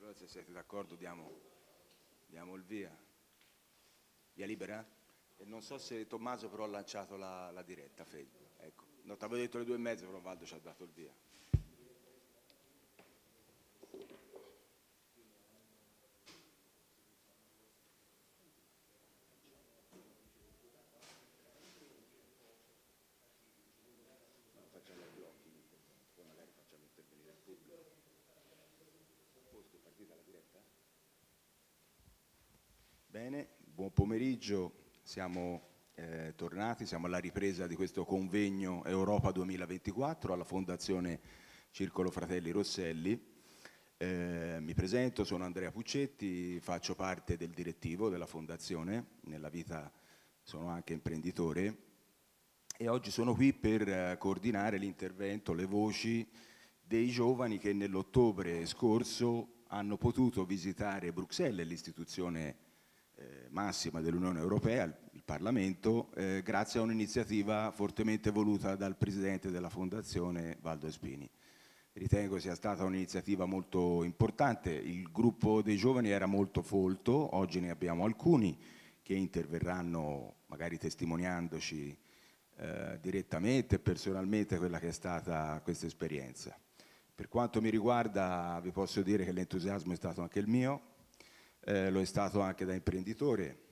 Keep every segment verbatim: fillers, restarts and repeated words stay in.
Allora, se siete d'accordo diamo, diamo il via. Via libera? E non so se Tommaso però ha lanciato la, la diretta, Fede. Ecco, non ti avevo detto le due e mezzo, però Valdo ci ha dato il via. Facciamo i blocchi, poi magari facciamo intervenire il pubblico. Posto, è partita la diretta? Bene, buon pomeriggio, siamo eh, tornati, siamo alla ripresa di questo convegno Europa duemilaventiquattro alla Fondazione Circolo Fratelli Rosselli. Eh, mi presento, sono Andrea Puccetti, faccio parte del direttivo della Fondazione, nella vita sono anche imprenditore e oggi sono qui per eh, coordinare l'intervento, le voci dei giovani che nell'ottobre scorso hanno potuto visitare Bruxelles, l'istituzione eh, massima dell'Unione Europea, il, il Parlamento, eh, grazie a un'iniziativa fortemente voluta dal Presidente della Fondazione, Valdo Espini. Ritengo sia stata un'iniziativa molto importante, il gruppo dei giovani era molto folto, oggi ne abbiamo alcuni che interverranno magari testimoniandoci eh, direttamente, personalmente quella che è stata questa esperienza. Per quanto mi riguarda vi posso dire che l'entusiasmo è stato anche il mio, eh, lo è stato anche da imprenditore,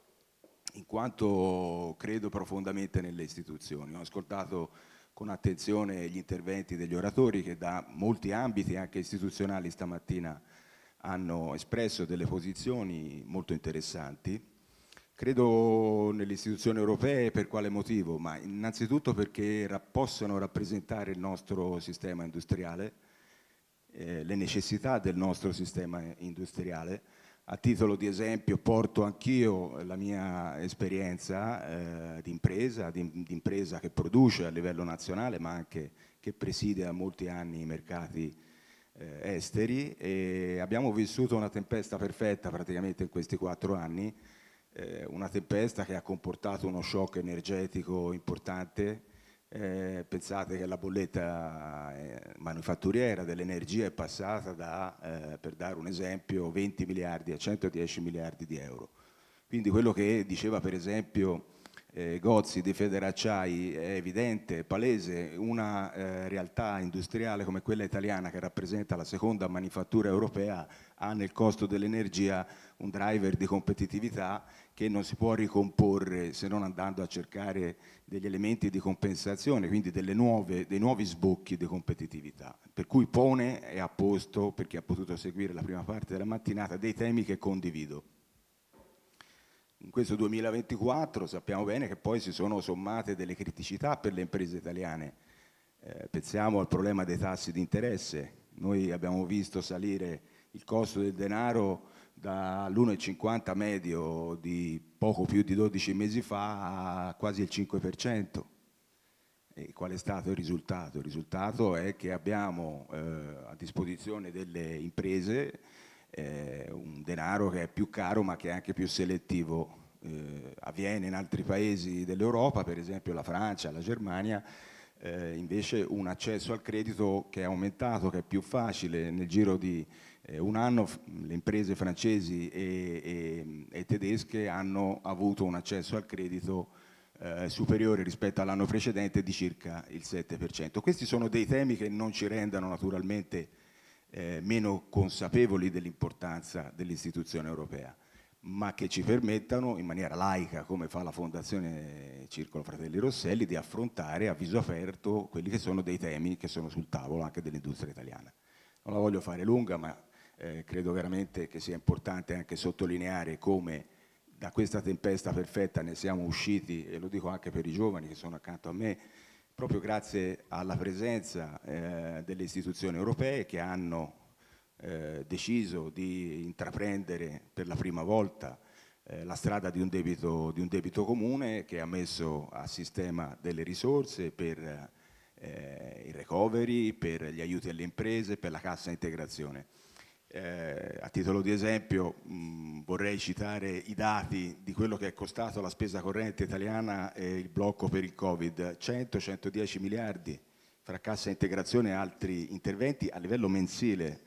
in quanto credo profondamente nelle istituzioni. Ho ascoltato con attenzione gli interventi degli oratori che da molti ambiti anche istituzionali stamattina hanno espresso delle posizioni molto interessanti. Credo nelle istituzioni europee per quale motivo? Ma innanzitutto perché possono rappresentare il nostro sistema industriale, eh, le necessità del nostro sistema industriale. A titolo di esempio porto anch'io la mia esperienza eh, di impresa, di, di impresa che produce a livello nazionale ma anche che preside da molti anni i mercati eh, esteri e abbiamo vissuto una tempesta perfetta praticamente in questi quattro anni, eh, una tempesta che ha comportato uno shock energetico importante. Eh, pensate che la bolletta eh, manifatturiera dell'energia è passata da, eh, per dare un esempio, venti miliardi a centodieci miliardi di euro. Quindi quello che diceva per esempio eh, Gozzi di Federacciai è evidente, è palese, una eh, realtà industriale come quella italiana che rappresenta la seconda manifattura europea ha nel costo dell'energia un driver di competitività che non si può ricomporre se non andando a cercare degli elementi di compensazione, quindi delle nuove, dei nuovi sbocchi di competitività. Per cui pone e ha posto, per chi ha potuto seguire la prima parte della mattinata, dei temi che condivido. In questo duemilaventiquattro sappiamo bene che poi si sono sommate delle criticità per le imprese italiane. Eh, pensiamo al problema dei tassi di interesse. Noi abbiamo visto salire il costo del denaro dall'uno virgola cinquanta medio di poco più di dodici mesi fa a quasi il cinque per cento. E qual è stato il risultato? Il risultato è che abbiamo eh, a disposizione delle imprese eh, un denaro che è più caro ma che è anche più selettivo. Eh, avviene in altri paesi dell'Europa, per esempio la Francia, la Germania, eh, invece un accesso al credito che è aumentato, che è più facile. Nel giro di eh, un anno le imprese francesi e, e, e tedesche hanno avuto un accesso al credito eh, superiore rispetto all'anno precedente di circa il sette per cento. Questi sono dei temi che non ci rendano naturalmente eh, meno consapevoli dell'importanza dell'istituzione europea, ma che ci permettano in maniera laica, come fa la Fondazione Circolo Fratelli Rosselli, di affrontare a viso aperto quelli che sono dei temi che sono sul tavolo anche dell'industria italiana. Non la voglio fare lunga, ma eh, credo veramente che sia importante anche sottolineare come da questa tempesta perfetta ne siamo usciti, e lo dico anche per i giovani che sono accanto a me, proprio grazie alla presenza eh, delle istituzioni europee che hanno Eh, deciso di intraprendere per la prima volta eh, la strada di un, debito, di un debito comune che ha messo a sistema delle risorse per eh, il recovery, per gli aiuti alle imprese, per la cassa integrazione. Eh, a titolo di esempio mh, vorrei citare i dati di quello che è costato la spesa corrente italiana e il blocco per il Covid, cento centodieci miliardi fra cassa integrazione e altri interventi a livello mensile,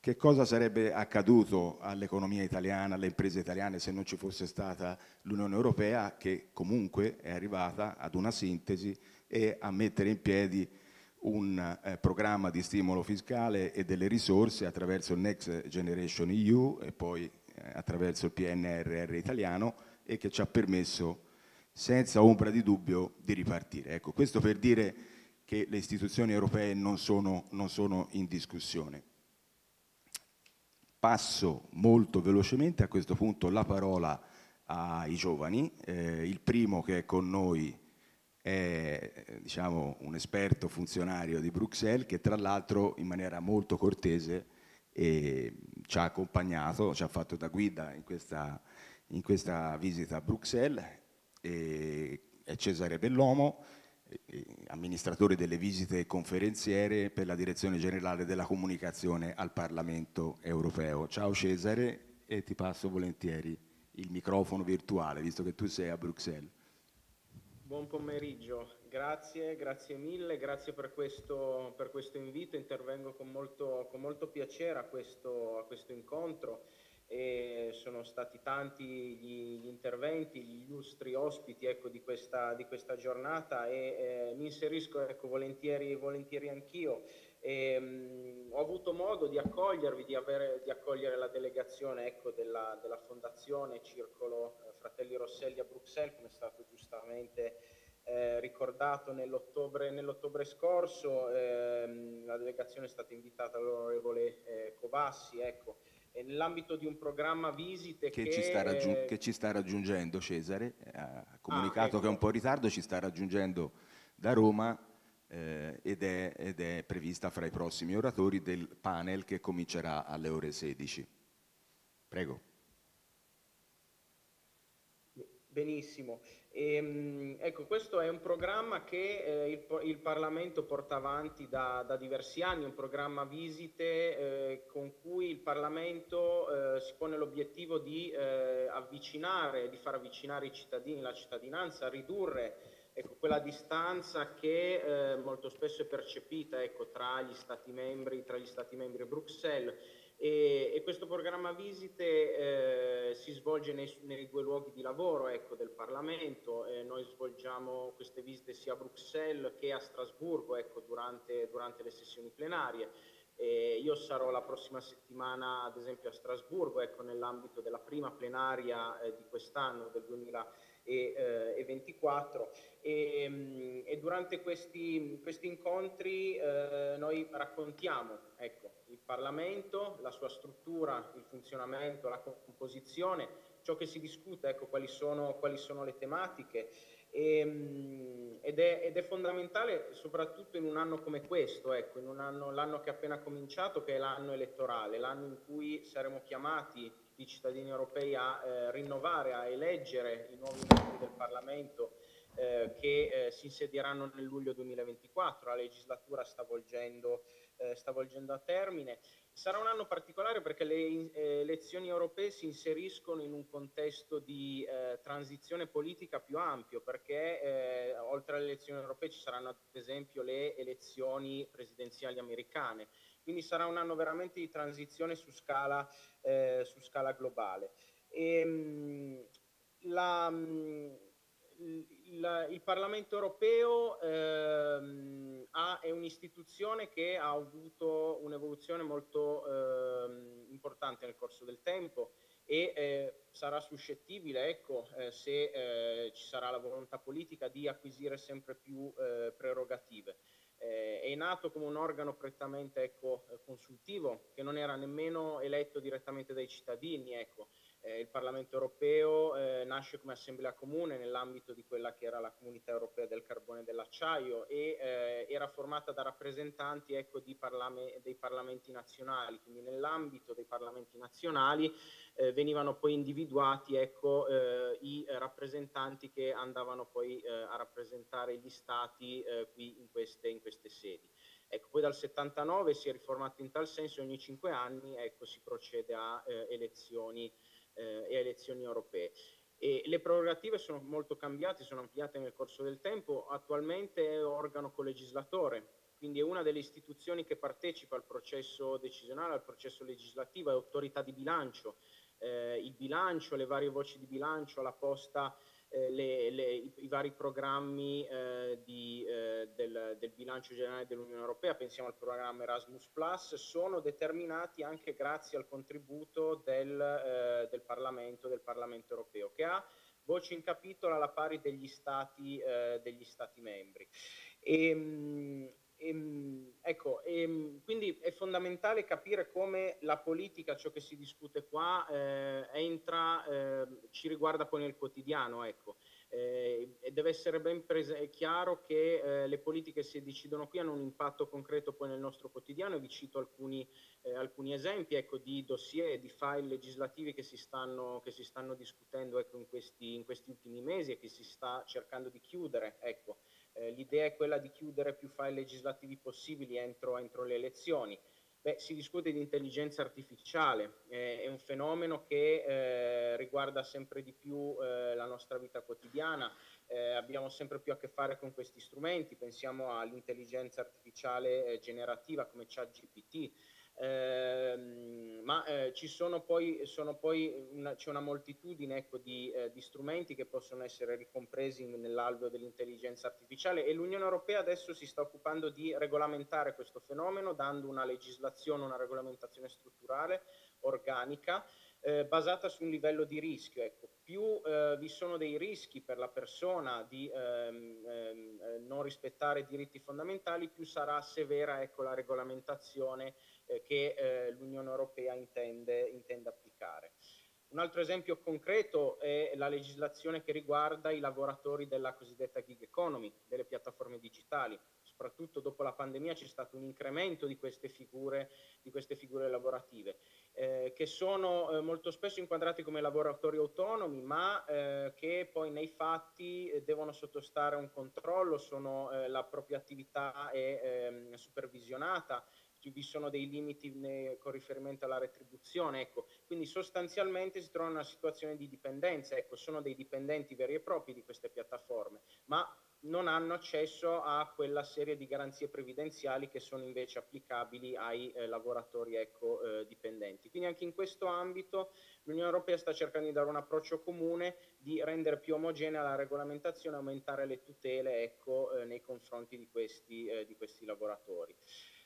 che cosa sarebbe accaduto all'economia italiana, alle imprese italiane se non ci fosse stata l'Unione Europea, che comunque è arrivata ad una sintesi e a mettere in piedi un eh, programma di stimolo fiscale e delle risorse attraverso il Next Generation E U e poi eh, attraverso il P N R R italiano, e che ci ha permesso senza ombra di dubbio di ripartire. Ecco, questo per dire che le istituzioni europee non sono, non sono in discussione. Passo molto velocemente a questo punto la parola ai giovani. Eh, il primo che è con noi è eh, diciamo, un esperto funzionario di Bruxelles che tra l'altro in maniera molto cortese eh, ci ha accompagnato, ci ha fatto da guida in questa, in questa visita a Bruxelles. Eh, è Cesare Bellomo, amministratore delle visite conferenziere per la Direzione Generale della Comunicazione al Parlamento Europeo. Ciao Cesare, e ti passo volentieri il microfono virtuale, visto che tu sei a Bruxelles. Buon pomeriggio, grazie, grazie mille, grazie per questo, per questo invito. Intervengo con molto, con molto piacere a questo, a questo incontro. E sono stati tanti gli, gli interventi, gli illustri ospiti, ecco, di, questa, di questa giornata, e eh, mi inserisco, ecco, volentieri, volentieri anch'io. E, mh, ho avuto modo di accogliervi, di, avere, di accogliere la delegazione, ecco, della, della Fondazione Circolo eh, Fratelli Rosselli a Bruxelles, come è stato giustamente eh, ricordato nell'ottobre, nell'ottobre scorso. Ehm, la delegazione è stata invitata dall'onorevole eh, Covassi, ecco, nell'ambito di un programma visite che, che, ci sta, raggiung- eh... che ci sta raggiungendo Cesare, ha comunicato ah, ecco. che è un po' in ritardo, ci sta raggiungendo da Roma eh, ed, è, ed è prevista fra i prossimi oratori del panel che comincerà alle ore sedici. Prego. Benissimo. E, ecco, questo è un programma che eh, il, il Parlamento porta avanti da, da diversi anni, un programma visite eh, con cui il Parlamento eh, si pone l'obiettivo di eh, avvicinare, di far avvicinare i cittadini, la cittadinanza, ridurre, ecco, quella distanza che eh, molto spesso è percepita, ecco, tra gli Stati membri, tra gli Stati membri e Bruxelles. E, e questo programma visite eh, si svolge nei, nei due luoghi di lavoro, ecco, del Parlamento. Eh, noi svolgiamo queste visite sia a Bruxelles che a Strasburgo, ecco, durante, durante le sessioni plenarie. Eh, io sarò la prossima settimana, ad esempio, a Strasburgo, ecco, nell'ambito della prima plenaria eh, di quest'anno, del duemilaventiquattro. E, e durante questi, questi incontri eh, noi raccontiamo, ecco, il Parlamento, la sua struttura, il funzionamento, la composizione, ciò che si discute, ecco, quali sono, quali sono le tematiche. E, ed, è, ed è fondamentale soprattutto in un anno come questo, ecco, in un anno, l'anno che è appena cominciato, che è l'anno elettorale, l'anno in cui saremo chiamati tutti i cittadini europei a eh, rinnovare, a eleggere i nuovi membri del Parlamento eh, che eh, si insedieranno nel luglio duemilaventiquattro. La legislatura sta volgendo, eh, sta volgendo a termine. Sarà un anno particolare perché le eh, elezioni europee si inseriscono in un contesto di eh, transizione politica più ampio, perché eh, oltre alle elezioni europee ci saranno ad esempio le elezioni presidenziali americane. Quindi sarà un anno veramente di transizione su scala, eh, su scala globale. E, mh, la, mh, il, il Parlamento europeo ehm, ha, è un'istituzione che ha avuto un'evoluzione molto ehm, importante nel corso del tempo e eh, sarà suscettibile, ecco, eh, se eh, ci sarà la volontà politica di acquisire sempre più eh, prerogative. Eh, è nato come un organo prettamente, ecco, consultivo, che non era nemmeno eletto direttamente dai cittadini, ecco. Eh, il Parlamento europeo eh, nasce come assemblea comune nell'ambito di quella che era la Comunità Europea del Carbone e dell'Acciaio e eh, era formata da rappresentanti, ecco, di parlame- dei parlamenti nazionali. Quindi nell'ambito dei parlamenti nazionali eh, venivano poi individuati, ecco, eh, i rappresentanti che andavano poi eh, a rappresentare gli stati eh, qui in queste, in queste sedi. Ecco, poi dal settantanove si è riformato in tal senso, ogni cinque anni, ecco, si procede a eh, elezioni eh, e elezioni europee. E le prerogative sono molto cambiate, sono ampliate nel corso del tempo. Attualmente è organo colegislatore, quindi è una delle istituzioni che partecipa al processo decisionale, al processo legislativo, è autorità di bilancio. Eh, il bilancio, le varie voci di bilancio, la posta, eh, le, le, i, i vari programmi eh, di, eh, del, del bilancio generale dell'Unione Europea, pensiamo al programma Erasmus Plus, sono determinati anche grazie al contributo del, eh, del Parlamento, del Parlamento Europeo, che ha voce in capitolo alla pari degli Stati, eh, degli stati membri. E, e, ecco, e, quindi è fondamentale capire come la politica, ciò che si discute qua, eh, entra, eh, ci riguarda poi nel quotidiano, ecco. Eh, e deve essere ben prese- chiaro che eh, le politiche che si decidono qui hanno un impatto concreto poi nel nostro quotidiano, e vi cito alcuni, eh, alcuni esempi, ecco, di dossier, di file legislativi che si stanno, che si stanno discutendo, ecco, in questi, in questi ultimi mesi e che si sta cercando di chiudere, ecco. Eh, l'idea è quella di chiudere più file legislativi possibili entro, entro le elezioni. Beh, si discute di intelligenza artificiale, eh, è un fenomeno che eh, riguarda sempre di più eh, la nostra vita quotidiana, eh, abbiamo sempre più a che fare con questi strumenti, pensiamo all'intelligenza artificiale eh, generativa come ChatGPT, eh, ma eh, ci sono poi, sono poi una, c'è una moltitudine, ecco, di, eh, di strumenti che possono essere ricompresi nell'alveo dell'intelligenza artificiale, e l'Unione Europea adesso si sta occupando di regolamentare questo fenomeno, dando una legislazione, una regolamentazione strutturale organica eh, basata su un livello di rischio. Ecco, più eh, vi sono dei rischi per la persona di ehm, ehm, non rispettare i diritti fondamentali, più sarà severa, ecco, la regolamentazione eh, che eh, l'Unione Europea intende, intende applicare. Un altro esempio concreto è la legislazione che riguarda i lavoratori della cosiddetta gig economy, delle piattaforme digitali. Soprattutto dopo la pandemia c'è stato un incremento di queste figure, di queste figure lavorative, eh, che sono eh, molto spesso inquadrati come lavoratori autonomi, ma eh, che poi nei fatti eh, devono sottostare a un controllo, sono, eh, la propria attività è eh, supervisionata, vi sono dei limiti ne, con riferimento alla retribuzione, ecco. Quindi sostanzialmente si trovano in una situazione di dipendenza, ecco, sono dei dipendenti veri e propri di queste piattaforme, ma non hanno accesso a quella serie di garanzie previdenziali che sono invece applicabili ai eh, lavoratori, ecco, eh, dipendenti. Quindi anche in questo ambito l'Unione Europea sta cercando di dare un approccio comune, di rendere più omogenea la regolamentazione, aumentare le tutele, ecco, eh, nei confronti di questi, eh, di questi lavoratori.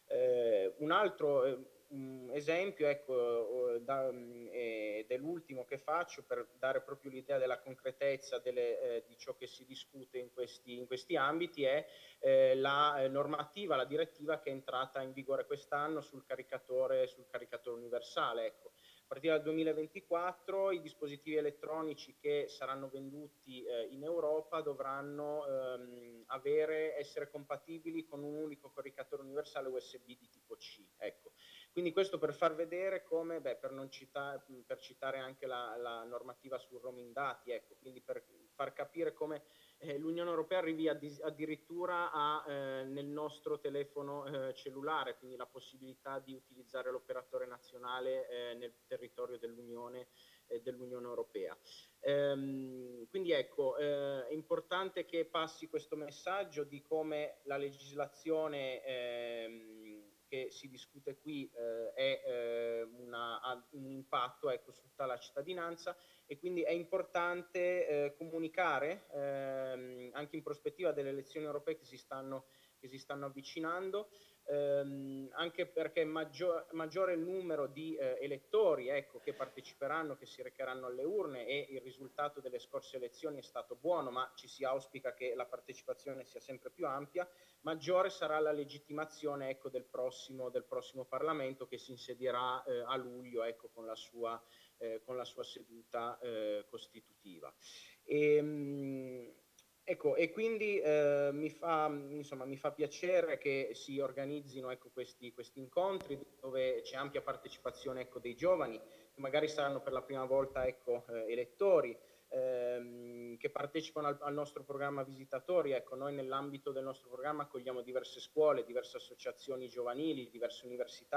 Eh, un altro eh, un esempio, ecco, da, eh, dell'ultimo che faccio per dare proprio l'idea della concretezza delle, eh, di ciò che si discute in questi, in questi ambiti è eh, la normativa, la direttiva che è entrata in vigore quest'anno sul caricatore, sul caricatore universale. Ecco. A partire dal duemilaventiquattro i dispositivi elettronici che saranno venduti eh, in Europa dovranno ehm, avere, essere compatibili con un unico caricatore universale U S B di tipo C. Ecco. Quindi questo per far vedere come, beh, per, non citare, per citare anche la, la normativa sul roaming dati, ecco, quindi per far capire come eh, l'Unione Europea arrivi addi- addirittura a, eh, nel nostro telefono eh, cellulare, quindi la possibilità di utilizzare l'operatore nazionale eh, nel territorio dell'Unione, eh, dell'Unione Europea. Ehm, quindi ecco, eh, è importante che passi questo messaggio di come la legislazione ehm, che si discute qui eh, è, eh, una, ha un impatto, ecco, su tutta la cittadinanza, e quindi è importante eh, comunicare ehm, anche in prospettiva delle elezioni europee che si stanno, che si stanno avvicinando, ehm, anche perché maggior, maggiore il numero di eh, elettori, ecco, che parteciperanno, che si recheranno alle urne, e il risultato delle scorse elezioni è stato buono, ma ci si auspica che la partecipazione sia sempre più ampia, maggiore sarà la legittimazione, ecco, del prossimo, del prossimo Parlamento che si insedierà eh, a luglio, ecco, con la sua, eh, con la sua seduta eh, costitutiva. E, mh, ecco, e quindi eh, mi, fa, insomma, mi fa piacere che si organizzino, ecco, questi, questi incontri dove c'è ampia partecipazione, ecco, dei giovani, che magari saranno per la prima volta, ecco, eh, elettori, Ehm, che partecipano al, al nostro programma visitatori. Ecco, noi nell'ambito del nostro programma accogliamo diverse scuole, diverse associazioni giovanili, diverse università,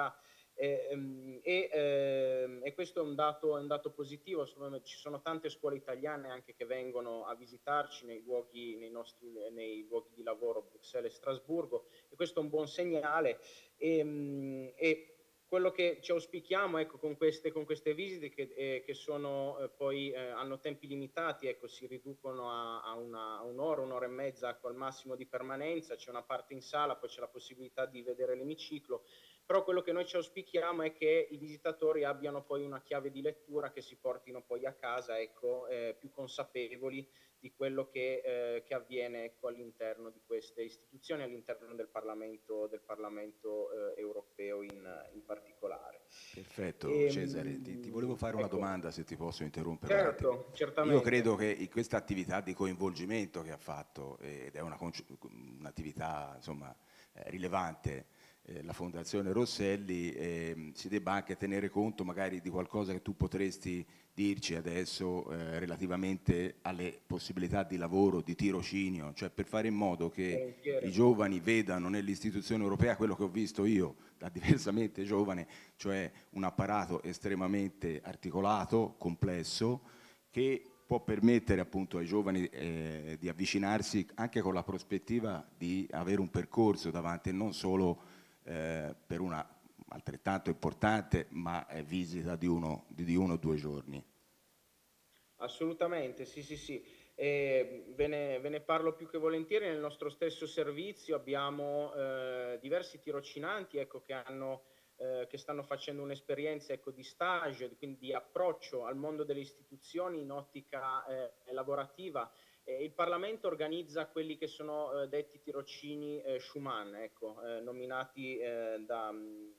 E, e, e, e questo è un dato, è un dato positivo. Ci sono tante scuole italiane anche che vengono a visitarci nei luoghi, nei nostri, nei luoghi di lavoro, Bruxelles e Strasburgo, e questo è un buon segnale. E, e quello che ci auspichiamo, ecco, con queste, con queste visite che, eh, che sono eh, poi eh, hanno tempi limitati, ecco, si riducono a, a, una, a un'ora, un'ora e mezza ecco, al massimo di permanenza, c'è una parte in sala, poi c'è la possibilità di vedere l'emiciclo, però quello che noi ci auspichiamo è che i visitatori abbiano poi una chiave di lettura, che si portino poi a casa, ecco, eh, più consapevoli di quello che, eh, che avviene ecco, all'interno di queste istituzioni, all'interno del Parlamento, del Parlamento eh, europeo in, in particolare. Perfetto, E, Cesare, ti, ti volevo fare una ecco, domanda, se ti posso interrompere un attimo. certo, Io certamente. credo che questa attività di coinvolgimento che ha fatto, ed è una, un'attività insomma, eh, rilevante, eh, la Fondazione Rosselli, eh, si debba anche tenere conto magari di qualcosa che tu potresti dirci adesso eh, relativamente alle possibilità di lavoro, di tirocinio, cioè per fare in modo che Volentieri. i giovani vedano nell'istituzione europea quello che ho visto io da diversamente giovane, cioè un apparato estremamente articolato, complesso, che può permettere appunto ai giovani eh, di avvicinarsi anche con la prospettiva di avere un percorso davanti e non solo eh, per una altrettanto importante ma eh, visita di uno, di uno o due giorni. Assolutamente, sì, sì, sì. Eh, ve ne, ve ne parlo più che volentieri. Nel nostro stesso servizio abbiamo eh, diversi tirocinanti ecco, che, hanno, eh, che stanno facendo un'esperienza ecco, di stage, quindi di approccio al mondo delle istituzioni in ottica eh, lavorativa. Eh, il Parlamento organizza quelli che sono eh, detti tirocini eh, Schumann, ecco, eh, nominati eh, da...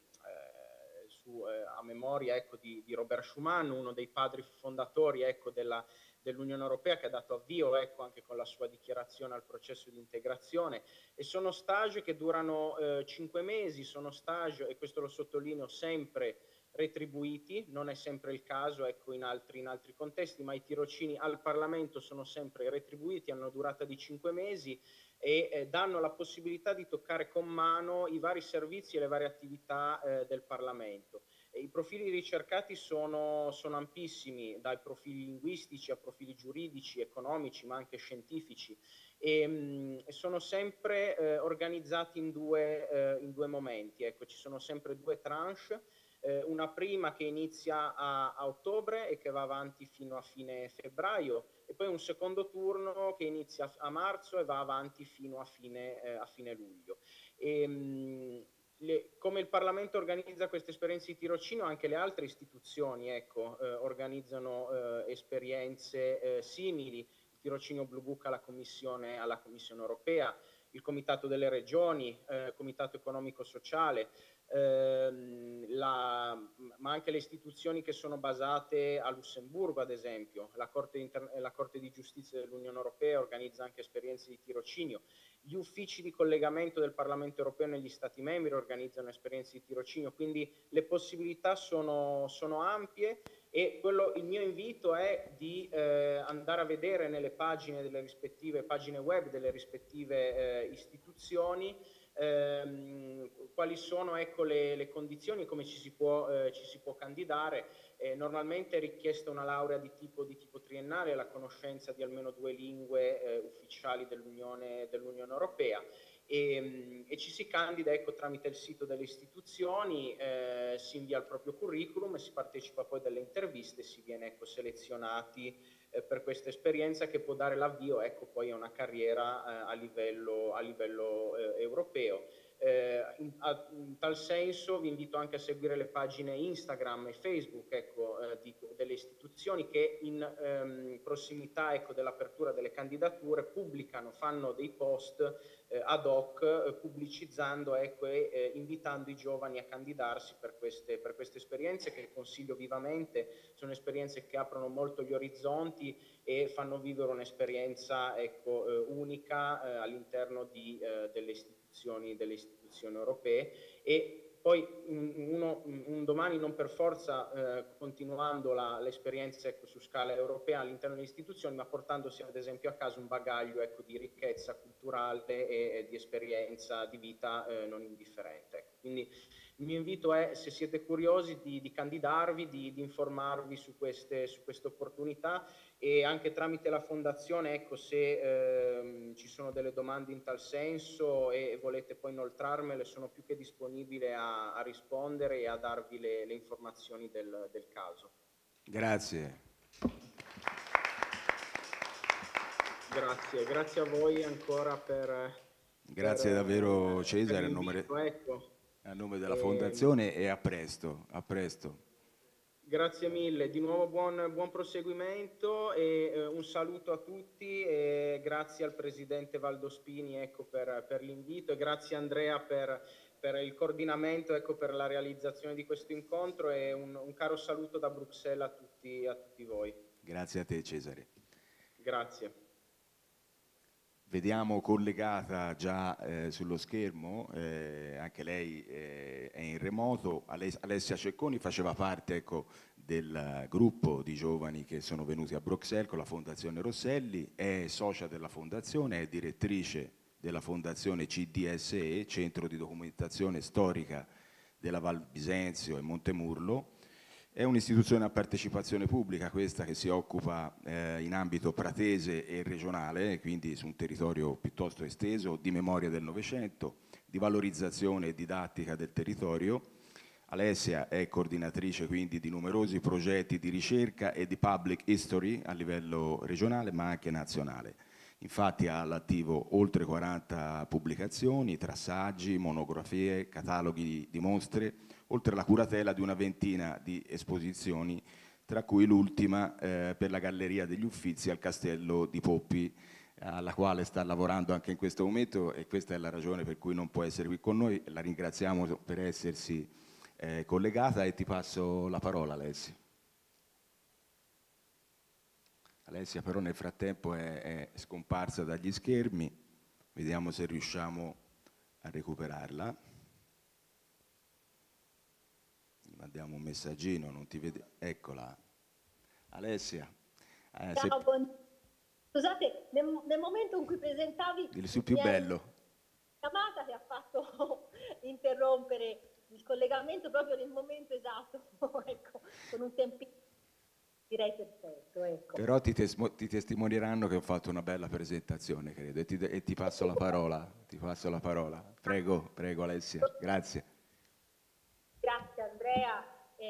Su, eh, a memoria ecco, di, di Robert Schuman, uno dei padri fondatori ecco, della, dell'Unione Europea, che ha dato avvio ecco, anche con la sua dichiarazione al processo di integrazione, e sono stage che durano eh, cinque mesi, sono stage, e questo lo sottolineo sempre, retribuiti, non è sempre il caso ecco, in, altri, in altri contesti, ma i tirocini al Parlamento sono sempre retribuiti, hanno durata di cinque mesi e eh, danno la possibilità di toccare con mano i vari servizi e le varie attività eh, del Parlamento. E i profili ricercati sono, sono ampissimi, dai profili linguistici a profili giuridici, economici, ma anche scientifici, e mh, sono sempre eh, organizzati in due, eh, in due momenti. Ecco, ci sono sempre due tranche. Eh, una prima che inizia a, a ottobre e che va avanti fino a fine febbraio, e poi un secondo turno che inizia a marzo e va avanti fino a fine, eh, a fine luglio. E, mh, le, come il Parlamento organizza queste esperienze di tirocinio, anche le altre istituzioni ecco, eh, organizzano eh, esperienze eh, simili. Il tirocinio Blue Book alla Commissione, alla Commissione Europea, il Comitato delle Regioni, eh, Comitato Economico Sociale, ehm, la, ma anche le istituzioni che sono basate a Lussemburgo, ad esempio. La Corte, Inter- la Corte di Giustizia dell'Unione Europea organizza anche esperienze di tirocinio. Gli uffici di collegamento del Parlamento Europeo negli Stati membri organizzano esperienze di tirocinio, quindi le possibilità sono, sono ampie, e quello, il mio invito è di eh, andare a vedere nelle pagine delle rispettive pagine web delle rispettive eh, istituzioni ehm, quali sono ecco, le, le condizioni, come ci si può, eh, ci si può candidare. Eh, normalmente è richiesta una laurea di tipo, di tipo triennale, la conoscenza di almeno due lingue eh, ufficiali dell'Unione, dell'Unione Europea. E, e ci si candida ecco, tramite il sito delle istituzioni, eh, si invia il proprio curriculum e si partecipa poi alle interviste e si viene ecco, selezionati eh, per questa esperienza, che può dare l'avvio ecco, poi a una carriera eh, a livello, a livello eh, europeo. Eh, in, a, in tal senso vi invito anche a seguire le pagine Instagram e Facebook ecco, eh, di, delle istituzioni, che in ehm, prossimità ecco, dell'apertura delle candidature pubblicano, fanno dei post eh, ad hoc eh, pubblicizzando ecco, e eh, invitando i giovani a candidarsi per queste, per queste esperienze, che consiglio vivamente. Sono esperienze che aprono molto gli orizzonti e fanno vivere un'esperienza ecco, eh, unica eh, all'interno di, eh, delle istituzioni, delle istituzioni europee. E poi uno, un domani, non per forza eh, continuando l'esperienza ecco, su scala europea all'interno delle istituzioni, ma portandosi ad esempio a casa un bagaglio ecco, di ricchezza culturale e, e di esperienza di vita eh, non indifferente. Ecco. Quindi il mio invito è, se siete curiosi, di, di candidarvi, di, di informarvi su queste, su queste opportunità, e anche tramite la fondazione, ecco, se ehm, ci sono delle domande in tal senso e, e volete poi inoltrarmele, sono più che disponibile a, a rispondere e a darvi le, le informazioni del, del caso. Grazie. Grazie, grazie a voi ancora per... Grazie per, davvero eh, Cesare, per a nome, ecco. a nome della E, Fondazione, e a presto, a presto. Grazie mille, di nuovo buon, buon proseguimento e eh, un saluto a tutti, e grazie al Presidente Valdospini, ecco, per, per l'invito, e grazie Andrea per, per il coordinamento, ecco, per la realizzazione di questo incontro, e un, un caro saluto da Bruxelles a tutti, a tutti voi. Grazie a te Cesare. Grazie. Vediamo collegata già eh, sullo schermo, eh, anche lei eh, è in remoto, Alessia Cecconi faceva parte, ecco, del gruppo di giovani che sono venuti a Bruxelles con la Fondazione Rosselli, è socia della Fondazione, è direttrice della Fondazione C D S E, Centro di Documentazione Storica della Val Bisenzio e Montemurlo. È un'istituzione a partecipazione pubblica questa, che si occupa eh, in ambito pratese e regionale, quindi su un territorio piuttosto esteso, di memoria del Novecento, di valorizzazione e didattica del territorio. Alessia è coordinatrice quindi di numerosi progetti di ricerca e di public history a livello regionale ma anche nazionale. Infatti ha all'attivo oltre quaranta pubblicazioni tra saggi, monografie, cataloghi di mostre, oltre alla curatela di una ventina di esposizioni, tra cui l'ultima eh, per la Galleria degli Uffizi al Castello di Poppi, alla quale sta lavorando anche in questo momento, e questa è la ragione per cui non può essere qui con noi. La ringraziamo per essersi eh, collegata, e ti passo la parola, Alessia. Alessia però nel frattempo è, è scomparsa dagli schermi, vediamo se riusciamo a recuperarla. Mandiamo un messaggino, non ti vede, eccola. Alessia. Eh, Ciao, se... buon... Scusate, nel, nel momento in cui presentavi il suo più bello. Chiamata che ha fatto interrompere il collegamento proprio nel momento esatto, ecco, con un tempino direi perfetto, ecco. Però ti, tes- ti testimonieranno che ho fatto una bella presentazione, credo, e ti, e ti passo la parola, ti passo la parola. Prego, prego Alessia, grazie. Grazie Andrea,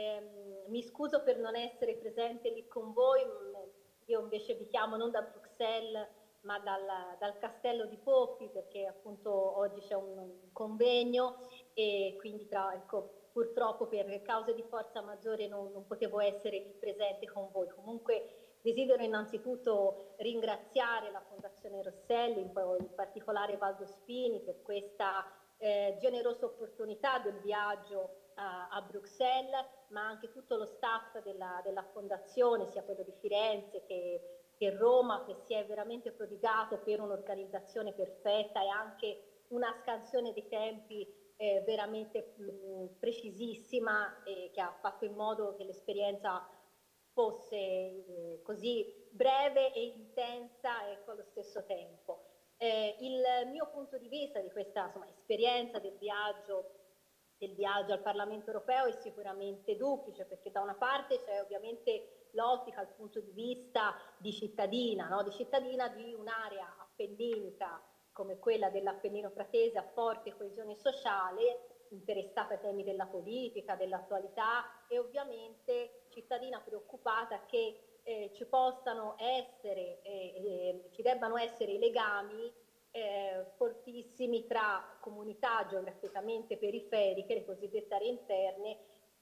eh, mi scuso per non essere presente lì con voi, io invece vi chiamo non da Bruxelles ma dal, dal Castello di Poppi, perché appunto oggi c'è un convegno e quindi tra, ecco, purtroppo per cause di forza maggiore non, non potevo essere lì presente con voi. Comunque desidero innanzitutto ringraziare la Fondazione Rosselli, in particolare Valdospini, per questa eh, generosa opportunità del viaggio a, a Bruxelles, ma anche tutto lo staff della, della Fondazione, sia quello di Firenze che che Roma, che si è veramente prodigato per un'organizzazione perfetta e anche una scansione dei tempi eh, veramente mh, precisissima, e che ha fatto in modo che l'esperienza fosse eh, così breve e intensa, ecco, allo stesso tempo. Eh, il mio punto di vista di questa, insomma, esperienza del viaggio del viaggio al Parlamento europeo è sicuramente duplice, perché da una parte c'è ovviamente l'ottica, il punto di vista di cittadina, no? di cittadina di un'area appenninica come quella dell'Appennino Pratese a forte coesione sociale, interessata ai temi della politica, dell'attualità, e ovviamente cittadina preoccupata che eh, ci possano essere, eh, eh, ci debbano essere i legami eh, fortissimi tra comunità geograficamente periferiche, le cosiddette aree interne,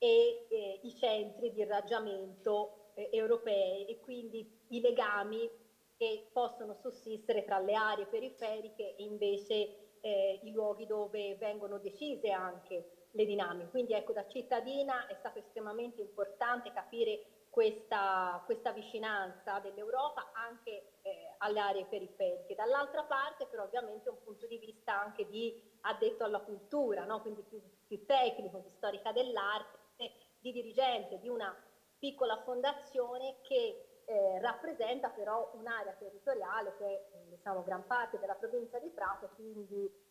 e eh, i centri di irraggiamento europei, e quindi i legami che possono sussistere tra le aree periferiche e invece eh, i luoghi dove vengono decise anche le dinamiche. Quindi ecco, da cittadina è stato estremamente importante capire questa, questa vicinanza dell'Europa anche eh, alle aree periferiche. Dall'altra parte però ovviamente un punto di vista anche di addetto alla cultura, no? Quindi più, più tecnico, di storica dell'arte, di dirigente di una piccola fondazione che eh, rappresenta però un'area territoriale che è, diciamo, gran parte della provincia di Prato, quindi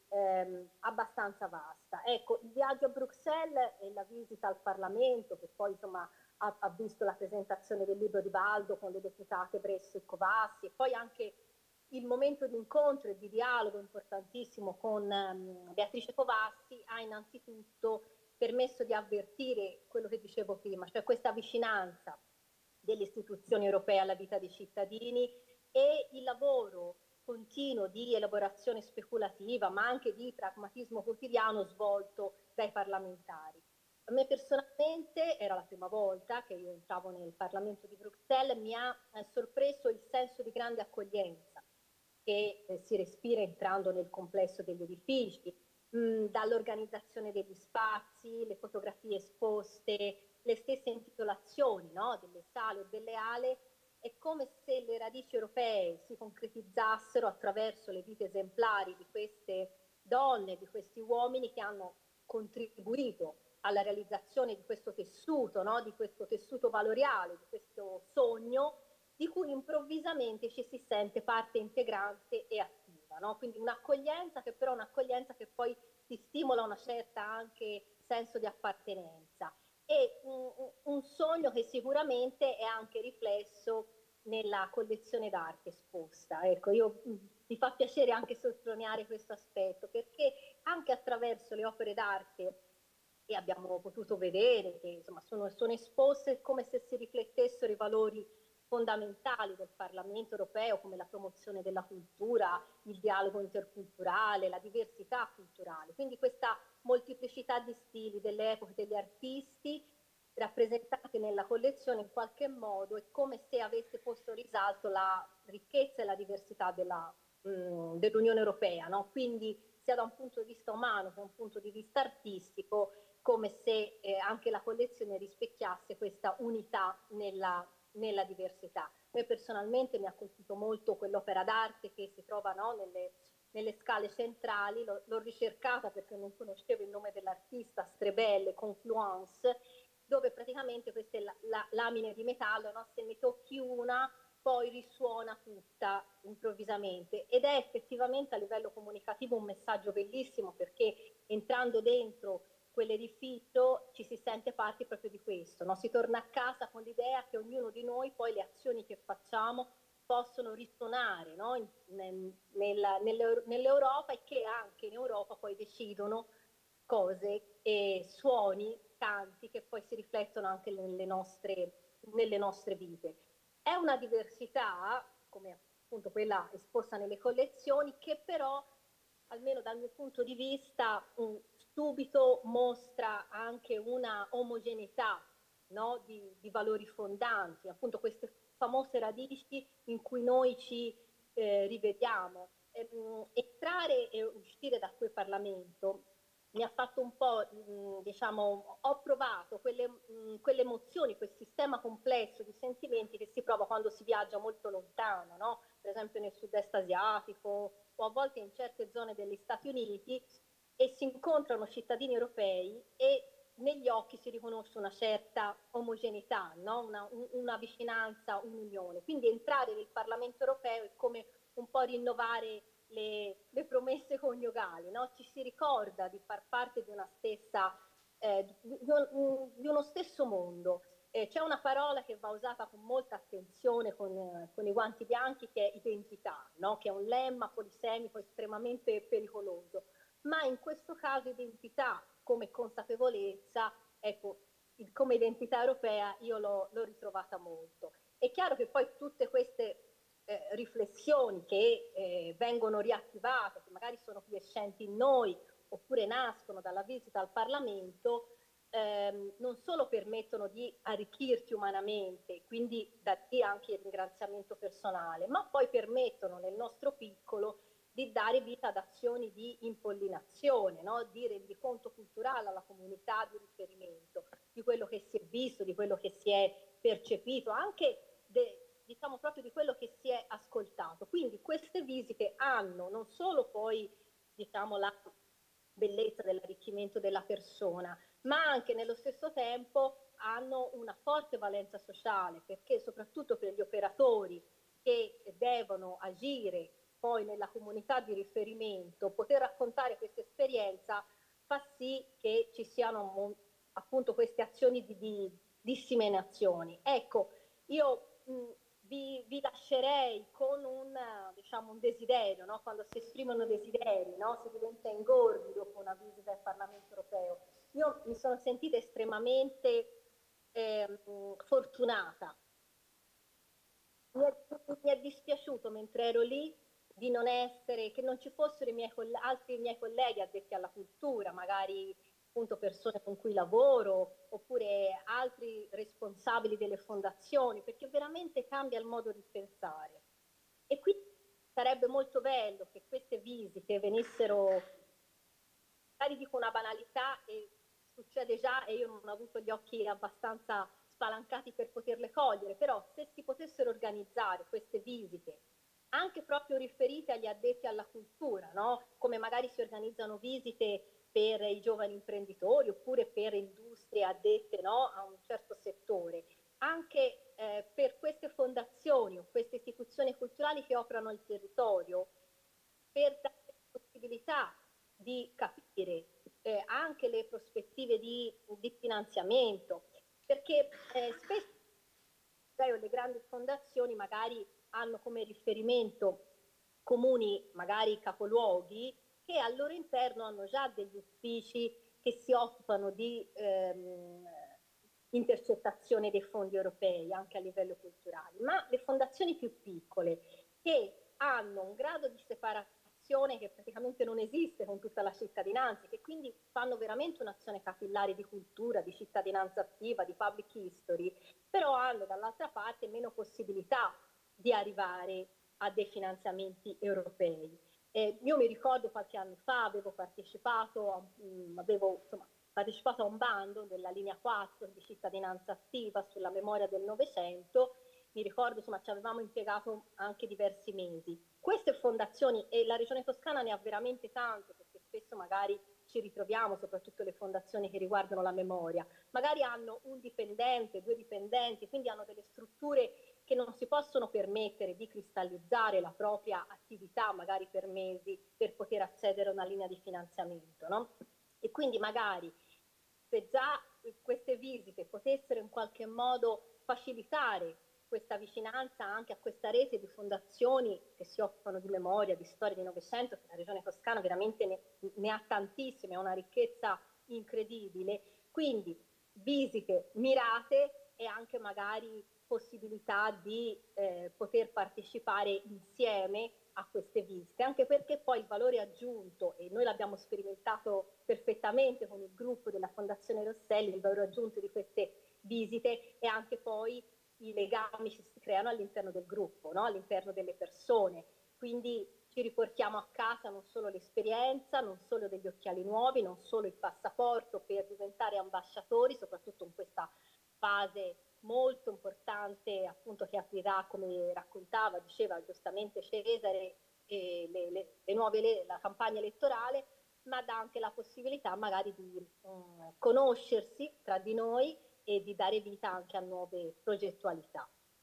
ehm, abbastanza vasta. Ecco, il viaggio a Bruxelles e la visita al Parlamento, che poi insomma ha, ha visto la presentazione del libro di Baldo con le deputate Bresso e Covassi, e poi anche il momento di incontro e di dialogo importantissimo con um, Beatrice Covassi ha innanzitutto permesso di avvertire quello che dicevo prima, cioè questa vicinanza delle istituzioni europee alla vita dei cittadini e il lavoro continuo di elaborazione speculativa, ma anche di pragmatismo quotidiano svolto dai parlamentari. A me personalmente, era la prima volta che io entravo nel Parlamento di Bruxelles, mi ha eh, sorpreso il senso di grande accoglienza che eh, si respira entrando nel complesso degli edifici, mh, dall'organizzazione degli spazi, le fotografie esposte, le stesse intitolazioni, no, delle sale o delle ale. È come se le radici europee si concretizzassero attraverso le vite esemplari di queste donne, di questi uomini che hanno contribuito alla realizzazione di questo tessuto, no? Di questo tessuto valoriale, di questo sogno, di cui improvvisamente ci si sente parte integrante e attiva, no? Quindi un'accoglienza che però è un'accoglienza che poi ti stimola una certa anche senso di appartenenza. E un, un sogno che sicuramente è anche riflesso nella collezione d'arte esposta. Ecco, io mi fa piacere anche sottolineare questo aspetto, perché anche attraverso le opere d'arte che abbiamo potuto vedere, che insomma sono, sono esposte come se si riflettessero i valori fondamentali del Parlamento europeo, come la promozione della cultura, il dialogo interculturale, la diversità culturale. Quindi questa molteplicità di stili delle epoche degli artisti rappresentate nella collezione in qualche modo è come se avesse posto in risalto la ricchezza e la diversità della, mh, dell'Unione Europea, no? Quindi sia da un punto di vista umano che da un punto di vista artistico, come se eh, anche la collezione rispecchiasse questa unità nella, nella diversità. A me personalmente mi ha colpito molto quell'opera d'arte che si trova, no, nelle, nelle scale centrali, l'ho, l'ho ricercata perché non conoscevo il nome dell'artista, Strebelle, Confluence, dove praticamente queste la, la, lamine di metallo, no, se ne tocchi una, poi risuona tutta improvvisamente, ed è effettivamente a livello comunicativo un messaggio bellissimo, perché entrando dentro quell'edificio ci si sente parte proprio di questo, no? Si torna a casa con l'idea che ognuno di noi poi le azioni che facciamo possono risuonare, no? in, nel, nella, nell'Europa, e che anche in Europa poi decidono cose e suoni, canti che poi si riflettono anche nelle nostre, nelle nostre vite. È una diversità, come appunto quella esposta nelle collezioni, che però, almeno dal mio punto di vista, mh, subito mostra anche una omogeneità, no? di, di valori fondanti, appunto queste famose radici in cui noi ci eh, rivediamo. E, mh, entrare e uscire da quel Parlamento mi ha fatto un po', mh, diciamo, ho provato quelle, mh, quelle emozioni, quel sistema complesso di sentimenti che si prova quando si viaggia molto lontano, no? Per esempio nel sud-est asiatico o a volte in certe zone degli Stati Uniti, e si incontrano cittadini europei e negli occhi si riconosce una certa omogeneità, no? una, una vicinanza, un'unione. Quindi entrare nel Parlamento europeo è come un po' rinnovare le, le promesse coniugali, no? Ci si ricorda di far parte di una stessa, eh, di, un, di uno stesso mondo. Eh, c'è una parola che va usata con molta attenzione con, eh, con i guanti bianchi, che è identità, no? Che è un lemma polisemico estremamente pericoloso. Ma in questo caso identità come consapevolezza, ecco, come identità europea io l'ho, l'ho ritrovata molto. È chiaro che poi tutte queste eh, riflessioni che eh, vengono riattivate, che magari sono quiescenti in noi, oppure nascono dalla visita al Parlamento, ehm, non solo permettono di arricchirti umanamente, quindi da lì anche il ringraziamento personale, ma poi permettono nel nostro piccolo di dare vita ad azioni di impollinazione, no? Di rendiconto culturale alla comunità di riferimento, di quello che si è visto, di quello che si è percepito, anche de, diciamo proprio di quello che si è ascoltato. Quindi queste visite hanno non solo poi diciamo la bellezza dell'arricchimento della persona, ma anche nello stesso tempo hanno una forte valenza sociale, perché soprattutto per gli operatori che devono agire poi nella comunità di riferimento, poter raccontare questa esperienza fa sì che ci siano appunto queste azioni di, di disseminazione. Ecco, io mh, vi, vi lascerei con un, diciamo, un desiderio, no? Quando si esprimono desideri, no? Si diventa ingordi dopo una visita al Parlamento europeo. Io mi sono sentita estremamente eh, fortunata. Mi è, mi è dispiaciuto mentre ero lì di non essere, che non ci fossero i miei, altri miei colleghi addetti alla cultura, magari appunto persone con cui lavoro, oppure altri responsabili delle fondazioni, perché veramente cambia il modo di pensare. E quindi sarebbe molto bello che queste visite venissero, magari dico una banalità e succede già e io non ho avuto gli occhi abbastanza spalancati per poterle cogliere, però se si potessero organizzare queste visite anche proprio riferite agli addetti alla cultura, no? Come magari si organizzano visite per i giovani imprenditori oppure per industrie addette, no? A un certo settore, anche eh, per queste fondazioni o queste istituzioni culturali che operano il territorio, per dare la possibilità di capire eh, anche le prospettive di, di finanziamento, perché eh, spesso le grandi fondazioni magari hanno come riferimento comuni, magari capoluoghi, che al loro interno hanno già degli uffici che si occupano di ehm, intercettazione dei fondi europei anche a livello culturale, ma le fondazioni più piccole che hanno un grado di separazione che praticamente non esiste con tutta la cittadinanza, che quindi fanno veramente un'azione capillare di cultura, di cittadinanza attiva, di public history, però hanno dall'altra parte meno possibilità di arrivare a dei finanziamenti europei. Eh, io mi ricordo qualche anno fa avevo partecipato, a, mh, avevo insomma, partecipato a un bando della linea quattro di cittadinanza attiva sulla memoria del Novecento. Mi ricordo, insomma, ci avevamo impiegato anche diversi mesi. Queste fondazioni, e la Regione Toscana ne ha veramente tante, perché spesso magari ci ritroviamo, soprattutto le fondazioni che riguardano la memoria, magari hanno un dipendente, due dipendenti, quindi hanno delle strutture che non si possono permettere di cristallizzare la propria attività magari per mesi per poter accedere a una linea di finanziamento, no? E quindi magari se già queste visite potessero in qualche modo facilitare questa vicinanza anche a questa rete di fondazioni che si occupano di memoria, di storia, di Novecento, che la Regione Toscana veramente ne, ne ha tantissime, ha una ricchezza incredibile, quindi visite mirate e anche magari possibilità di eh, poter partecipare insieme a queste visite, anche perché poi il valore aggiunto, e noi l'abbiamo sperimentato perfettamente con il gruppo della Fondazione Rosselli, il valore aggiunto di queste visite è anche poi i legami che si creano all'interno del gruppo, no? All'interno delle persone, quindi ci riportiamo a casa non solo l'esperienza, non solo degli occhiali nuovi, non solo il passaporto per diventare ambasciatori, soprattutto in questa fase molto importante appunto che aprirà, come raccontava, diceva giustamente Cesare, eh, le, le, le nuove, le, la campagna elettorale, ma dà anche la possibilità magari di um, conoscersi tra di noi e di dare vita anche a nuove progettualità.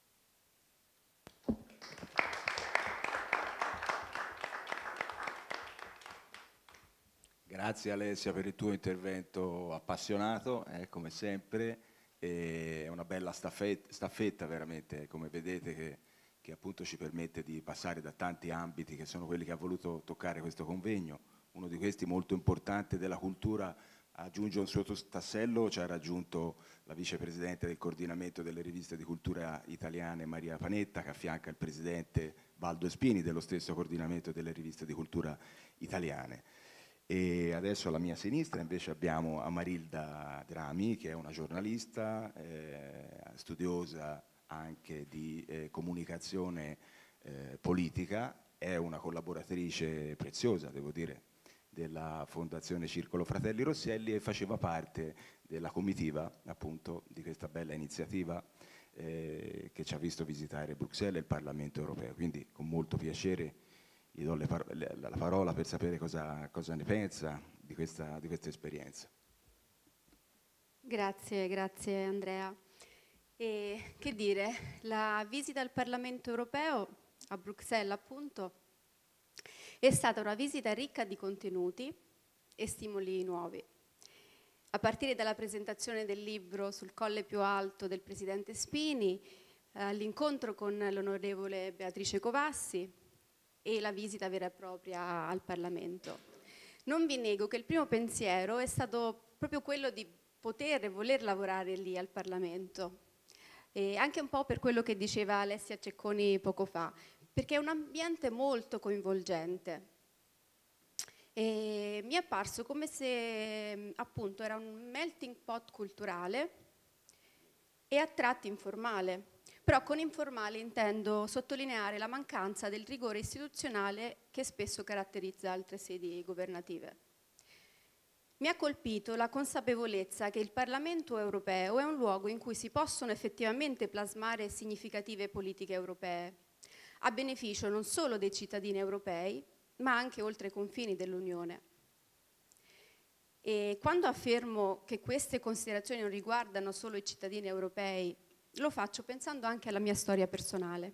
Grazie Alessia per il tuo intervento appassionato, eh, come sempre. È una bella staffetta, staffetta veramente, come vedete, che, che appunto ci permette di passare da tanti ambiti che sono quelli che ha voluto toccare questo convegno. Uno di questi molto importante della cultura aggiunge un suo tassello, ci ha raggiunto la vicepresidente del coordinamento delle riviste di cultura italiane Maria Panetta, che affianca il presidente Baldo Spini dello stesso coordinamento delle riviste di cultura italiane. E adesso alla mia sinistra invece abbiamo Amarilda Drami, che è una giornalista, eh, studiosa anche di eh, comunicazione eh, politica, è una collaboratrice preziosa, devo dire, della Fondazione Circolo Fratelli Rosselli e faceva parte della comitiva appunto di questa bella iniziativa eh, che ci ha visto visitare Bruxelles e il Parlamento Europeo. Quindi con molto piacere gli do le par- le, la parola per sapere cosa, cosa ne pensa di questa, di questa esperienza. Grazie, grazie Andrea. E che dire, la visita al Parlamento Europeo a Bruxelles appunto È stata una visita ricca di contenuti e stimoli nuovi. A partire dalla presentazione del libro Sul colle più alto del presidente Spini, all'incontro con l'onorevole Beatrice Covassi e la visita vera e propria al Parlamento. Non vi nego che il primo pensiero è stato proprio quello di poter e voler lavorare lì al Parlamento, e anche un po' per quello che diceva Alessia Cecconi poco fa, perché è un ambiente molto coinvolgente. E mi è apparso come se appunto era un melting pot culturale e a tratti informale. Però con informale intendo sottolineare la mancanza del rigore istituzionale che spesso caratterizza altre sedi governative. Mi ha colpito la consapevolezza che il Parlamento europeo è un luogo in cui si possono effettivamente plasmare significative politiche europee, a beneficio non solo dei cittadini europei, ma anche oltre i confini dell'Unione. E quando affermo che queste considerazioni non riguardano solo i cittadini europei, lo faccio pensando anche alla mia storia personale.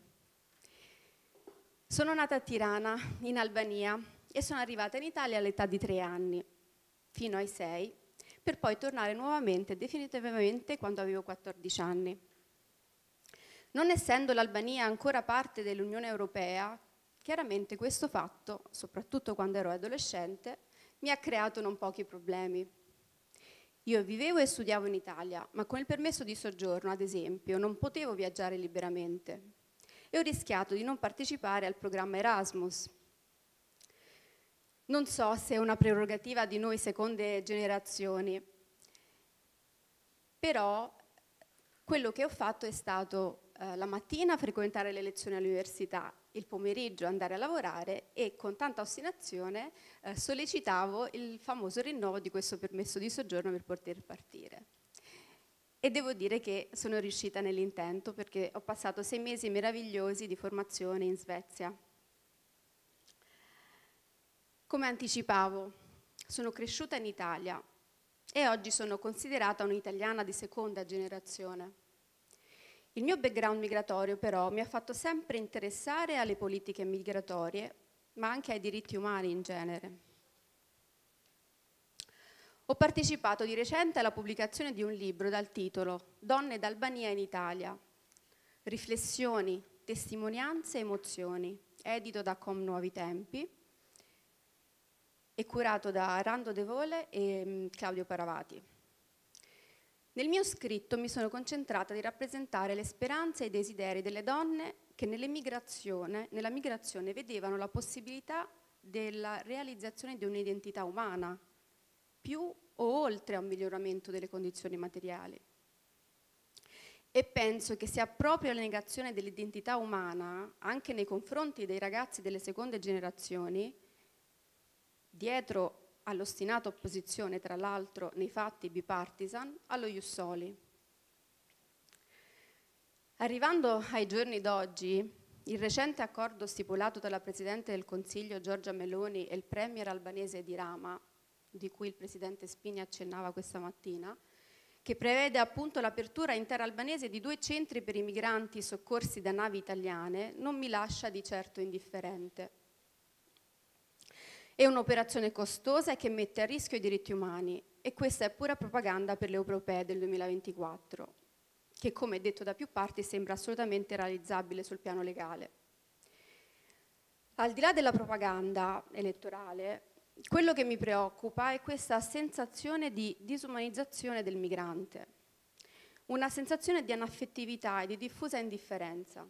Sono nata a Tirana, in Albania, e sono arrivata in Italia all'età di tre anni, fino ai sei, per poi tornare nuovamente definitivamente quando avevo quattordici anni. Non essendo l'Albania ancora parte dell'Unione Europea, chiaramente questo fatto, soprattutto quando ero adolescente, mi ha creato non pochi problemi. Io vivevo e studiavo in Italia, ma con il permesso di soggiorno, ad esempio, non potevo viaggiare liberamente e ho rischiato di non partecipare al programma Erasmus. Non so se è una prerogativa di noi seconde generazioni, però quello che ho fatto è stato eh, la mattina frequentare le lezioni all'università, il pomeriggio andare a lavorare e con tanta ostinazione eh, sollecitavo il famoso rinnovo di questo permesso di soggiorno per poter partire. E devo dire che sono riuscita nell'intento perché ho passato sei mesi meravigliosi di formazione in Svezia. Come anticipavo, sono cresciuta in Italia e oggi sono considerata un'italiana di seconda generazione. Il mio background migratorio però mi ha fatto sempre interessare alle politiche migratorie, ma anche ai diritti umani in genere. Ho partecipato di recente alla pubblicazione di un libro dal titolo Donne d'Albania in Italia, riflessioni, testimonianze e emozioni, edito da Com Nuovi Tempi e curato da Rando De Vole e Claudio Paravati. Nel mio scritto mi sono concentrata di rappresentare le speranze e i desideri delle donne che nell'emigrazione, nella migrazione vedevano la possibilità della realizzazione di un'identità umana, più o oltre a un miglioramento delle condizioni materiali. E penso che sia proprio la negazione dell'identità umana, anche nei confronti dei ragazzi delle seconde generazioni, dietro all'ostinata opposizione, tra l'altro, nei fatti bipartisan, allo Ius Soli. Arrivando ai giorni d'oggi, il recente accordo stipulato dalla Presidente del Consiglio Giorgia Meloni e il Premier albanese di Rama, di cui il Presidente Spini accennava questa mattina, che prevede appunto l'apertura interalbanese di due centri per i migranti soccorsi da navi italiane, non mi lascia di certo indifferente. È un'operazione costosa e che mette a rischio i diritti umani e questa è pura propaganda per le europee del duemilaventiquattro, che come detto da più parti sembra assolutamente realizzabile sul piano legale. Al di là della propaganda elettorale, quello che mi preoccupa è questa sensazione di disumanizzazione del migrante, una sensazione di anaffettività e di diffusa indifferenza.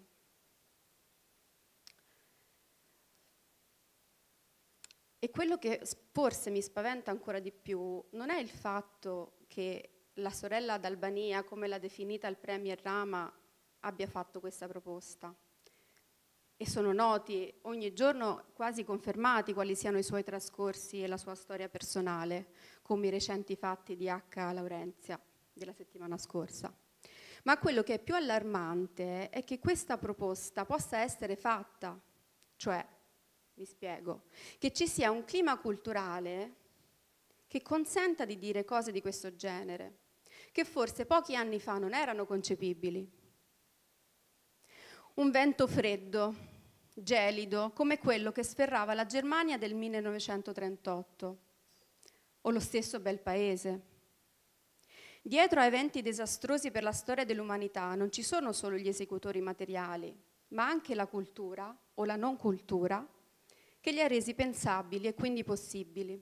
E quello che forse mi spaventa ancora di più non è il fatto che la sorella d'Albania, come l'ha definita il Premier Rama, abbia fatto questa proposta. E sono noti ogni giorno, quasi confermati, quali siano i suoi trascorsi e la sua storia personale, come i recenti fatti di H. Laurenzia della settimana scorsa. Ma quello che è più allarmante è che questa proposta possa essere fatta, cioè, mi spiego, che ci sia un clima culturale che consenta di dire cose di questo genere, che forse pochi anni fa non erano concepibili. Un vento freddo, gelido, come quello che sferrava la Germania del millenovecentotrentotto, o lo stesso Belpaese. Dietro a eventi disastrosi per la storia dell'umanità non ci sono solo gli esecutori materiali, ma anche la cultura o la non cultura che li ha resi pensabili e quindi possibili.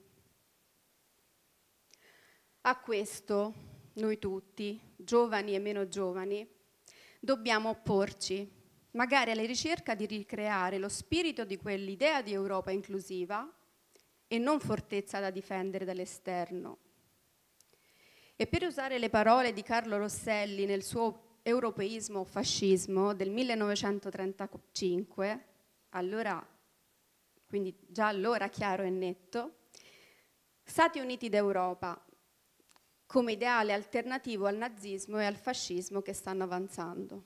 A questo noi tutti, giovani e meno giovani, dobbiamo opporci, magari alla ricerca di ricreare lo spirito di quell'idea di Europa inclusiva e non fortezza da difendere dall'esterno. E per usare le parole di Carlo Rosselli nel suo Europeismo o fascismo del millenovecentotrentacinque, allora, quindi già allora chiaro e netto, Stati Uniti d'Europa come ideale alternativo al nazismo e al fascismo che stanno avanzando.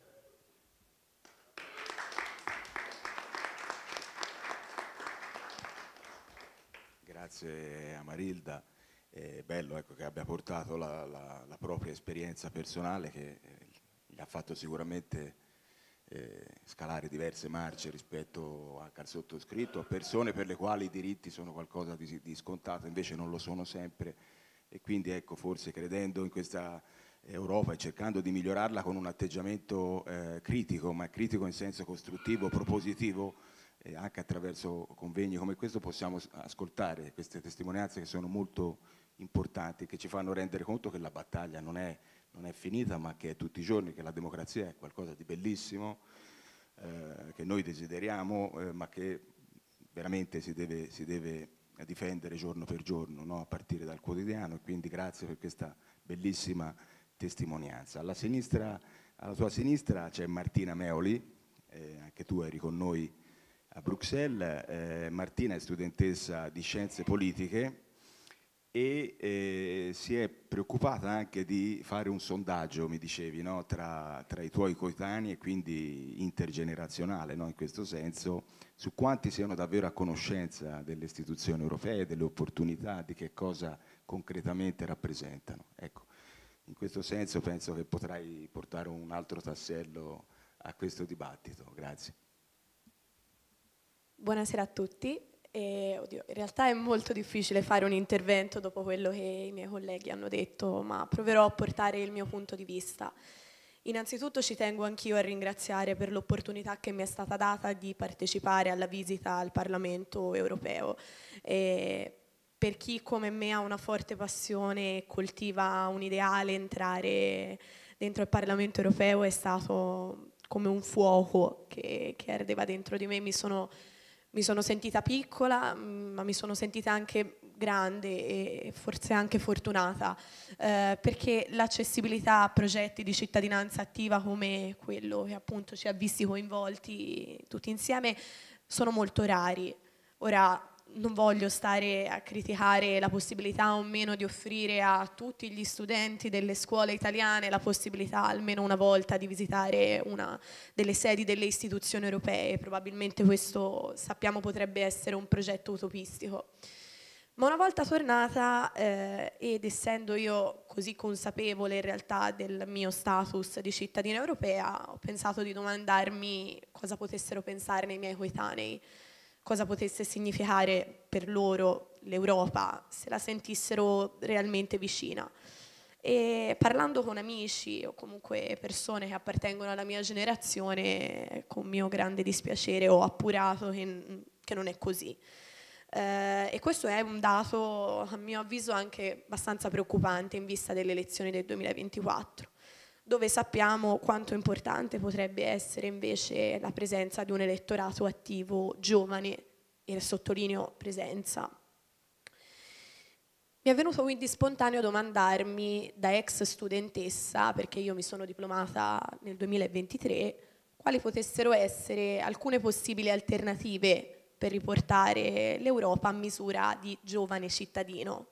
Grazie Amarilda. È bello, ecco, che abbia portato la, la, la propria esperienza personale che eh, gli ha fatto sicuramente eh, scalare diverse marce rispetto anche al sottoscritto, a persone per le quali i diritti sono qualcosa di, di scontato, invece non lo sono sempre, e quindi ecco, forse credendo in questa Europa e cercando di migliorarla con un atteggiamento eh, critico, ma critico in senso costruttivo, propositivo, eh, anche attraverso convegni come questo possiamo ascoltare queste testimonianze che sono molto importanti, che ci fanno rendere conto che la battaglia non è, non è finita, ma che è tutti i giorni, che la democrazia è qualcosa di bellissimo, eh, che noi desideriamo, eh, ma che veramente si deve, si deve difendere giorno per giorno, no? A partire dal quotidiano, e quindi grazie per questa bellissima testimonianza. Alla sinistra, alla tua sinistra c'è Martina Meoli, eh, anche tu eri con noi a Bruxelles. eh, Martina è studentessa di scienze politiche e eh, si è preoccupata anche di fare un sondaggio, mi dicevi, no? tra, tra i tuoi coetanei, e quindi intergenerazionale, no? In questo senso, su quanti siano davvero a conoscenza delle istituzioni europee, delle opportunità, di che cosa concretamente rappresentano. Ecco, in questo senso penso che potrai portare un altro tassello a questo dibattito. Grazie. Buonasera a tutti. E, oddio, in realtà è molto difficile fare un intervento dopo quello che i miei colleghi hanno detto, ma proverò a portare il mio punto di vista. Innanzitutto ci tengo anch'io a ringraziare per l'opportunità che mi è stata data di partecipare alla visita al Parlamento europeo. E per chi come me ha una forte passione e coltiva un ideale, entrare dentro il Parlamento europeo è stato come un fuoco che, che ardeva dentro di me. Mi sono Mi sono sentita piccola, ma mi sono sentita anche grande e forse anche fortunata, eh, perché l'accessibilità a progetti di cittadinanza attiva come quello che appunto ci ha visti coinvolti tutti insieme sono molto rari. Ora, non voglio stare a criticare la possibilità o meno di offrire a tutti gli studenti delle scuole italiane la possibilità almeno una volta di visitare una delle sedi delle istituzioni europee. Probabilmente questo, sappiamo, potrebbe essere un progetto utopistico. Ma una volta tornata, eh, ed essendo io così consapevole in realtà del mio status di cittadina europea, ho pensato di domandarmi cosa potessero pensarne i miei coetanei, cosa potesse significare per loro l'Europa, se la sentissero realmente vicina. E parlando con amici o comunque persone che appartengono alla mia generazione, con mio grande dispiacere ho appurato che, che non è così. Eh, e questo è un dato, a mio avviso, anche abbastanza preoccupante in vista delle elezioni del duemilaventiquattro, dove sappiamo quanto importante potrebbe essere invece la presenza di un elettorato attivo giovane, e sottolineo presenza. Mi è venuto quindi spontaneo domandarmi, da ex studentessa, perché io mi sono diplomata nel duemilaventitré, quali potessero essere alcune possibili alternative per riportare l'Europa a misura di giovane cittadino.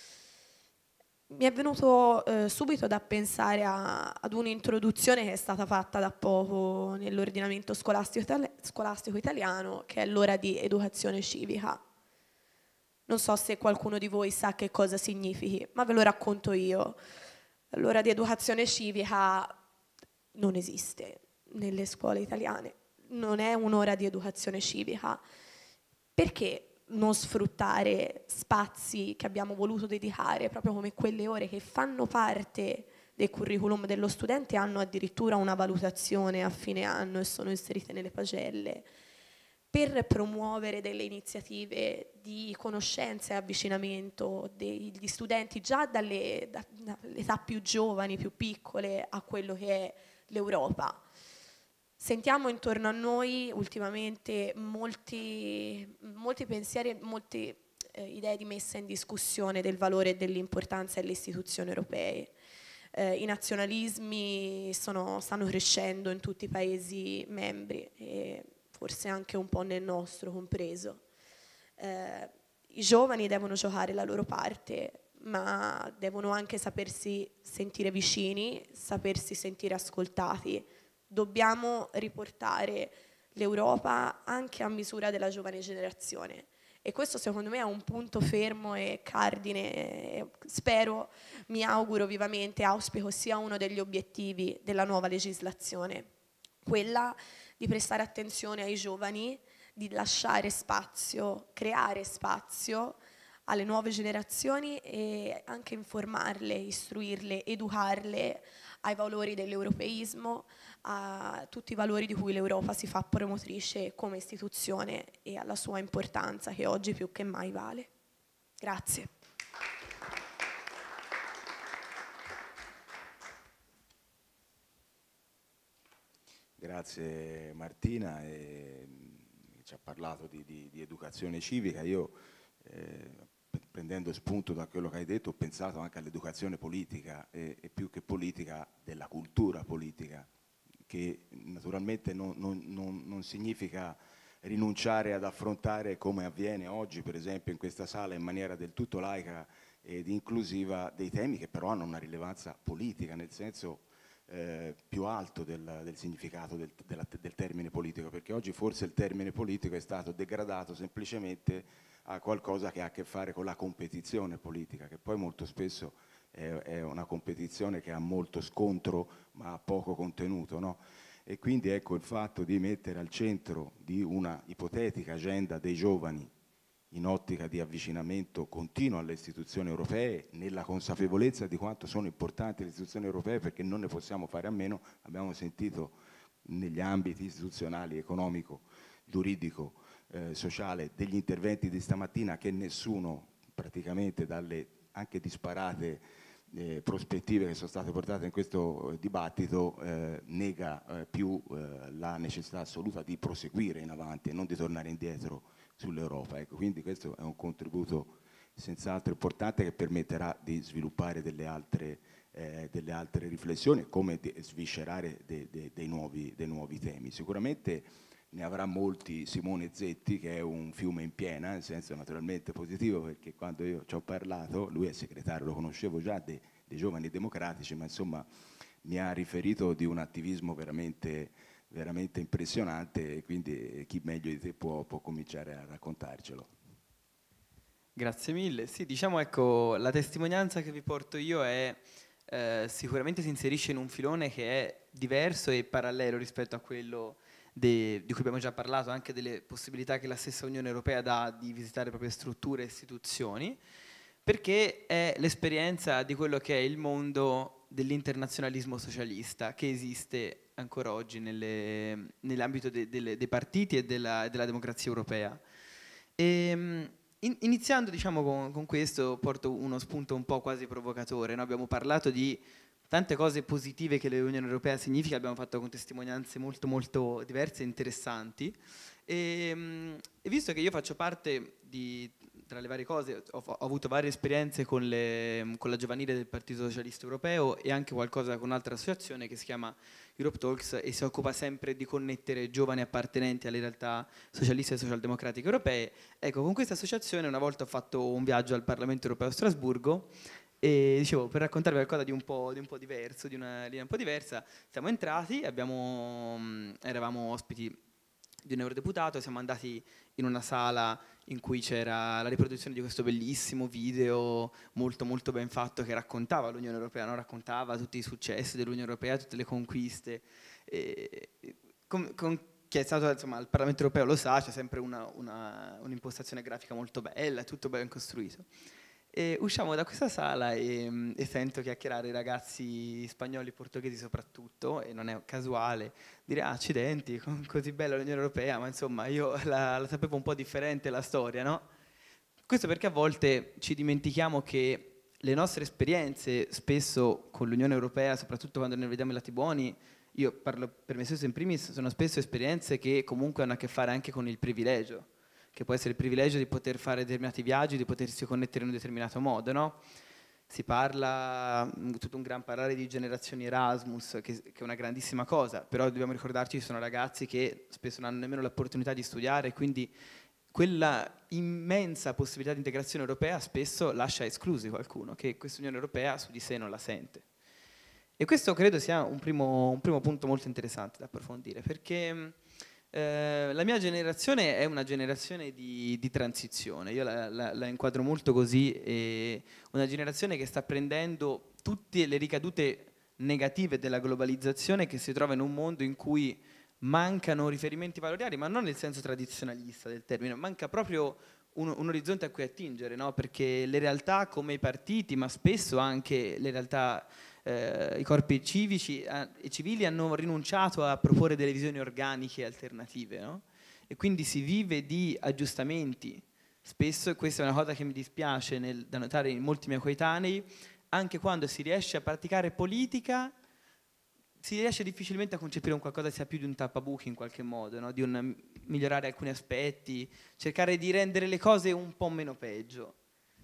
Mi è venuto eh, subito da pensare a, ad un'introduzione che è stata fatta da poco nell'ordinamento scolastico, itali- scolastico italiano, che è l'ora di educazione civica. Non so se qualcuno di voi sa che cosa significhi, ma ve lo racconto io. L'ora di educazione civica non esiste nelle scuole italiane. non è un'ora di educazione civica. Perché non sfruttare spazi che abbiamo voluto dedicare, proprio come quelle ore che fanno parte del curriculum dello studente, hanno addirittura una valutazione a fine anno e sono inserite nelle pagelle, per promuovere delle iniziative di conoscenza e avvicinamento degli studenti già dalle, da, dalle età più giovani, più piccole, a quello che è l'Europa. Sentiamo intorno a noi ultimamente molti, molti pensieri e molte eh, idee di messa in discussione del valore e dell'importanza delle istituzioni europee. Eh, I nazionalismi sono, stanno crescendo in tutti i Paesi membri, e forse anche un po' nel nostro compreso. Eh, I giovani devono giocare la loro parte, ma devono anche sapersi sentire vicini, sapersi sentire ascoltati. Dobbiamo riportare l'Europa anche a misura della giovane generazione, e questo secondo me è un punto fermo e cardine. Spero, mi auguro vivamente, auspico sia uno degli obiettivi della nuova legislazione, quella di prestare attenzione ai giovani, di lasciare spazio, creare spazio alle nuove generazioni e anche informarle, istruirle, educarle ai valori dell'europeismo, a tutti i valori di cui l'Europa si fa promotrice come istituzione e alla sua importanza, che oggi più che mai vale. Grazie. Grazie Martina, e, ci ha parlato di, di, di educazione civica. Io eh, prendendo spunto da quello che hai detto ho pensato anche all'educazione politica e, e più che politica della cultura politica, che naturalmente non, non, non, non significa rinunciare ad affrontare, come avviene oggi per esempio in questa sala in maniera del tutto laica ed inclusiva, dei temi che però hanno una rilevanza politica, nel senso Eh, più alto del, del significato del, della, del termine politico, perché oggi forse il termine politico è stato degradato semplicemente a qualcosa che ha a che fare con la competizione politica, che poi molto spesso è, è una competizione che ha molto scontro ma ha poco contenuto, no? E quindi ecco, il fatto di mettere al centro di una ipotetica agenda dei giovani in ottica di avvicinamento continuo alle istituzioni europee, nella consapevolezza di quanto sono importanti le istituzioni europee, perché non ne possiamo fare a meno. Abbiamo sentito negli ambiti istituzionali, economico, giuridico, eh, sociale, degli interventi di stamattina che nessuno, praticamente dalle anche disparate eh, prospettive che sono state portate in questo eh, dibattito, eh, nega eh, più eh, la necessità assoluta di proseguire in avanti e non di tornare indietro sull'Europa. Ecco, quindi questo è un contributo senz'altro importante che permetterà di sviluppare delle altre, eh, delle altre riflessioni, come di sviscerare de, de, dei, nuovi, dei nuovi temi. Sicuramente ne avrà molti Simone Zetti, che è un fiume in piena, nel senso naturalmente positivo, perché quando io ci ho parlato, lui è segretario, lo conoscevo già, dei, dei Giovani Democratici, ma insomma mi ha riferito di un attivismo veramente veramente impressionante, e quindi chi meglio di te può, può cominciare a raccontarcelo. Grazie mille. Sì, diciamo, ecco, la testimonianza che vi porto io è eh, sicuramente si inserisce in un filone che è diverso e parallelo rispetto a quello de, di cui abbiamo già parlato, anche delle possibilità che la stessa Unione Europea dà di visitare proprie strutture e istituzioni, perché è l'esperienza di quello che è il mondo dell'internazionalismo socialista che esiste ancora oggi nelle, nell'ambito de, de, dei partiti e della, della democrazia europea. E, in, iniziando diciamo, con, con questo, porto uno spunto un po' quasi provocatore, no? Abbiamo parlato di tante cose positive che l'Unione Europea significa, abbiamo fatto con testimonianze molto molto diverse e interessanti, e, e visto che io faccio parte di, tra le varie cose, ho, ho avuto varie esperienze con, le, con la giovanile del Partito Socialista Europeo e anche qualcosa con un'altra associazione che si chiama Europe Talks e si occupa sempre di connettere giovani appartenenti alle realtà socialiste e socialdemocratiche europee. Ecco, con questa associazione una volta ho fatto un viaggio al Parlamento Europeo a Strasburgo e dicevo, per raccontarvi qualcosa di un po', di un po' diverso, di una linea un po' diversa, siamo entrati, abbiamo, eravamo ospiti di un eurodeputato, siamo andati in una sala in cui c'era la riproduzione di questo bellissimo video molto molto ben fatto che raccontava l'Unione Europea, no? Raccontava tutti i successi dell'Unione Europea, tutte le conquiste. E con, con chi è stato insomma, al Parlamento europeo lo sa, c'è sempre una, una, un'impostazione grafica molto bella, tutto ben costruito. E usciamo da questa sala e, e sento chiacchierare i ragazzi spagnoli, portoghesi soprattutto, e non è casuale, dire ah, accidenti, così bella l'Unione Europea, ma insomma io la, la sapevo un po' differente la storia, no? Questo perché a volte ci dimentichiamo che le nostre esperienze, spesso con l'Unione Europea, soprattutto quando ne vediamo i lati buoni, io parlo per me stesso in primis, sono spesso esperienze che comunque hanno a che fare anche con il privilegio, che può essere il privilegio di poter fare determinati viaggi, di potersi connettere in un determinato modo, no? Si parla, tutto un gran parlare di generazioni Erasmus, che, che è una grandissima cosa, però dobbiamo ricordarci che ci sono ragazzi che spesso non hanno nemmeno l'opportunità di studiare, quindi quella immensa possibilità di integrazione europea spesso lascia esclusi qualcuno, che questa Unione Europea su di sé non la sente. E questo credo sia un primo, un primo punto molto interessante da approfondire, perché Eh, la mia generazione è una generazione di, di transizione, io la, la, la inquadro molto così, è una generazione che sta prendendo tutte le ricadute negative della globalizzazione, che si trova in un mondo in cui mancano riferimenti valoriali, ma non nel senso tradizionalista del termine, manca proprio un, un orizzonte a cui attingere, no? Perché le realtà come i partiti, ma spesso anche le realtà Eh, i corpi civici eh, e civili hanno rinunciato a proporre delle visioni organiche alternative, no? E quindi si vive di aggiustamenti. Spesso, e questa è una cosa che mi dispiace nel, da notare in molti miei coetanei, anche quando si riesce a praticare politica, si riesce difficilmente a concepire un qualcosa che sia più di un tappabuchi in qualche modo, no? Di un, migliorare alcuni aspetti, cercare di rendere le cose un po' meno peggio.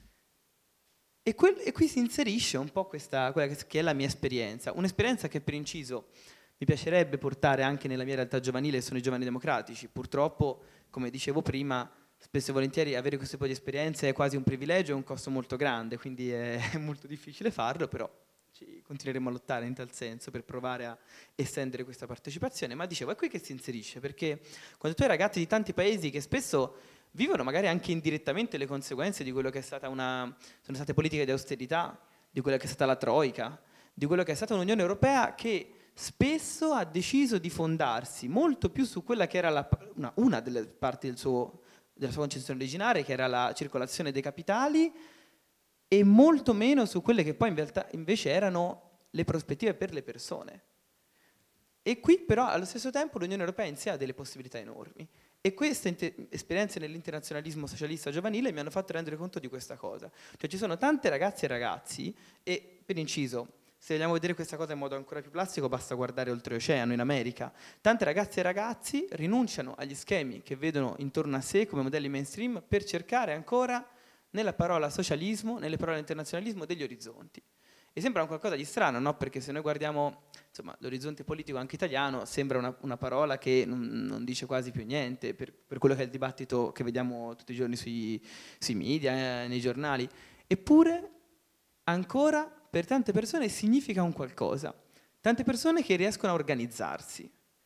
E, quel, e qui si inserisce un po' questa, quella che, che è la mia esperienza, un'esperienza che per inciso mi piacerebbe portare anche nella mia realtà giovanile, sono i giovani democratici. Purtroppo, come dicevo prima, spesso e volentieri avere questo tipo di esperienze è quasi un privilegio e un costo molto grande, quindi è, è molto difficile farlo, però ci continueremo a lottare in tal senso per provare a estendere questa partecipazione. Ma dicevo, è qui che si inserisce, perché quando tu hai ragazzi di tanti paesi che spesso vivono magari anche indirettamente le conseguenze di quello che è stata una, sono state politiche di austerità, di quella che è stata la Troika, di quello che è stata un'Unione Europea che spesso ha deciso di fondarsi molto più su quella che era la, una, una delle parti del suo, della sua concezione originaria, che era la circolazione dei capitali, e molto meno su quelle che poi in realtà invece erano le prospettive per le persone. E qui però allo stesso tempo l'Unione Europea in sé ha delle possibilità enormi. E queste inter- esperienze nell'internazionalismo socialista giovanile mi hanno fatto rendere conto di questa cosa. Cioè ci sono tante ragazze e ragazzi, e per inciso, se vogliamo vedere questa cosa in modo ancora più plastico, basta guardare oltreoceano, in America. Tante ragazze e ragazzi rinunciano agli schemi che vedono intorno a sé come modelli mainstream per cercare ancora nella parola socialismo, nelle parole internazionalismo, degli orizzonti. E sembra un qualcosa di strano, no? Perché se noi guardiamo insomma, l'orizzonte politico anche italiano, sembra una, una parola che non, non dice quasi più niente, per, per quello che è il dibattito che vediamo tutti i giorni sui, sui media, eh, nei giornali. Eppure, ancora, per tante persone significa un qualcosa. Tante persone che riescono a organizzarsi.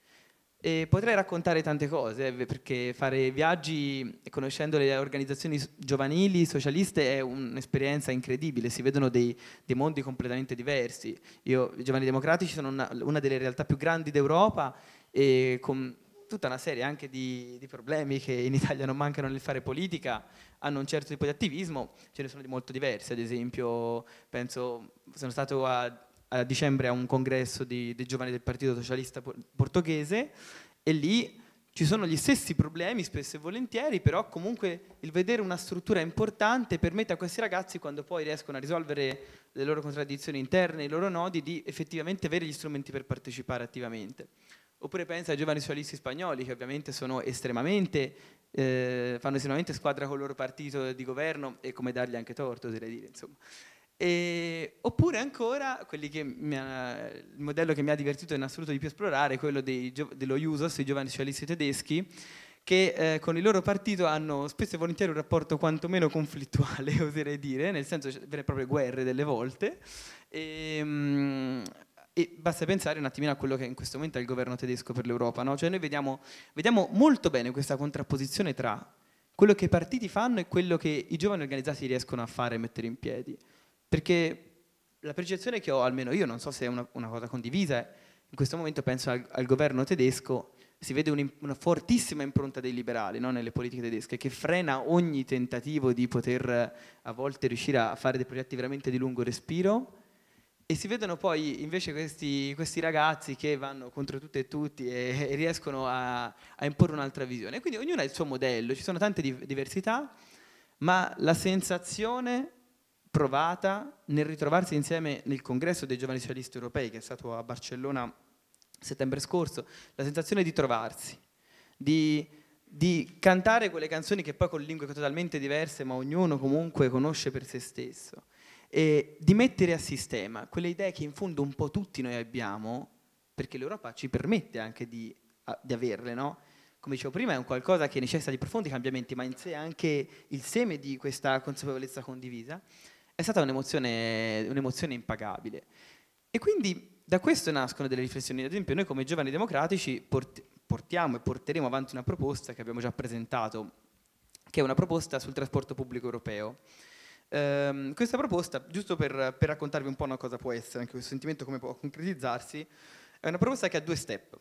E potrei raccontare tante cose, perché fare viaggi conoscendo le organizzazioni giovanili, socialiste, è un'esperienza incredibile, si vedono dei, dei mondi completamente diversi. Io, i Giovani Democratici, sono una, una delle realtà più grandi d'Europa, e con tutta una serie anche di, di problemi che in Italia non mancano nel fare politica, hanno un certo tipo di attivismo, ce ne sono di molto diversi. Ad esempio, penso, sono stato a a dicembre a un congresso di, dei giovani del Partito Socialista Portoghese, e lì ci sono gli stessi problemi spesso e volentieri, però comunque il vedere una struttura importante permette a questi ragazzi, quando poi riescono a risolvere le loro contraddizioni interne, i loro nodi, di effettivamente avere gli strumenti per partecipare attivamente. Oppure pensa ai giovani socialisti spagnoli, che ovviamente sono estremamente, eh, fanno estremamente squadra con il loro partito di governo, e come dargli anche torto, oserei dire, insomma. E, oppure ancora quelli che mi ha, il modello che mi ha divertito in assoluto di più esplorare è quello dei, dello Jusos, i giovani socialisti tedeschi, che eh, con il loro partito hanno spesso e volentieri un rapporto quantomeno conflittuale, oserei dire, nel senso vere e proprie guerre delle volte, e, um, e basta pensare un attimino a quello che in questo momento è il governo tedesco per l'Europa, no? Cioè noi vediamo, vediamo molto bene questa contrapposizione tra quello che i partiti fanno e quello che i giovani organizzati riescono a fare e mettere in piedi. Perché la percezione che ho, almeno io, non so se è una, una cosa condivisa, in questo momento penso al, al governo tedesco si vede un, una fortissima impronta dei liberali, no? Nelle politiche tedesche, che frena ogni tentativo di poter a volte riuscire a fare dei progetti veramente di lungo respiro, e si vedono poi invece questi, questi ragazzi che vanno contro tutto e tutti e, e riescono a, a imporre un'altra visione. Quindi ognuno ha il suo modello, ci sono tante di, diversità, ma la sensazione provata nel ritrovarsi insieme nel congresso dei giovani socialisti europei, che è stato a Barcellona settembre scorso, la sensazione di trovarsi, di, di cantare quelle canzoni che poi con lingue totalmente diverse, ma ognuno comunque conosce per se stesso, e di mettere a sistema quelle idee che in fondo un po' tutti noi abbiamo, perché l'Europa ci permette anche di, a, di averle, no? Come dicevo prima, è un qualcosa che necessita di profondi cambiamenti, ma in sé anche il seme di questa consapevolezza condivisa. È stata un'emozione, un'emozione impagabile. E quindi da questo nascono delle riflessioni. Ad esempio, noi come giovani democratici port- portiamo e porteremo avanti una proposta che abbiamo già presentato, che è una proposta sul trasporto pubblico europeo. Ehm, questa proposta, giusto per, per raccontarvi un po' una cosa può essere, anche questo sentimento come può concretizzarsi, è una proposta che ha due step.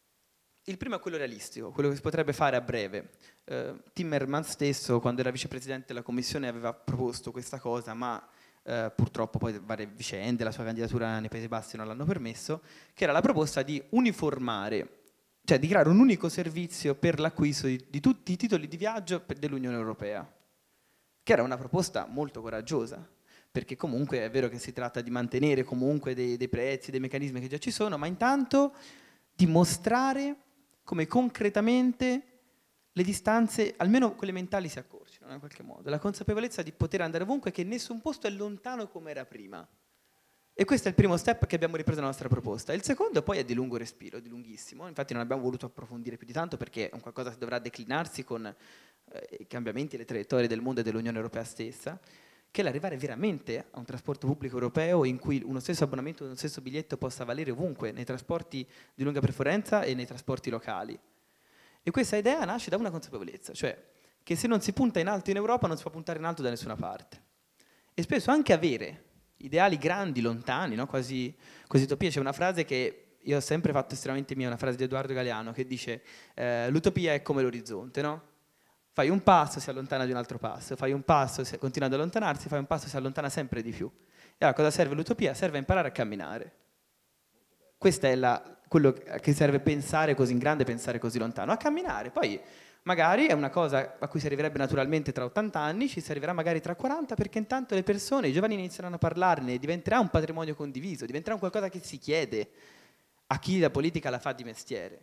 Il primo è quello realistico, quello che si potrebbe fare a breve. Eh, Timmermans stesso, quando era vicepresidente della Commissione, aveva proposto questa cosa, ma eh, purtroppo poi varie vicende, la sua candidatura nei Paesi Bassi non l'hanno permesso, che era la proposta di uniformare, cioè di creare un unico servizio per l'acquisto di, di tutti i titoli di viaggio dell'Unione Europea, che era una proposta molto coraggiosa, perché comunque è vero che si tratta di mantenere comunque dei, dei prezzi, dei meccanismi che già ci sono, ma intanto di mostrare come concretamente le distanze, almeno quelle mentali, si accorciano in qualche modo. La consapevolezza di poter andare ovunque, che nessun posto è lontano come era prima. E questo è il primo step che abbiamo ripreso nella nostra proposta. Il secondo poi è di lungo respiro, di lunghissimo. Infatti non abbiamo voluto approfondire più di tanto perché è un qualcosa che dovrà declinarsi con eh, i cambiamenti e le traiettorie del mondo e dell'Unione Europea stessa, che è l'arrivare veramente a un trasporto pubblico europeo in cui uno stesso abbonamento, uno stesso biglietto possa valere ovunque, nei trasporti di lunga percorrenza e nei trasporti locali. E questa idea nasce da una consapevolezza, cioè che se non si punta in alto in Europa non si può puntare in alto da nessuna parte. E spesso anche avere ideali grandi, lontani, no? quasi, quasi utopia. C'è una frase che io ho sempre fatto estremamente mia, una frase di Edoardo Galeano, che dice eh, l'utopia è come l'orizzonte, no? Fai un passo, si allontana di un altro passo, fai un passo, si continua ad allontanarsi, fai un passo, si allontana sempre di più. E allora cosa serve l'utopia? Serve a imparare a camminare. Questo è la, quello che serve pensare così in grande, pensare così lontano, a camminare. Poi magari è una cosa a cui si arriverebbe naturalmente tra ottanta anni, ci si arriverà magari tra quaranta, perché intanto le persone, i giovani inizieranno a parlarne, diventerà un patrimonio condiviso, diventerà un qualcosa che si chiede a chi la politica la fa di mestiere.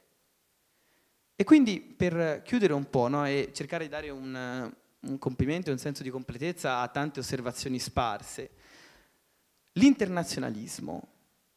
E quindi per chiudere un po', no, e cercare di dare un, un complimento e un senso di completezza a tante osservazioni sparse, l'internazionalismo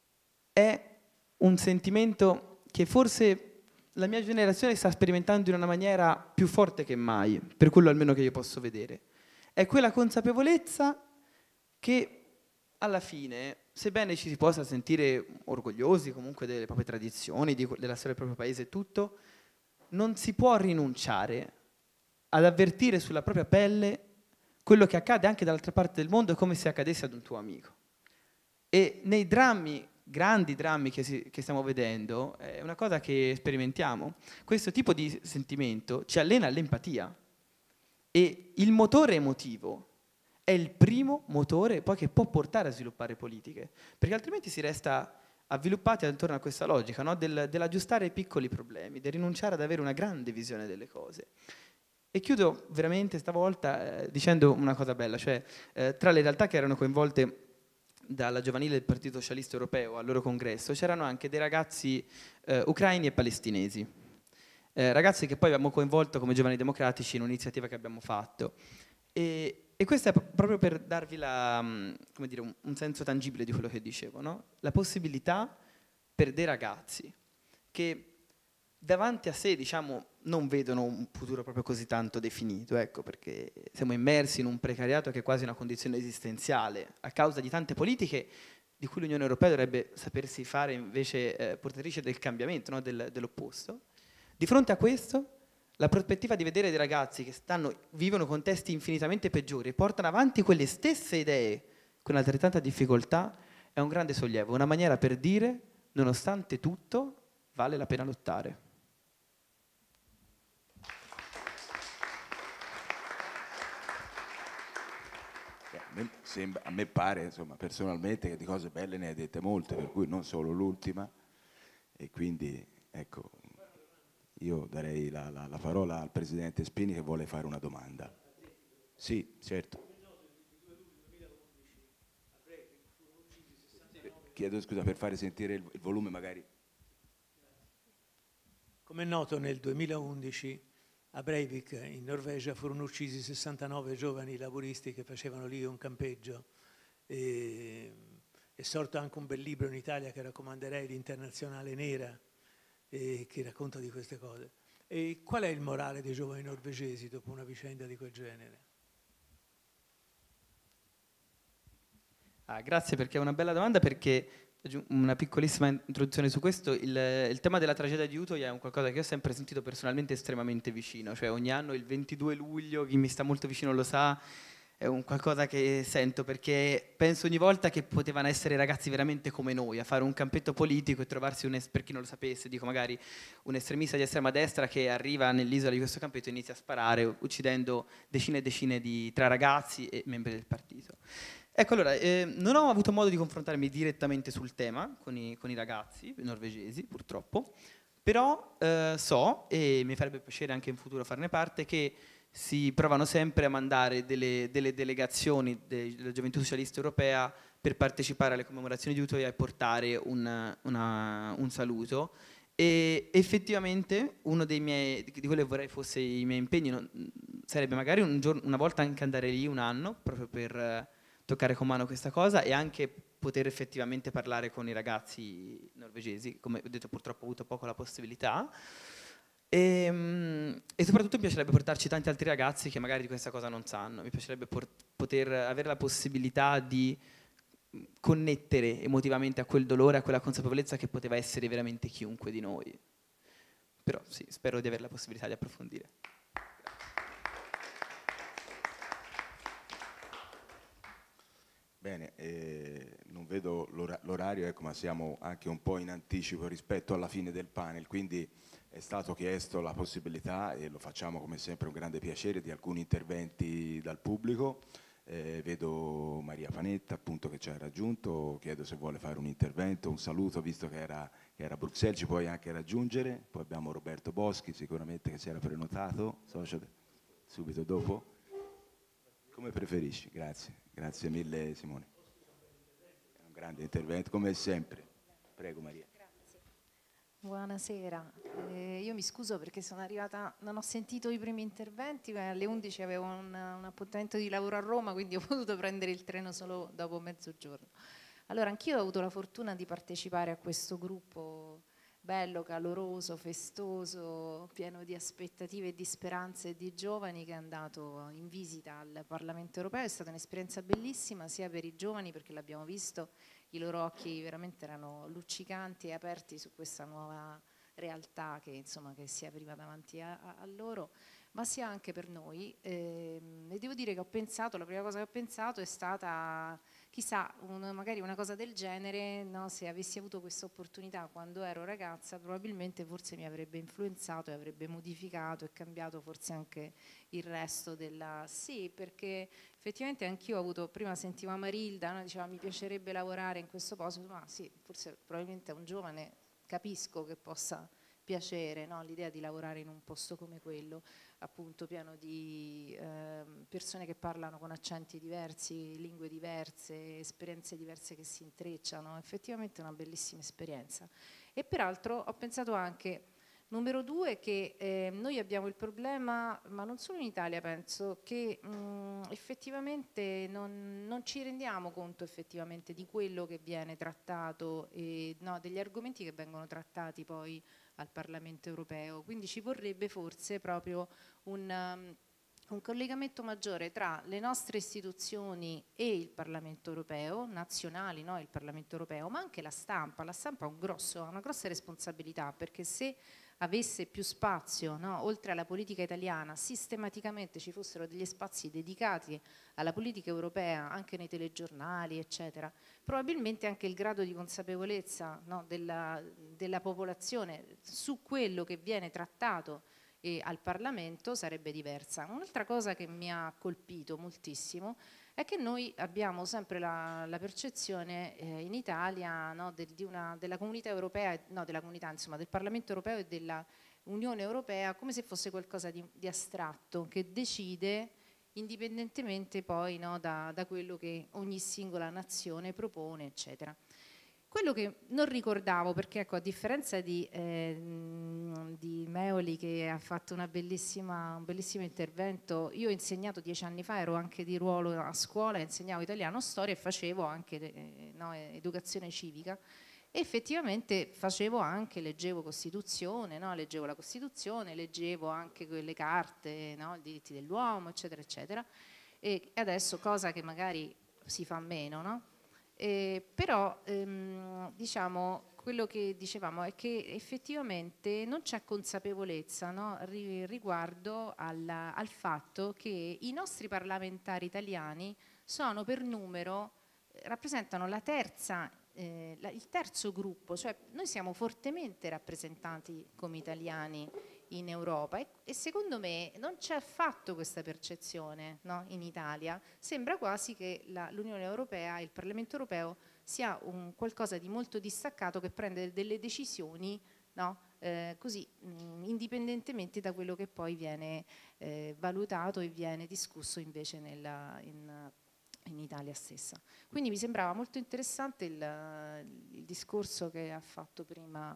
è un sentimento che forse la mia generazione sta sperimentando in una maniera più forte che mai, per quello almeno che io posso vedere. È quella consapevolezza che alla fine, sebbene ci si possa sentire orgogliosi comunque delle proprie tradizioni, di, della storia del proprio paese e tutto, non si può rinunciare ad avvertire sulla propria pelle quello che accade anche dall'altra parte del mondo, come se accadesse ad un tuo amico. E nei drammi, grandi drammi che, si, che stiamo vedendo, è una cosa che sperimentiamo. Questo tipo di sentimento ci allena all'empatia. E il motore emotivo è il primo motore poi che può portare a sviluppare politiche. Perché altrimenti si resta avviluppati attorno a questa logica, no? Del, dell'aggiustare i piccoli problemi, del rinunciare ad avere una grande visione delle cose. E chiudo veramente stavolta eh, dicendo una cosa bella, cioè eh, tra le realtà che erano coinvolte dalla giovanile del Partito Socialista Europeo al loro congresso c'erano anche dei ragazzi eh, ucraini e palestinesi, eh, ragazzi che poi abbiamo coinvolto come giovani democratici in un'iniziativa che abbiamo fatto. E, E questo è proprio per darvi la, come dire, un, un senso tangibile di quello che dicevo, no? La possibilità per dei ragazzi che davanti a sé, diciamo, non vedono un futuro proprio così tanto definito, ecco, perché siamo immersi in un precariato che è quasi una condizione esistenziale a causa di tante politiche di cui l'Unione Europea dovrebbe sapersi fare invece eh, portatrice del cambiamento, no? Del, dell'opposto. Di fronte a questo, la prospettiva di vedere dei ragazzi che stanno, vivono contesti infinitamente peggiori e portano avanti quelle stesse idee con altrettanta difficoltà è un grande sollievo, una maniera per dire, nonostante tutto, vale la pena lottare. me, sembra, a me pare, insomma, personalmente, che di cose belle ne hai dette molte, per cui non solo l'ultima, e quindi, ecco, io darei la, la, la parola al Presidente Spini che vuole fare una domanda. Sì, certo. Chiedo scusa per fare sentire il, il volume magari. Come è noto, nel duemilaundici a Breivik in Norvegia furono uccisi sessantanove giovani laburisti che facevano lì un campeggio. E, è sorto anche un bel libro in Italia che raccomanderei, l'Internazionale Nera, e che racconta di queste cose. E qual è il morale dei giovani norvegesi dopo una vicenda di quel genere? Ah, grazie, perché è una bella domanda, perché una piccolissima introduzione su questo, il, il tema della tragedia di Utøya è un qualcosa che ho sempre sentito personalmente estremamente vicino, cioè ogni anno il ventidue luglio, chi mi sta molto vicino lo sa, è un qualcosa che sento, perché penso ogni volta che potevano essere ragazzi veramente come noi a fare un campetto politico e trovarsi, un es- per chi non lo sapesse, dico magari un estremista di estrema destra che arriva nell'isola di questo campetto e inizia a sparare uccidendo decine e decine di tra ragazzi e membri del partito. Ecco, allora, eh, non ho avuto modo di confrontarmi direttamente sul tema con i, con i ragazzi norvegesi, purtroppo, però eh, so, e mi farebbe piacere anche in futuro farne parte, che si provano sempre a mandare delle, delle delegazioni de, della Gioventù Socialista Europea per partecipare alle commemorazioni di Utøya e portare un, una, un saluto. E effettivamente uno dei miei, di quello che vorrei fosse i miei impegni, non, sarebbe magari un giorno, una volta anche andare lì un anno, proprio per toccare con mano questa cosa e anche poter effettivamente parlare con i ragazzi norvegesi, come ho detto purtroppo ho avuto poco la possibilità, e, e soprattutto mi piacerebbe portarci tanti altri ragazzi che magari di questa cosa non sanno, mi piacerebbe por- poter avere la possibilità di connettere emotivamente a quel dolore, a quella consapevolezza che poteva essere veramente chiunque di noi, però sì, spero di avere la possibilità di approfondire. Bene, eh, non vedo l'ora- l'orario, ecco, ma siamo anche un po' in anticipo rispetto alla fine del panel, quindi è stato chiesto la possibilità, e lo facciamo come sempre un grande piacere, di alcuni interventi dal pubblico. Eh, vedo Maria Panetta appunto che ci ha raggiunto, chiedo se vuole fare un intervento, un saluto visto che era, che era a Bruxelles, ci puoi anche raggiungere. Poi abbiamo Roberto Boschi sicuramente che si era prenotato, socio subito dopo. Come preferisci, grazie. Grazie mille Simone. È un grande intervento, come sempre. Prego Maria. Grazie. Buonasera. Eh, io mi scuso perché sono arrivata, non ho sentito i primi interventi, alle undici avevo un, un appuntamento di lavoro a Roma, quindi ho potuto prendere il treno solo dopo mezzogiorno. Allora, anch'io ho avuto la fortuna di partecipare a questo gruppo bello, caloroso, festoso, pieno di aspettative e di speranze e di giovani che è andato in visita al Parlamento Europeo. È stata un'esperienza bellissima sia per i giovani, perché l'abbiamo visto, i loro occhi veramente erano luccicanti e aperti su questa nuova realtà che, insomma, che si apriva davanti a, a, a loro, ma sia anche per noi. E, e devo dire che ho pensato, la prima cosa che ho pensato è stata, chissà, un, magari una cosa del genere, no, se avessi avuto questa opportunità quando ero ragazza, probabilmente forse mi avrebbe influenzato e avrebbe modificato e cambiato forse anche il resto della... Sì, perché effettivamente anch'io ho avuto, prima sentivo Marilda, no, diceva mi piacerebbe lavorare in questo posto, ma sì, forse probabilmente a un giovane capisco che possa piacere, no? L'idea di lavorare in un posto come quello, appunto pieno di eh, persone che parlano con accenti diversi, lingue diverse, esperienze diverse che si intrecciano, effettivamente è una bellissima esperienza. E peraltro ho pensato anche, numero due, che eh, noi abbiamo il problema, ma non solo in Italia penso, che mh, effettivamente non, non ci rendiamo conto effettivamente di quello che viene trattato, e, no, degli argomenti che vengono trattati poi al Parlamento Europeo, quindi ci vorrebbe forse proprio un, um, un collegamento maggiore tra le nostre istituzioni e il Parlamento Europeo, nazionali, no? Il Parlamento Europeo, ma anche la stampa. La stampa ha un grosso, una grossa responsabilità, perché se avesse più spazio, no? Oltre alla politica italiana, sistematicamente ci fossero degli spazi dedicati alla politica europea, anche nei telegiornali, eccetera, probabilmente anche il grado di consapevolezza, no? della, della popolazione su quello che viene trattato eh, al Parlamento sarebbe diversa. Un'altra cosa che mi ha colpito moltissimo è che noi abbiamo sempre la, la percezione eh, in Italia, no, del, di una, della comunità europea, no, della comunità, insomma, del Parlamento europeo e della Unione Europea come se fosse qualcosa di, di astratto, che decide indipendentemente poi, no, da, da quello che ogni singola nazione propone, eccetera. Quello che non ricordavo, perché ecco, a differenza di, eh, di Meoli, che ha fatto una bellissima, un bellissimo intervento, io ho insegnato dieci anni fa, ero anche di ruolo a scuola, insegnavo italiano, storia e facevo anche eh, no, educazione civica, e effettivamente facevo anche, leggevo Costituzione, no? leggevo la Costituzione, leggevo anche quelle carte, no? I diritti dell'uomo, eccetera, eccetera, e adesso cosa che magari si fa meno, no? Eh, però ehm, diciamo, quello che dicevamo è che effettivamente non c'è consapevolezza, no? Ri- riguardo al, al fatto che i nostri parlamentari italiani sono per numero, eh, rappresentano la terza, eh, la, il terzo gruppo, cioè noi siamo fortemente rappresentati come italiani in Europa, e, e secondo me non c'è affatto questa percezione, no? In Italia sembra quasi che la, l'Unione Europea, il Parlamento Europeo sia un qualcosa di molto distaccato che prende delle decisioni, no? eh, così mh, indipendentemente da quello che poi viene eh, valutato e viene discusso invece nella, in, in Italia stessa. Quindi mi sembrava molto interessante il, il discorso che ha fatto prima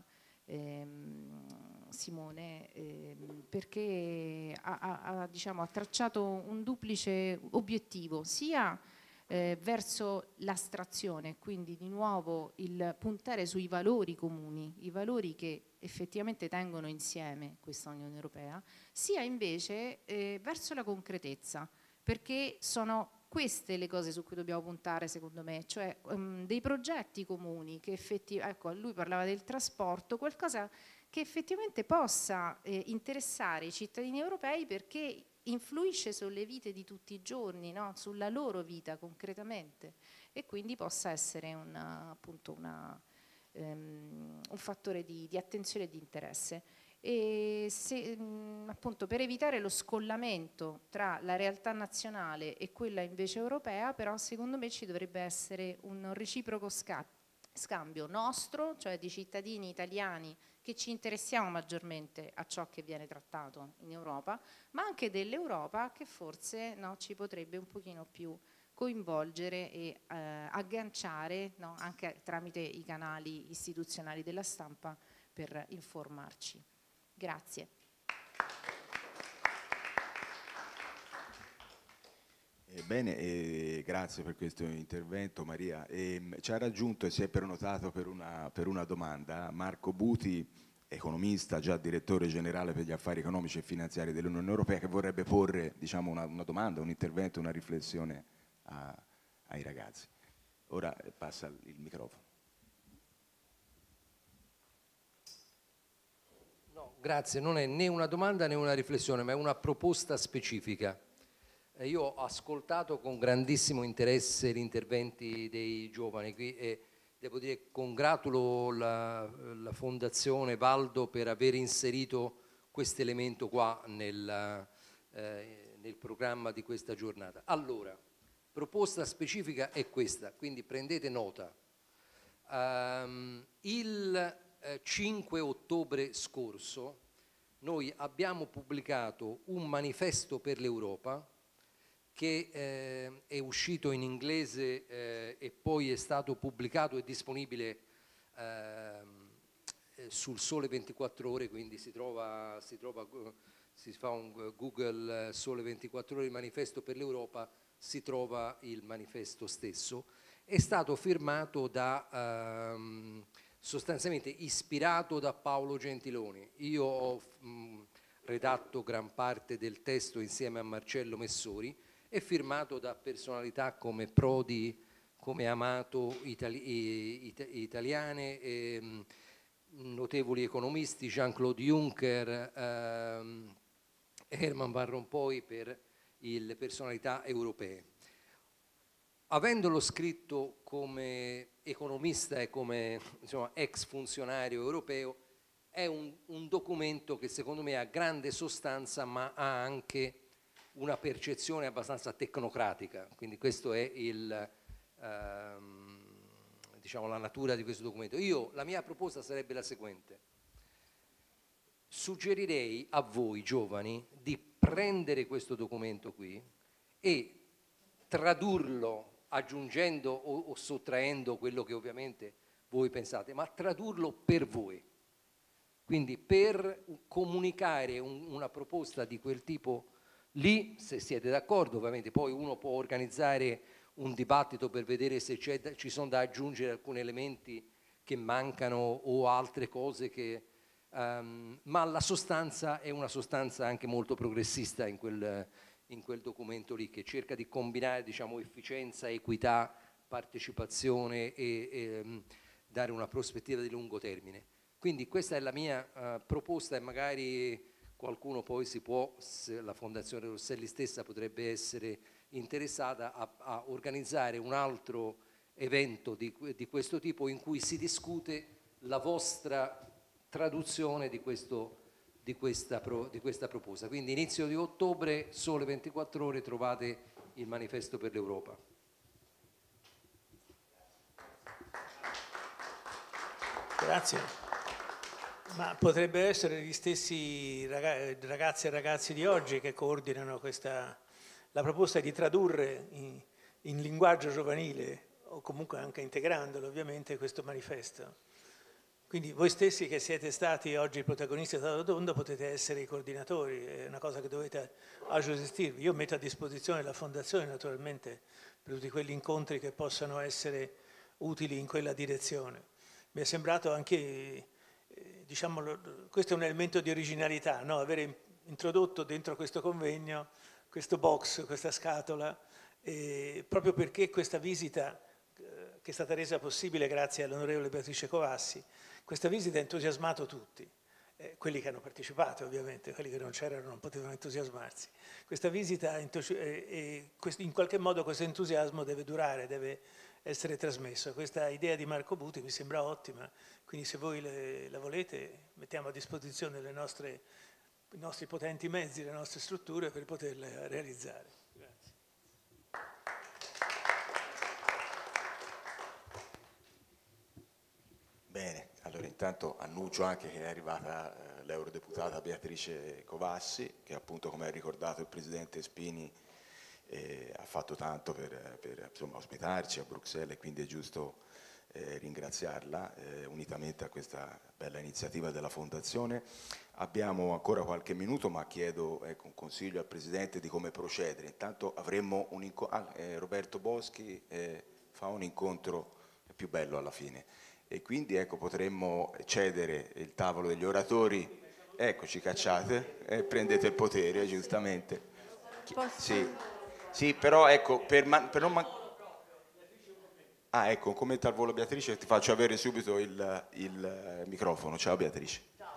Ehm, Simone, ehm, perché ha, ha, ha, diciamo, ha tracciato un duplice obiettivo, sia eh, verso l'astrazione, quindi di nuovo il puntare sui valori comuni, i valori che effettivamente tengono insieme questa Unione Europea, sia invece eh, verso la concretezza, perché sono queste le cose su cui dobbiamo puntare, secondo me, cioè um, dei progetti comuni che effettivamente, ecco, lui parlava del trasporto, qualcosa che effettivamente possa eh, interessare i cittadini europei, perché influisce sulle vite di tutti i giorni, no? Sulla loro vita concretamente, e quindi possa essere una, appunto una, um, un fattore di, di attenzione e di interesse. E se, mh, appunto, per evitare lo scollamento tra la realtà nazionale e quella invece europea, però secondo me ci dovrebbe essere un reciproco sca- scambio nostro, cioè di cittadini italiani che ci interessiamo maggiormente a ciò che viene trattato in Europa, ma anche dell'Europa che forse, no, ci potrebbe un pochino più coinvolgere e eh, agganciare, no, anche tramite i canali istituzionali della stampa, per informarci. Grazie. Eh, bene, eh, grazie per questo intervento, Maria. Eh, ci ha raggiunto e si è prenotato per una, per una domanda Marco Buti, economista, già direttore generale per gli affari economici e finanziari dell'Unione Europea, che vorrebbe porre, diciamo, una, una domanda, un intervento, una riflessione a, ai ragazzi. Ora eh, passa il microfono. Grazie, non è né una domanda né una riflessione, ma è una proposta specifica. Eh, io ho ascoltato con grandissimo interesse gli interventi dei giovani qui e devo dire che congratulo la, la Fondazione Valdo per aver inserito questo elemento qua nel, eh, nel programma di questa giornata. Allora, proposta specifica è questa, quindi prendete nota. Um, il cinque ottobre scorso noi abbiamo pubblicato un manifesto per l'Europa che eh, è uscito in inglese eh, e poi è stato pubblicato e disponibile eh, sul Sole ventiquattro Ore, quindi si trova, si trova, si fa un Google Sole ventiquattro Ore manifesto per l'Europa, si trova il manifesto stesso. È stato firmato da ehm, sostanzialmente ispirato da Paolo Gentiloni. Io ho mh, redatto gran parte del testo insieme a Marcello Messori e firmato da personalità come Prodi, come Amato, itali- it- italiane, e, mh, notevoli economisti, Jean-Claude Juncker, ehm, Herman Van Rompuy per le personalità europee. Avendolo scritto come economista e come, insomma, ex funzionario europeo, è un, un documento che secondo me ha grande sostanza, ma ha anche una percezione abbastanza tecnocratica, quindi questo è il, ehm, diciamo, la natura di questo documento. Io, la mia proposta sarebbe la seguente: suggerirei a voi giovani di prendere questo documento qui e tradurlo, aggiungendo o, o sottraendo quello che ovviamente voi pensate, ma tradurlo per voi. Quindi per comunicare un, una proposta di quel tipo lì, se siete d'accordo, ovviamente poi uno può organizzare un dibattito per vedere se c'è, ci sono da aggiungere alcuni elementi che mancano o altre cose che... Um, ma la sostanza è una sostanza anche molto progressista in quel, in quel documento lì, che cerca di combinare, diciamo, efficienza, equità, partecipazione e, e um, dare una prospettiva di lungo termine. Quindi questa è la mia uh, proposta, e magari qualcuno poi si può, se la Fondazione Rosselli stessa potrebbe essere interessata a, a organizzare un altro evento di, di questo tipo in cui si discute la vostra traduzione di, questo, di, questa, pro, di questa proposta. Quindi inizio di ottobre, Sole ventiquattro Ore, trovate il manifesto per l'Europa. Grazie. Ma potrebbe essere gli stessi ragazzi e ragazzi di oggi che coordinano questa, la proposta di tradurre in, in linguaggio giovanile, o comunque anche integrandolo ovviamente, questo manifesto. Quindi voi stessi che siete stati oggi i protagonisti della tavola rotonda potete essere i coordinatori, è una cosa che dovete aggiustirvi. Io metto a disposizione la Fondazione naturalmente per tutti quegli incontri che possano essere utili in quella direzione. Mi è sembrato anche, eh, diciamo, questo è un elemento di originalità, no? Avere introdotto dentro questo convegno questo box, questa scatola, eh, proprio perché questa visita, eh, che è stata resa possibile grazie all'onorevole Beatrice Covassi, questa visita ha entusiasmato tutti, eh, quelli che hanno partecipato ovviamente, quelli che non c'erano non potevano entusiasmarsi. Questa visita, eh, eh, in qualche modo questo entusiasmo deve durare, deve essere trasmesso. Questa idea di Marco Buti mi sembra ottima, quindi se voi le, la volete mettiamo a disposizione le nostre, i nostri potenti mezzi, le nostre strutture per poterla realizzare. Grazie. Bene, allora intanto annuncio anche che è arrivata eh, l'eurodeputata Beatrice Covassi, che appunto, come ha ricordato il Presidente Spini, eh, ha fatto tanto per, per insomma, ospitarci a Bruxelles, e quindi è giusto eh, ringraziarla, eh, unitamente a questa bella iniziativa della Fondazione. Abbiamo ancora qualche minuto, ma chiedo ecco, un consiglio al Presidente di come procedere. Intanto avremmo un incontro, ah, eh, Roberto Boschi eh, fa un incontro più bello alla fine. E quindi ecco, potremmo cedere il tavolo degli oratori, ecco ci cacciate e eh, prendete il potere, giustamente. Sì, sì, però ecco, per, man, per non man... Ah, ecco, un commento al volo Beatrice, ti faccio avere subito il, il microfono. Ciao Beatrice.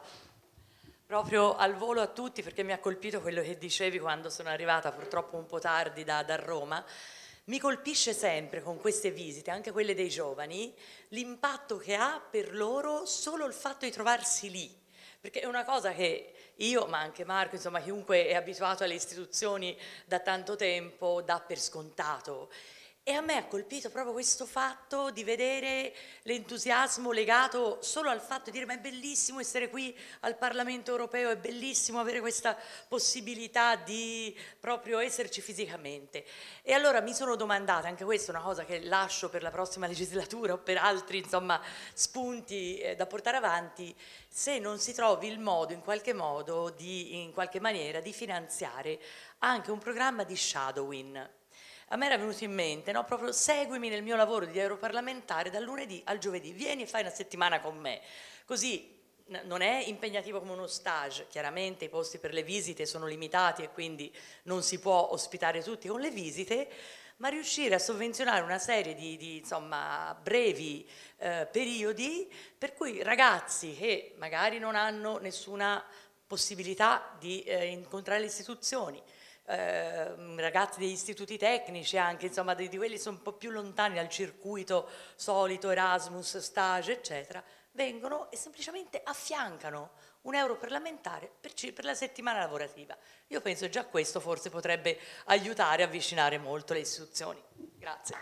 Proprio al volo a tutti, perché mi ha colpito quello che dicevi quando sono arrivata, purtroppo un po' tardi da, da Roma. Mi colpisce sempre con queste visite, anche quelle dei giovani, l'impatto che ha per loro solo il fatto di trovarsi lì, perché è una cosa che io, ma anche Marco, insomma chiunque è abituato alle istituzioni da tanto tempo, dà per scontato. E a me ha colpito proprio questo fatto di vedere l'entusiasmo legato solo al fatto di dire ma è bellissimo essere qui al Parlamento europeo, è bellissimo avere questa possibilità di proprio esserci fisicamente. E allora mi sono domandata, anche questa è una cosa che lascio per la prossima legislatura o per altri insomma, spunti eh, da portare avanti, se non si trovi il modo in qualche modo, di, in qualche maniera, di finanziare anche un programma di shadowing. A me era venuto in mente, no? Proprio seguimi nel mio lavoro di europarlamentare dal lunedì al giovedì, vieni e fai una settimana con me, così non è impegnativo come uno stage, chiaramente i posti per le visite sono limitati e quindi non si può ospitare tutti con le visite, ma riuscire a sovvenzionare una serie di, di insomma, brevi eh, periodi per cui ragazzi che magari non hanno nessuna possibilità di eh, incontrare le istituzioni, Eh, ragazzi degli istituti tecnici anche, insomma di, di quelli sono un po' più lontani dal circuito solito, Erasmus, stage eccetera, vengono e semplicemente affiancano un euro parlamentare per, per la settimana lavorativa. Io penso già questo forse potrebbe aiutare a avvicinare molto le istituzioni. Grazie.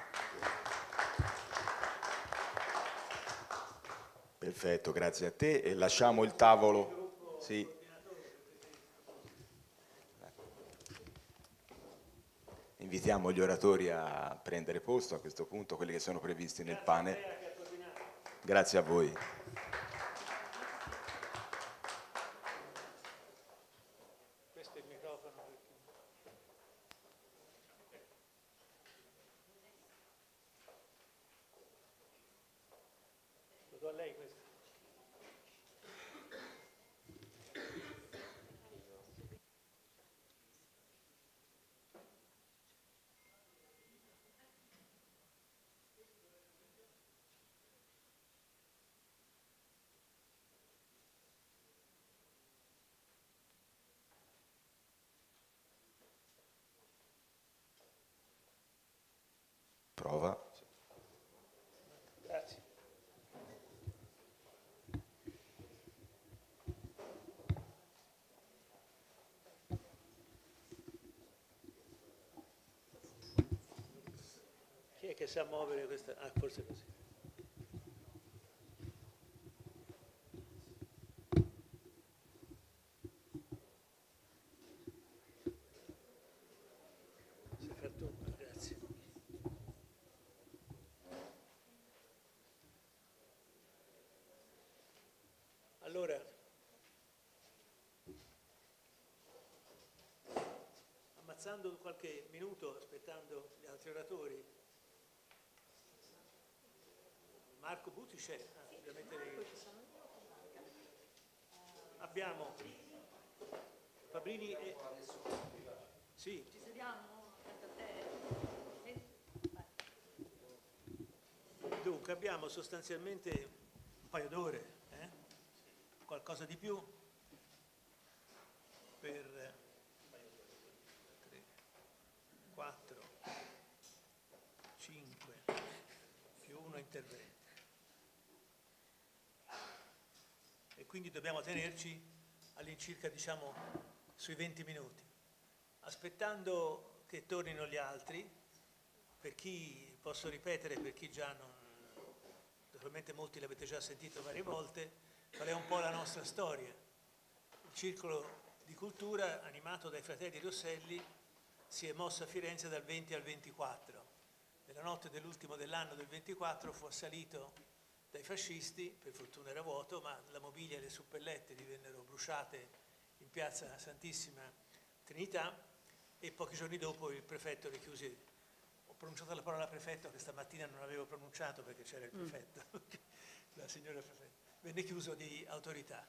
Perfetto, grazie a te. E lasciamo il tavolo. Sì. Invitiamo gli oratori a prendere posto a questo punto, quelli che sono previsti nel panel. Grazie a voi. Questo è il microfono. Lo do a lei questo. Prova. Grazie. Chi è che sa muovere questa? Ah, forse così. Sai far tu? Grazie. Allora, ammazzando qualche minuto, aspettando gli altri oratori, Marco Buti c'è, ah, ovviamente lei. Abbiamo Fabrini e... Sì. Ci sediamo accanto a te? Dunque, abbiamo sostanzialmente un paio d'ore, eh? Qualcosa di più per tre, quattro, cinque, più uno intervento. E quindi dobbiamo tenerci all'incirca, diciamo, sui venti minuti. Aspettando che tornino gli altri, per chi, posso ripetere, per chi già non, naturalmente molti l'avete già sentito varie volte, qual è un po' la nostra storia. Il Circolo di Cultura, animato dai fratelli Rosselli, si è mosso a Firenze dal venti al ventiquattro. Nella notte dell'ultimo dell'anno del ventiquattro fu assalito dai fascisti, per fortuna era vuoto, ma la mobilia e le suppellette divennero bruciate in piazza Santissima Trinità e pochi giorni dopo il prefetto richiuse. Ho pronunciato la parola prefetto che stamattina non avevo pronunciato perché c'era il prefetto, mm. la signora prefetta. Venne chiuso di autorità.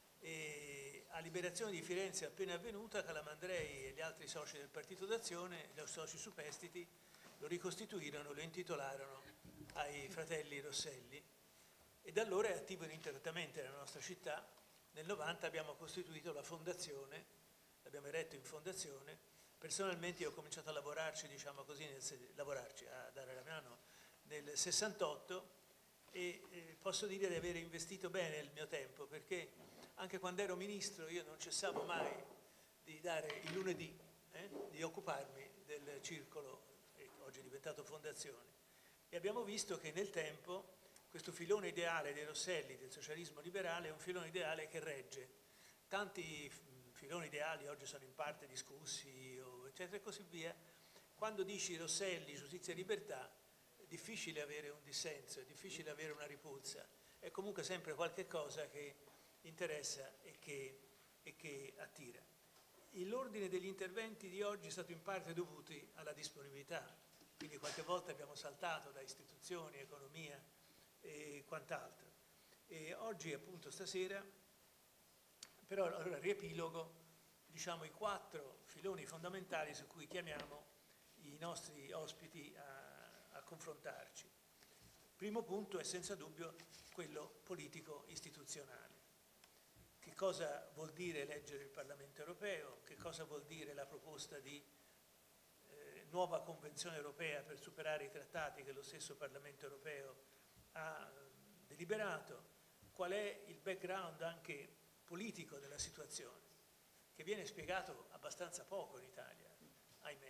E a Liberazione di Firenze appena avvenuta, Calamandrei e gli altri soci del Partito d'Azione, gli soci superstiti, lo ricostituirono, lo intitolarono ai fratelli Rosselli e da allora è attivo ininterrottamente nella nostra città. Nel novanta abbiamo costituito la fondazione, l'abbiamo eretto in fondazione. Personalmente io ho cominciato a lavorarci, diciamo così, nel, lavorarci, a dare la mano nel sessantotto e eh, posso dire di aver investito bene il mio tempo, perché anche quando ero ministro io non cessavo mai di dare il lunedì, eh, di occuparmi del circolo, che oggi è diventato fondazione. E abbiamo visto che nel tempo questo filone ideale dei Rosselli, del socialismo liberale, è un filone ideale che regge. Tanti filoni ideali oggi sono in parte discussi, eccetera e così via. Quando dici Rosselli, giustizia e libertà, è difficile avere un dissenso, è difficile avere una ripulsa. È comunque sempre qualche cosa che interessa e che, e che attira. L'ordine degli interventi di oggi è stato in parte dovuto alla disponibilità, quindi qualche volta abbiamo saltato da istituzioni, economia e quant'altro. E oggi, appunto, stasera, però, allora riepilogo, diciamo, i quattro filoni fondamentali su cui chiamiamo i nostri ospiti a, a confrontarci. Il primo punto è senza dubbio quello politico-istituzionale. Che cosa vuol dire eleggere il Parlamento europeo? Che cosa vuol dire la proposta di eh, nuova Convenzione europea per superare i trattati che lo stesso Parlamento europeo ha deliberato? qual è il background anche politico della situazione, che viene spiegato abbastanza poco in Italia, ahimè.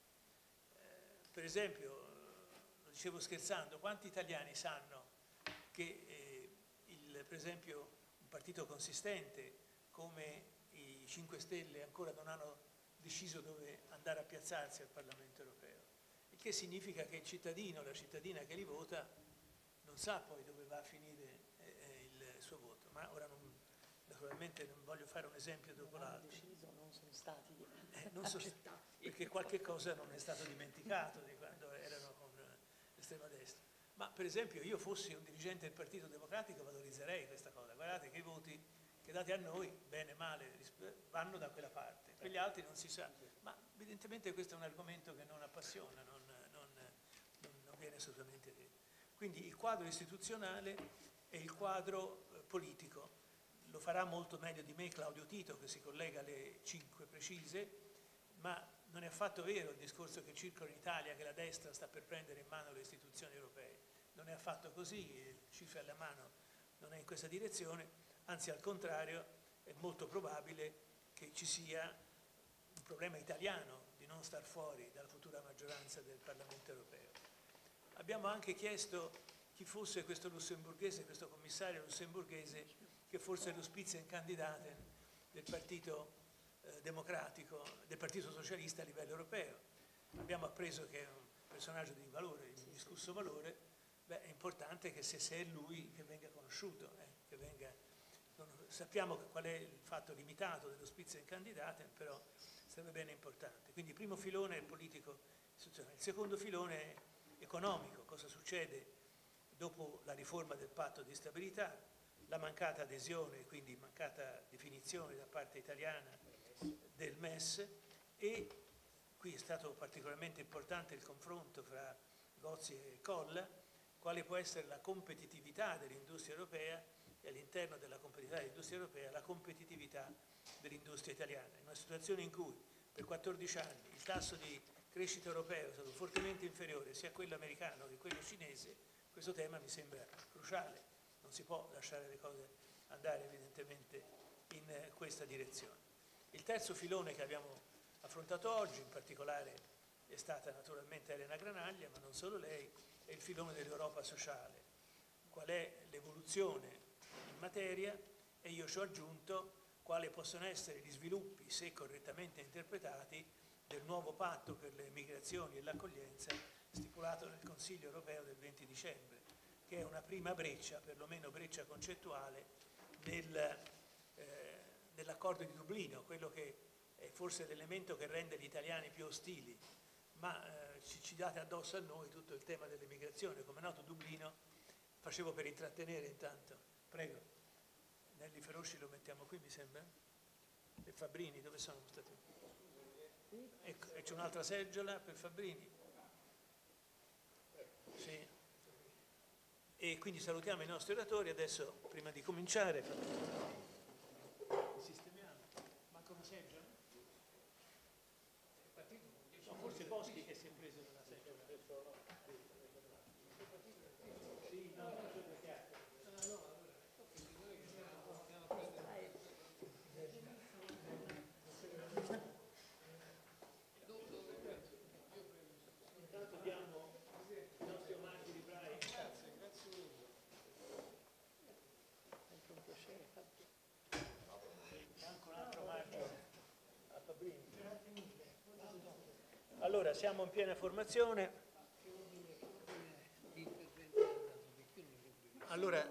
Eh, per esempio, lo dicevo scherzando, quanti italiani sanno che eh, il, per esempio un partito consistente come i cinque Stelle ancora non hanno deciso dove andare a piazzarsi al Parlamento europeo, il che significa che il cittadino, la cittadina che li vota non sa poi dove va a finire eh, il suo voto. Ma ora non, naturalmente non voglio fare un esempio dopo l'altro. Non sono stati eh, non so, perché qualche cosa non è stato dimenticato di quando erano con l'estrema destra. Ma per esempio io fossi un dirigente del Partito Democratico valorizzerei questa cosa. Guardate che i voti che date a noi, bene o male, vanno da quella parte, quegli altri non si sa. Ma evidentemente questo è un argomento che non appassiona, non, non, non, non viene assolutamente detto. Quindi il quadro istituzionale e il quadro eh, politico. Lo farà molto meglio di me Claudio Tito, che si collega alle cinque precise, ma non è affatto vero il discorso che circola in Italia che la destra sta per prendere in mano le istituzioni europee. Non è affatto così, cifre alla mano non è in questa direzione, anzi al contrario è molto probabile che ci sia un problema italiano di non star fuori dalla futura maggioranza del Parlamento europeo. Abbiamo anche chiesto chi fosse questo lussemburghese, questo commissario lussemburghese, che forse è lo Spitzenkandidat del Partito eh, Democratico, del Partito Socialista a livello europeo. Abbiamo appreso che è un personaggio di valore, di indiscusso valore. Beh, è importante che se, se è lui che venga conosciuto, eh, che venga, non, sappiamo qual è il fatto limitato dello Spitzenkandidat, però sarebbe bene importante. Quindi il primo filone è il politico istituzionale, il secondo filone è economico, cosa succede dopo la riforma del patto di stabilità, la mancata adesione, quindi mancata definizione da parte italiana del M E S, e qui è stato particolarmente importante il confronto fra Gozzi e Colla, quale può essere la competitività dell'industria europea e all'interno della competitività dell'industria europea la competitività dell'industria italiana. In una situazione in cui per quattordici anni il tasso di crescita europeo è stato fortemente inferiore sia a quello americano che a quello cinese, questo tema mi sembra cruciale. Non si può lasciare le cose andare evidentemente in questa direzione. Il terzo filone che abbiamo affrontato oggi, in particolare è stata naturalmente Elena Granaglia, ma non solo lei, è il filone dell'Europa sociale. Qual è l'evoluzione in materia? E io ci ho aggiunto quali possono essere gli sviluppi, se correttamente interpretati, del nuovo patto per le migrazioni e l'accoglienza stipulato nel Consiglio europeo del venti dicembre. Che è una prima breccia, perlomeno breccia concettuale, nel, eh, nell'accordo di Dublino, quello che è forse l'elemento che rende gli italiani più ostili, ma eh, ci, ci date addosso a noi tutto il tema delle migrazioni. Come è noto Dublino, facevo per intrattenere intanto, prego, Nelli Feroci lo mettiamo qui mi sembra, e Fabbrini dove sono stati? Ecco, e c'è un'altra seggiola per Fabbrini. Sì. E quindi salutiamo i nostri oratori. Adesso, prima di cominciare, sistemiamo. Manca una seggiola? No, forse Boschi che si è preso una seggiola. Sì, no, non c'è perché. Ah, no, allora. Intanto diamo i nostri omaggi di Brian. Grazie, grazie mille. È un piacere, Fabio. Anche un altro omaggio a Fabrini. Grazie mille. Allora, siamo in piena formazione. Allora,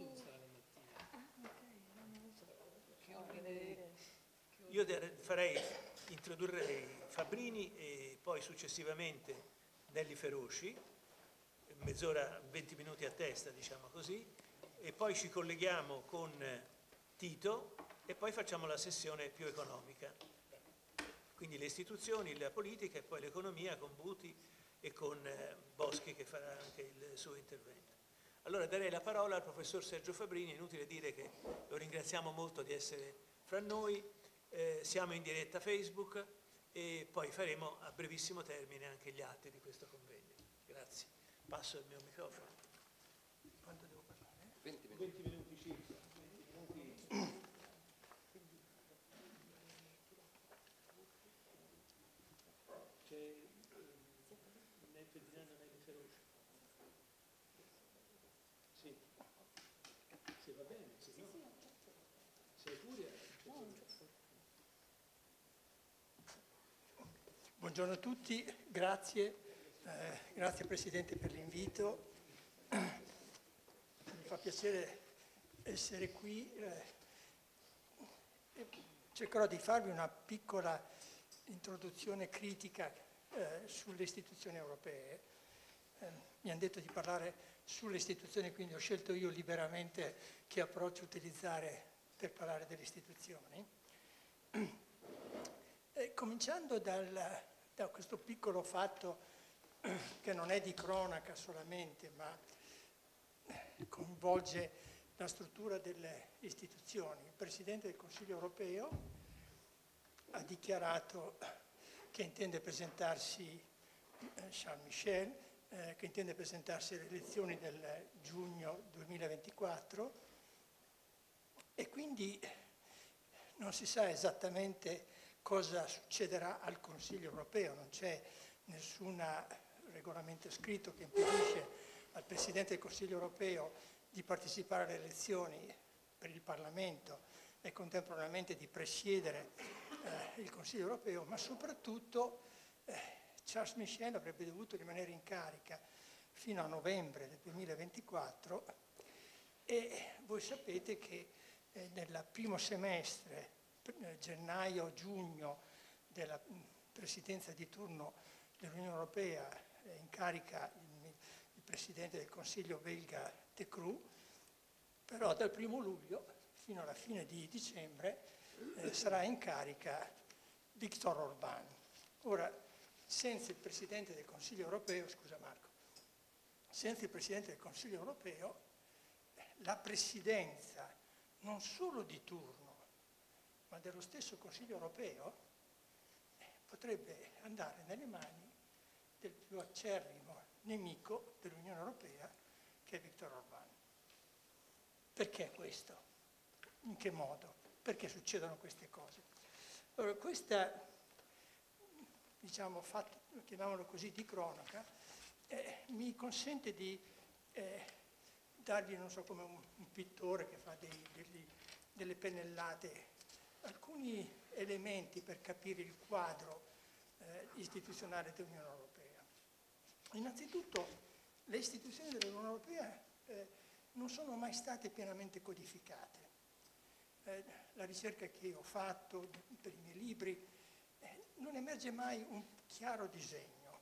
io farei, introdurrei Fabbrini e poi successivamente Nelli Feroci, mezz'ora, venti minuti a testa, diciamo così, e poi ci colleghiamo con Tito e poi facciamo la sessione più economica. Quindi le istituzioni, la politica e poi l'economia con Buti e con Boschi che farà anche il suo intervento. Allora darei la parola al professor Sergio Fabbrini, è inutile dire che lo ringraziamo molto di essere fra noi, eh, siamo in diretta Facebook e poi faremo a brevissimo termine anche gli atti di questo convegno. Grazie. Passo il mio microfono. Quanto devo parlare? venti minuti. venti minuti. Buongiorno a tutti, grazie, eh, grazie Presidente per l'invito. Mi fa piacere essere qui. Eh, e cercherò di farvi una piccola introduzione critica eh, sulle istituzioni europee. Eh, mi hanno detto di parlare sulle istituzioni, quindi ho scelto io liberamente che approccio utilizzare per parlare delle istituzioni. Eh, cominciando dal, da questo piccolo fatto eh, che non è di cronaca solamente, ma eh, coinvolge la struttura delle istituzioni. Il Presidente del Consiglio europeo ha dichiarato che intende presentarsi, eh, Charles Michel, eh, che intende presentarsi alle elezioni del giugno duemilaventiquattro e quindi non si sa esattamente cosa succederà al Consiglio europeo, non c'è nessun regolamento scritto che impedisce al Presidente del Consiglio europeo di partecipare alle elezioni per il Parlamento e contemporaneamente di presiedere eh, il Consiglio europeo, ma soprattutto eh, Charles Michel avrebbe dovuto rimanere in carica fino a novembre del duemilaventiquattro e voi sapete che eh, nel primo semestre gennaio-giugno della presidenza di turno dell'Unione Europea eh, in carica il, il Presidente del Consiglio belga De Croo, però dal primo luglio fino alla fine di dicembre eh, sarà in carica Viktor Orbán. Ora, senza il Presidente del Consiglio Europeo, scusa Marco, senza il Presidente del Consiglio Europeo la presidenza non solo di turno ma dello stesso Consiglio europeo, eh, potrebbe andare nelle mani del più acerrimo nemico dell'Unione Europea, che è Viktor Orbán. Perché questo? In che modo? Perché succedono queste cose? Allora, questa, diciamo, fatto, chiamiamolo così, di cronaca, eh, mi consente di eh, dargli, non so, come un, un pittore che fa dei, degli, delle pennellate, alcuni elementi per capire il quadro eh, istituzionale dell'Unione Europea. Innanzitutto, le istituzioni dell'Unione Europea eh, non sono mai state pienamente codificate. Eh, la ricerca che ho fatto per i miei libri eh, non emerge mai un chiaro disegno.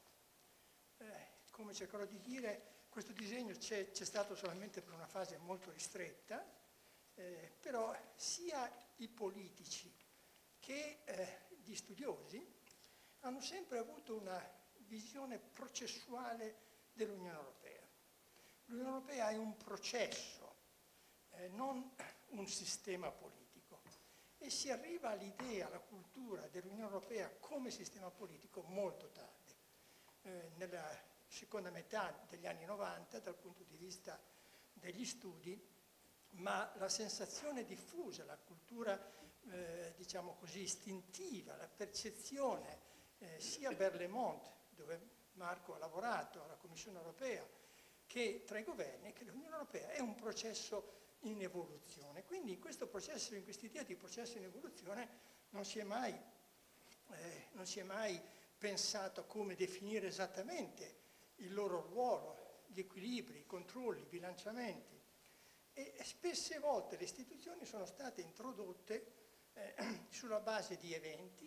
Eh, come cercherò di dire, questo disegno c'è, c'è stato solamente per una fase molto ristretta, Eh, però sia i politici che eh, gli studiosi hanno sempre avuto una visione processuale dell'Unione Europea. L'Unione Europea è un processo, eh, non un sistema politico, e si arriva all'idea, alla cultura dell'Unione Europea come sistema politico molto tardi, eh, nella seconda metà degli anni novanta dal punto di vista degli studi, ma la sensazione diffusa, la cultura, eh, diciamo così, istintiva, la percezione, eh, sia a Berlemont, dove Marco ha lavorato, alla Commissione Europea, che tra i governi, che l'Unione Europea è un processo in evoluzione. Quindi in questo processo, in quest'idea di processo in evoluzione, non si è mai, eh, non si è mai pensato a come definire esattamente il loro ruolo, gli equilibri, i controlli, i bilanciamenti. E spesse volte le istituzioni sono state introdotte eh, sulla base di eventi,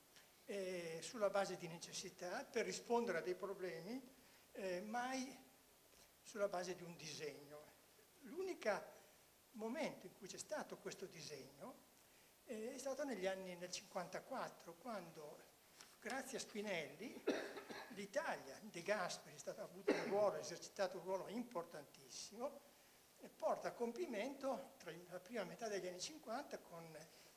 eh, sulla base di necessità, per rispondere a dei problemi, eh, mai sulla base di un disegno. L'unico momento in cui c'è stato questo disegno eh, è stato negli anni nel cinquantaquattro, quando, grazie a Spinelli, l'Italia, De Gasperi, è stato, ha avuto un ruolo, ha esercitato un ruolo importantissimo, e porta a compimento tra la prima metà degli anni cinquanta con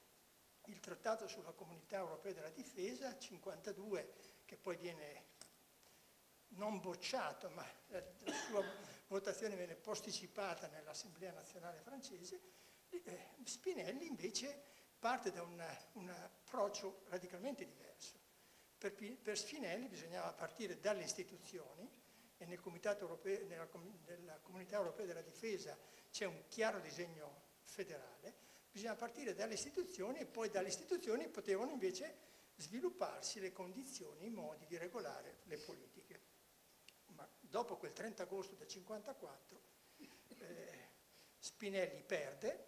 il Trattato sulla Comunità Europea della Difesa, cinquantadue, che poi viene non bocciato, ma la sua votazione venne posticipata nell'Assemblea nazionale francese, eh, Spinelli invece parte da una, un approccio radicalmente diverso. Per, per Spinelli bisognava partire dalle istituzioni, e nel Comitato Europeo, nella, nella Comunità Europea della Difesa c'è un chiaro disegno federale, bisogna partire dalle istituzioni e poi dalle istituzioni potevano invece svilupparsi le condizioni, i modi di regolare le politiche. Ma dopo quel trenta agosto del cinquantaquattro eh, Spinelli perde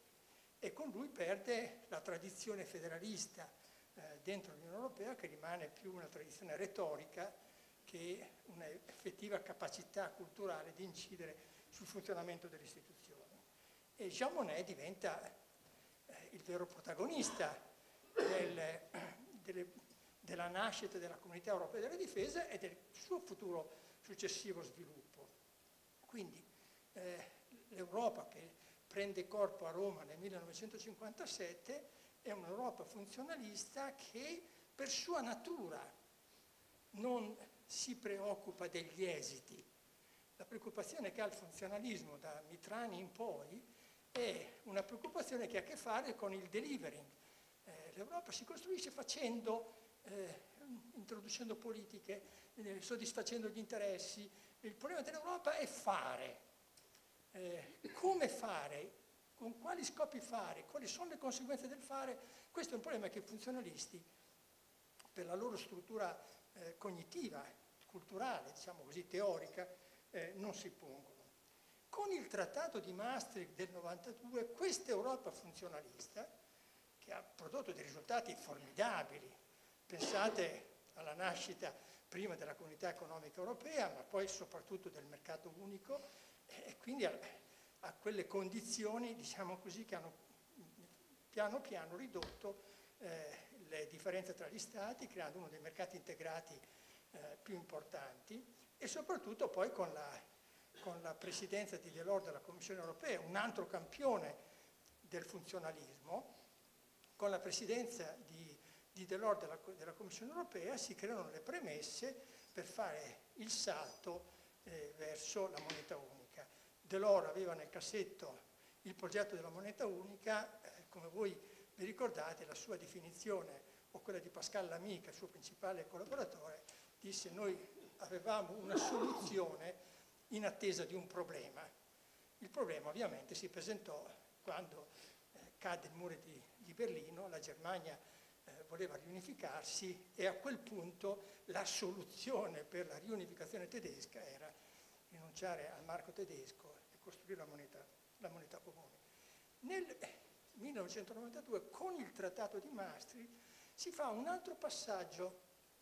e con lui perde la tradizione federalista eh, dentro l'Unione Europea, che rimane più una tradizione retorica che un'effettiva capacità culturale di incidere sul funzionamento delle istituzioni. E Jean Monnet diventa eh, il vero protagonista del, delle, della nascita della Comunità Europea della Difesa e del suo futuro successivo sviluppo. Quindi eh, l'Europa che prende corpo a Roma nel millenovecentocinquantasette è un'Europa funzionalista che per sua natura non si preoccupa degli esiti. La preoccupazione che ha il funzionalismo da Mitrani in poi è una preoccupazione che ha a che fare con il delivering. Eh, L'Europa si costruisce facendo, eh, introducendo politiche, eh, soddisfacendo gli interessi. Il problema dell'Europa è fare. Eh, come fare? Con quali scopi fare? Quali sono le conseguenze del fare? Questo è un problema che i funzionalisti, per la loro struttura eh, cognitiva, culturale, diciamo così, teorica, eh, non si pongono. Con il Trattato di Maastricht del novantadue, questa Europa funzionalista, che ha prodotto dei risultati formidabili, pensate alla nascita prima della Comunità Economica Europea, ma poi soprattutto del mercato unico, e quindi a, a quelle condizioni, diciamo così, che hanno piano piano ridotto eh, le differenze tra gli Stati, creando uno dei mercati integrati eh, più importanti, e soprattutto poi con la, con la presidenza di Delors della Commissione Europea, un altro campione del funzionalismo. Con la presidenza di, di Delors della, della Commissione Europea si creano le premesse per fare il salto eh, verso la moneta unica. Delors aveva nel cassetto il progetto della moneta unica, eh, come voi vi ricordate, la sua definizione, o quella di Pascal Lamy, che è il suo principale collaboratore, disse: noi avevamo una soluzione in attesa di un problema. Il problema ovviamente si presentò quando eh, cadde il muro di, di Berlino, la Germania eh, voleva riunificarsi e a quel punto la soluzione per la riunificazione tedesca era rinunciare al marco tedesco e costruire la moneta, la moneta comune. Nel millenovecentonovantadue, con il Trattato di Maastricht, si fa un altro passaggio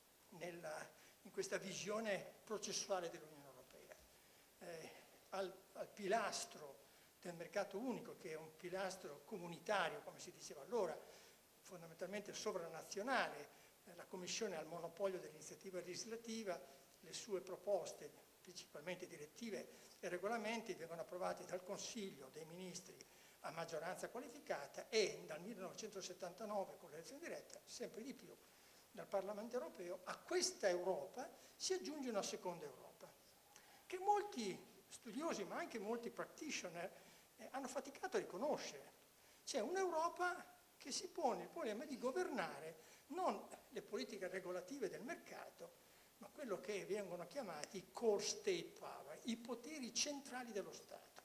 nella, in questa visione processuale dell'Unione Europea. Eh, al, al pilastro del mercato unico, che è un pilastro comunitario, come si diceva allora, fondamentalmente sovranazionale, eh, la Commissione ha il monopolio dell'iniziativa legislativa, le sue proposte, principalmente direttive e regolamenti, vengono approvati dal Consiglio dei Ministri a maggioranza qualificata e dal millenovecentosettantanove, con l'elezione diretta, sempre di più dal Parlamento europeo. A questa Europa si aggiunge una seconda Europa, che molti studiosi, ma anche molti practitioner, eh, hanno faticato a riconoscere. C'è un'Europa che si pone il problema di governare non le politiche regolative del mercato, ma quello che vengono chiamati core state power, i poteri centrali dello Stato.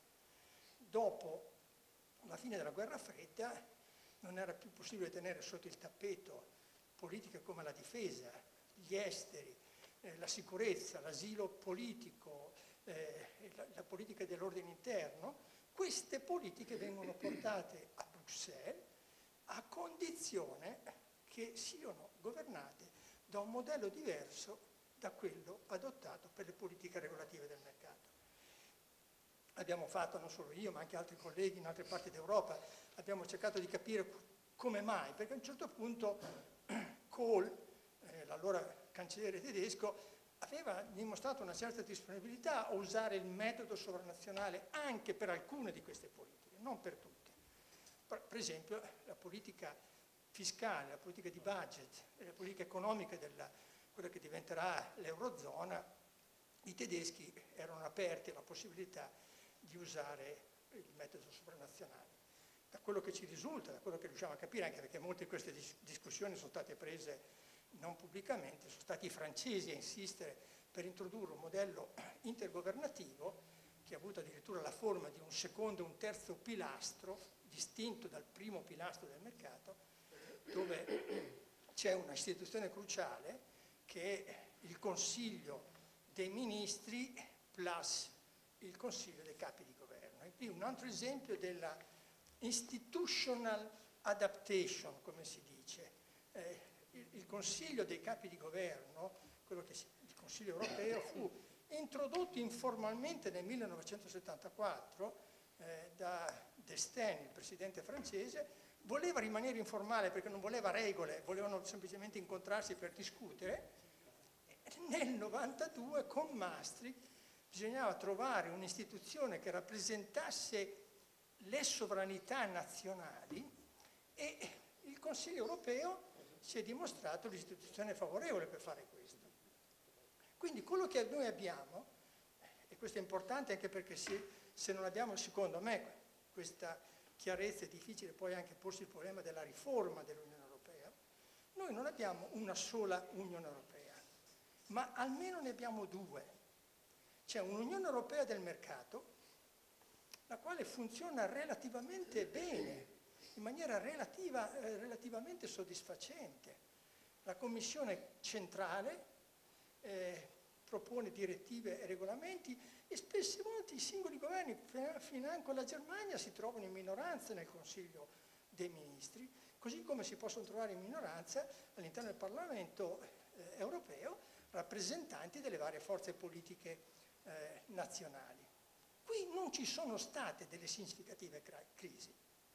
Dopo la fine della guerra fredda non era più possibile tenere sotto il tappeto politiche come la difesa, gli esteri, eh, la sicurezza, l'asilo politico, eh, la, la politica dell'ordine interno. Queste politiche vengono portate a Bruxelles a condizione che siano governate da un modello diverso da quello adottato per le politiche regolative del mercato. Abbiamo fatto, non solo io, ma anche altri colleghi in altre parti d'Europa, abbiamo cercato di capire come mai, perché a un certo punto Kohl, eh, l'allora cancelliere tedesco, aveva dimostrato una certa disponibilità a usare il metodo sovranazionale anche per alcune di queste politiche, non per tutte. Per, per esempio la politica fiscale, la politica di budget, la politica economica della quella che diventerà l'Eurozona, i tedeschi erano aperti alla possibilità di usare il metodo sovranazionale. Da quello che ci risulta, da quello che riusciamo a capire, anche perché molte di queste dis discussioni sono state prese non pubblicamente, sono stati i francesi a insistere per introdurre un modello intergovernativo che ha avuto addirittura la forma di un secondo e un terzo pilastro, distinto dal primo pilastro del mercato, dove c'è una istituzione cruciale che è il Consiglio dei Ministri plus il Consiglio dei Capi di Governo. E qui un altro esempio della institutional adaptation, come si dice. Eh, il, il Consiglio dei Capi di Governo, quello che si, il Consiglio europeo, fu introdotto informalmente nel millenovecentosettantaquattro eh, da d'Estaing, il presidente francese. Voleva rimanere informale perché non voleva regole, volevano semplicemente incontrarsi per discutere. Nel novantadue con Maastricht bisognava trovare un'istituzione che rappresentasse le sovranità nazionali e il Consiglio europeo si è dimostrato l'istituzione favorevole per fare questo. Quindi quello che noi abbiamo, e questo è importante anche perché se, se non abbiamo, secondo me, questa chiarezza è difficile poi anche porsi il problema della riforma dell'Unione Europea, noi non abbiamo una sola Unione Europea, ma almeno ne abbiamo due. C'è un'Unione Europea del mercato, la quale funziona relativamente bene, in maniera relativa, eh, relativamente soddisfacente. La Commissione centrale eh, propone direttive e regolamenti e spesso volte i singoli governi, financo la Germania, si trovano in minoranza nel Consiglio dei Ministri, così come si possono trovare in minoranza all'interno del Parlamento eh, europeo rappresentanti delle varie forze politiche eh, nazionali. Qui non ci sono state delle significative crisi.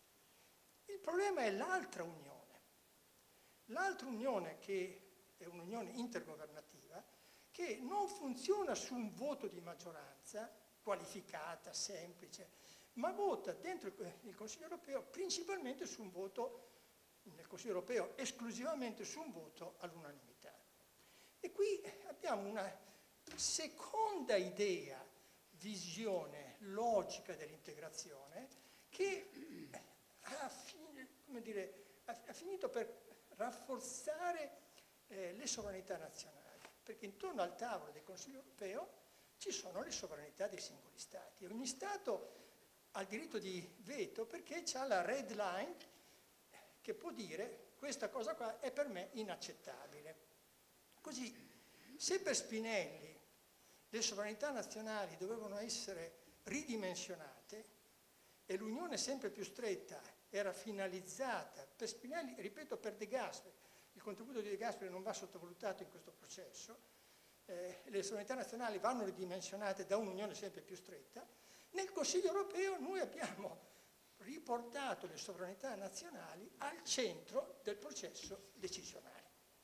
Il problema è l'altra unione. L'altra unione, che è un'unione intergovernativa, che non funziona su un voto di maggioranza qualificata, semplice, ma vota dentro il Consiglio europeo principalmente su un voto, nel Consiglio europeo esclusivamente su un voto all'unanimità. E qui abbiamo una seconda idea, visione logica dell'integrazione che ha, fin- come dire, ha, ha finito per rafforzare eh, le sovranità nazionali, perché intorno al tavolo del Consiglio europeo ci sono le sovranità dei singoli Stati. Ogni Stato ha il diritto di veto perché ha la red line che può dire questa cosa qua è per me inaccettabile. Così, se per Spinelli le sovranità nazionali dovevano essere ridimensionate e l'unione sempre più stretta era finalizzata, per Spinelli, ripeto, per De Gasperi, il contributo di De Gasperi non va sottovalutato in questo processo, eh, le sovranità nazionali vanno ridimensionate da un'unione sempre più stretta, nel Consiglio europeo noi abbiamo riportato le sovranità nazionali al centro del processo decisionale.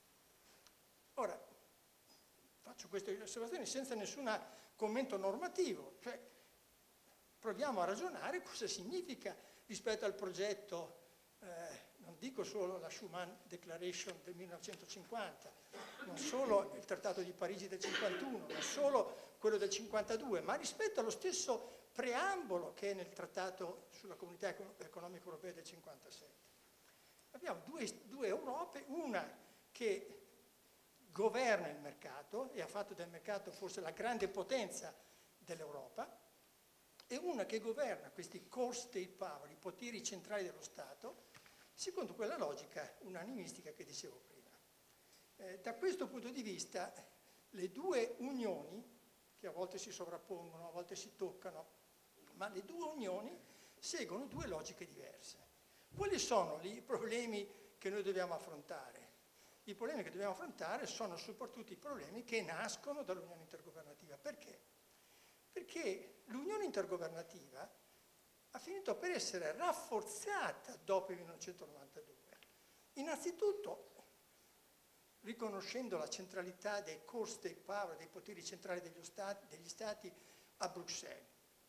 Ora, faccio queste osservazioni senza nessun commento normativo, cioè proviamo a ragionare cosa significa rispetto al progetto, eh, non dico solo la Schuman Declaration del millenovecentocinquanta, non solo il Trattato di Parigi del cinquantuno, non solo quello del cinquantadue, ma rispetto allo stesso preambolo che è nel Trattato sulla Comunità Economica Europea del cinquantasette. Abbiamo due, due Europe, una che governa il mercato e ha fatto del mercato forse la grande potenza dell'Europa, e una che governa questi core state power, i poteri centrali dello Stato, secondo quella logica unanimistica che dicevo prima. Eh, da questo punto di vista le due unioni, che a volte si sovrappongono, a volte si toccano, ma le due unioni seguono due logiche diverse. Quali sono i problemi che noi dobbiamo affrontare? I problemi che dobbiamo affrontare sono soprattutto i problemi che nascono dall'unione intergovernativa. Perché? Perché l'unione intergovernativa ha finito per essere rafforzata dopo il millenovecentonovantadue. Innanzitutto riconoscendo la centralità dei core state power, dei poteri centrali degli stati, degli stati a Bruxelles.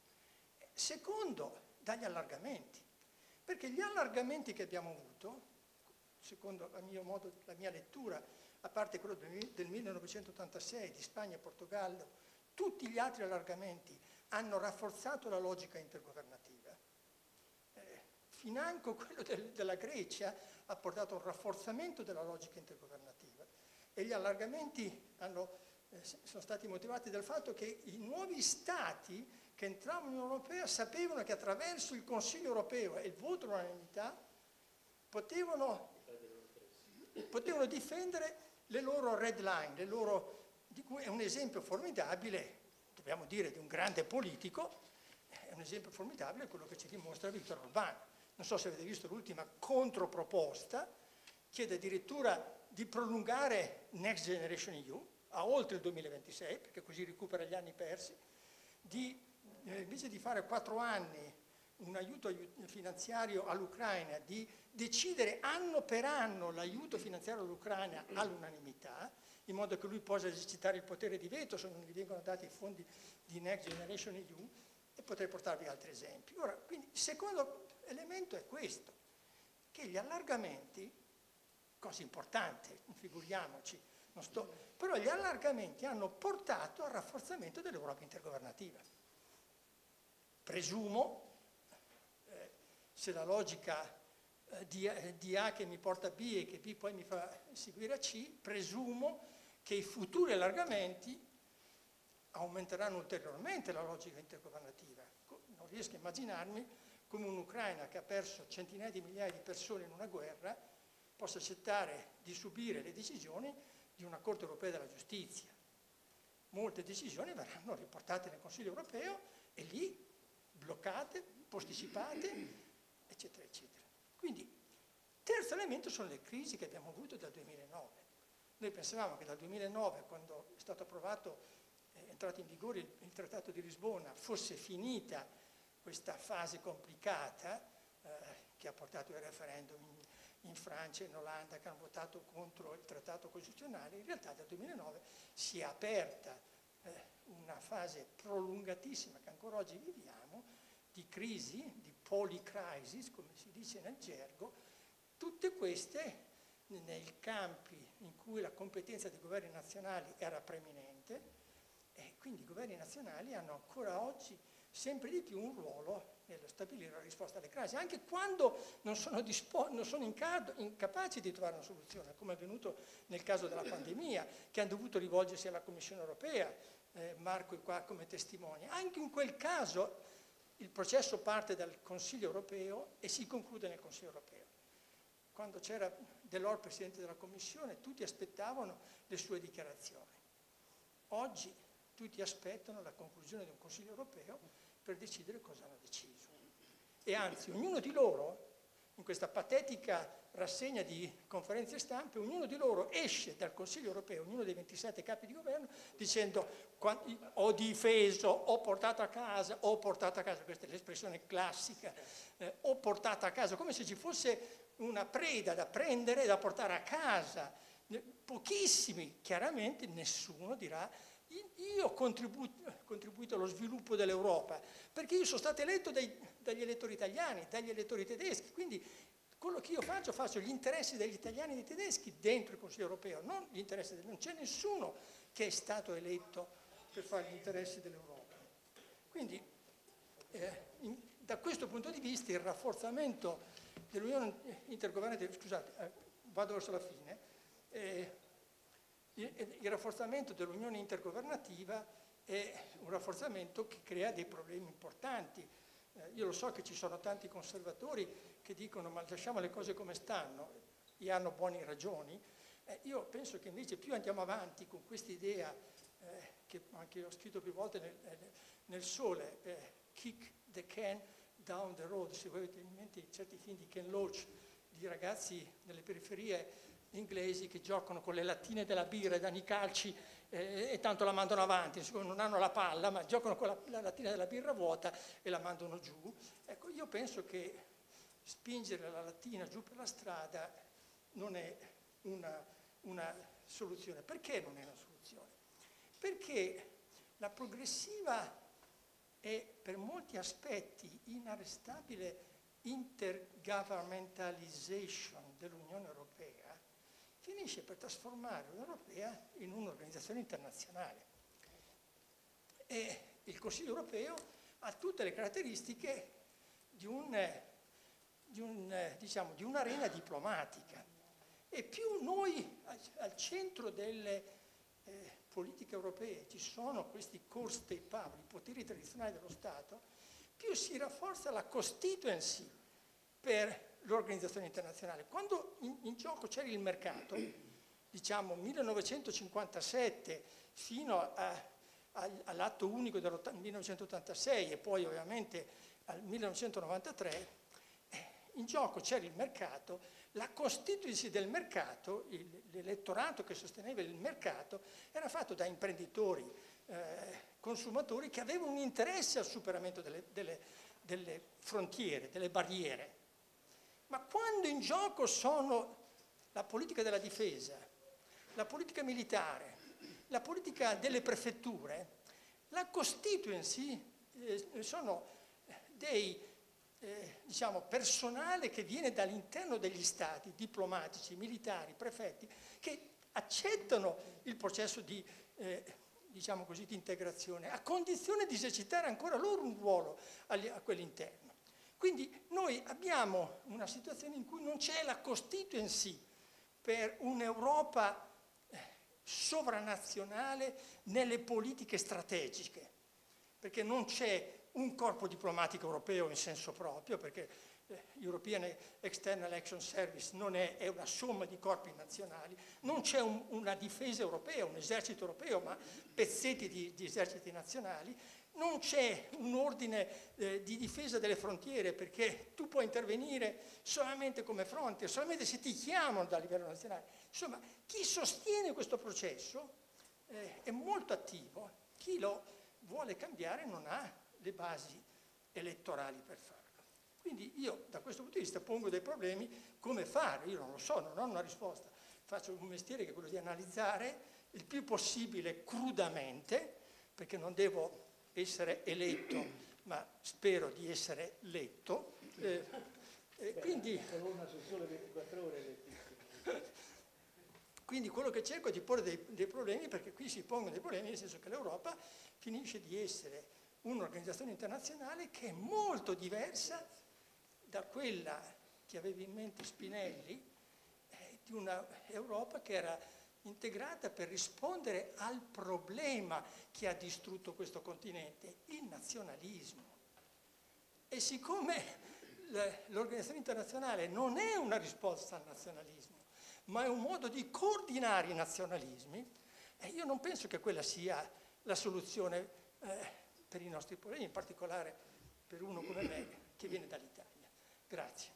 Secondo, dagli allargamenti, perché gli allargamenti che abbiamo avuto, secondo la mia, modo, la mia lettura, a parte quello del, del millenovecentottantasei di Spagna e Portogallo, tutti gli altri allargamenti hanno rafforzato la logica intergovernativa. Eh, financo quello del, della Grecia ha portato a un rafforzamento della logica intergovernativa e gli allargamenti hanno, eh, sono stati motivati dal fatto che i nuovi stati che entravano in Unione Europea sapevano che attraverso il Consiglio europeo e il voto all'unanimità potevano, potevano difendere le loro red line, le loro, di cui è un esempio formidabile, dobbiamo dire, di un grande politico, è un esempio formidabile quello che ci dimostra Viktor Orbán. Non so se avete visto l'ultima controproposta, chiede addirittura di prolungare Next Generation E U a oltre il duemilaventisei, perché così recupera gli anni persi, di, eh, invece di fare quattro anni un aiuto finanziario all'Ucraina, di decidere anno per anno l'aiuto finanziario all'Ucraina all'unanimità, in modo che lui possa esercitare il potere di veto se non gli vengono dati i fondi di Next Generation E U, e potrei portarvi altri esempi. Ora, quindi, il secondo elemento è questo, che gli allargamenti, cosa importante, figuriamoci, non sto, però gli allargamenti hanno portato al rafforzamento dell'Europa intergovernativa. Presumo, eh, se la logica eh, di, eh, di A che mi porta a B e che B poi mi fa seguire a C, presumo che i futuri allargamenti aumenteranno ulteriormente la logica intergovernativa. Non riesco a immaginarmi come un'Ucraina che ha perso centinaia di migliaia di persone in una guerra possa accettare di subire le decisioni di una Corte europea della giustizia. Molte decisioni verranno riportate nel Consiglio europeo e lì bloccate, posticipate, eccetera, eccetera. Quindi, terzo elemento sono le crisi che abbiamo avuto dal duemilanove. Noi pensavamo che dal duemilanove, quando è stato approvato, è entrato in vigore il, il Trattato di Lisbona, fosse finita questa fase complicata eh, che ha portato al referendum in, in Francia e in Olanda che hanno votato contro il Trattato Costituzionale. In realtà dal duemilanove si è aperta eh, una fase prolungatissima che ancora oggi viviamo, di crisi, di polycrisis, come si dice nel gergo, tutte queste nei campi in cui la competenza dei governi nazionali era preminente, e quindi i governi nazionali hanno ancora oggi sempre di più un ruolo nello stabilire la risposta alle crisi, anche quando non sono, non sono incapaci di trovare una soluzione, come è avvenuto nel caso della pandemia, che hanno dovuto rivolgersi alla Commissione europea, eh, Marco è qua come testimone. Anche in quel caso il processo parte dal Consiglio europeo e si conclude nel Consiglio europeo. Quando c'era Delors Presidente della Commissione, tutti aspettavano le sue dichiarazioni. Oggi tutti aspettano la conclusione di un Consiglio europeo per decidere cosa hanno deciso. E anzi, ognuno di loro, in questa patetica rassegna di conferenze stampe, ognuno di loro esce dal Consiglio europeo, ognuno dei ventisette capi di governo, dicendo ho difeso, ho portato a casa, ho portato a casa, questa è l'espressione classica, eh, ho portato a casa, come se ci fosse una preda da prendere e da portare a casa. Pochissimi, chiaramente nessuno dirà io ho contribuito, contribuito allo sviluppo dell'Europa, perché io sono stato eletto dai, dagli elettori italiani, dagli elettori tedeschi, quindi quello che io faccio, faccio gli interessi degli italiani e dei tedeschi dentro il Consiglio europeo, non gli interessi del... non c'è nessuno che è stato eletto per fare gli interessi dell'Europa. Quindi, eh, in, da questo punto di vista, il rafforzamento dell'Unione intergovernativa, scusate, eh, vado verso la fine, eh, il, il rafforzamento dell'Unione intergovernativa è un rafforzamento che crea dei problemi importanti. Eh, io lo so che ci sono tanti conservatori che dicono ma lasciamo le cose come stanno, e hanno buone ragioni. Eh, io penso che invece più andiamo avanti con questa idea, eh, che anche ho scritto più volte nel, nel Sole, eh, kick the can down the road, se voi avete in mente certi film di Ken Loach, di ragazzi nelle periferie inglesi che giocano con le lattine della birra e danno i calci eh, e tanto la mandano avanti, non hanno la palla, ma giocano con la, la lattina della birra vuota e la mandano giù. Ecco, io penso che spingere la lattina giù per la strada non è una, una soluzione. Perché non è una soluzione? Perché la progressiva e per molti aspetti inarrestabile intergovernmentalization dell'Unione Europea finisce per trasformare l'Unione Europea in un'organizzazione internazionale. E il Consiglio europeo ha tutte le caratteristiche di, un, di, un, diciamo, di un'arena diplomatica. E più noi al, al centro delle eh, politiche europee ci sono questi core state power, i poteri tradizionali dello Stato, più si rafforza la constituency per l'organizzazione internazionale. Quando in, in gioco c'era il mercato, diciamo millenovecentocinquantasette fino a, a, all'atto unico del millenovecentottantasei e poi ovviamente al millenovecentonovantatré, eh, in gioco c'era il mercato, la constituency del mercato, il, l'elettorato che sosteneva il mercato, era fatto da imprenditori, eh, consumatori che avevano un interesse al superamento delle, delle, delle frontiere, delle barriere. Ma quando in gioco sono la politica della difesa, la politica militare, la politica delle prefetture, la constituency eh, sono dei, eh, diciamo, personale che viene dall'interno degli stati, diplomatici, militari, prefetti, che accettano il processo di, eh, diciamo così, di integrazione, a condizione di esercitare ancora loro un ruolo agli, a quell'interno. Quindi noi abbiamo una situazione in cui non c'è la constituency per un'Europa sovranazionale nelle politiche strategiche, perché non c'è un corpo diplomatico europeo in senso proprio, perché eh, European External Action Service non è, è una somma di corpi nazionali, non c'è un, una difesa europea, un esercito europeo, ma pezzetti di, di eserciti nazionali. Non c'è un ordine eh, di difesa delle frontiere, perché tu puoi intervenire solamente come fronte, solamente se ti chiamano dal livello nazionale. Insomma, chi sostiene questo processo eh, è molto attivo, chi lo vuole cambiare non ha le basi elettorali per farlo. Quindi io da questo punto di vista pongo dei problemi: come fare? Io non lo so, non ho una risposta. Faccio un mestiere che è quello di analizzare il più possibile crudamente, perché non devo essere eletto, ma spero di essere letto. Eh, eh, quindi, quindi quello che cerco è di porre dei, dei problemi, perché qui si pongono dei problemi, nel senso che l'Europa finisce di essere un'organizzazione internazionale che è molto diversa da quella che aveva in mente Spinelli, eh, di una Europa che era integrata per rispondere al problema che ha distrutto questo continente, il nazionalismo. E siccome l'organizzazione internazionale non è una risposta al nazionalismo, ma è un modo di coordinare i nazionalismi, eh, io non penso che quella sia la soluzione eh, per i nostri problemi, in particolare per uno come me che viene dall'Italia. Grazie.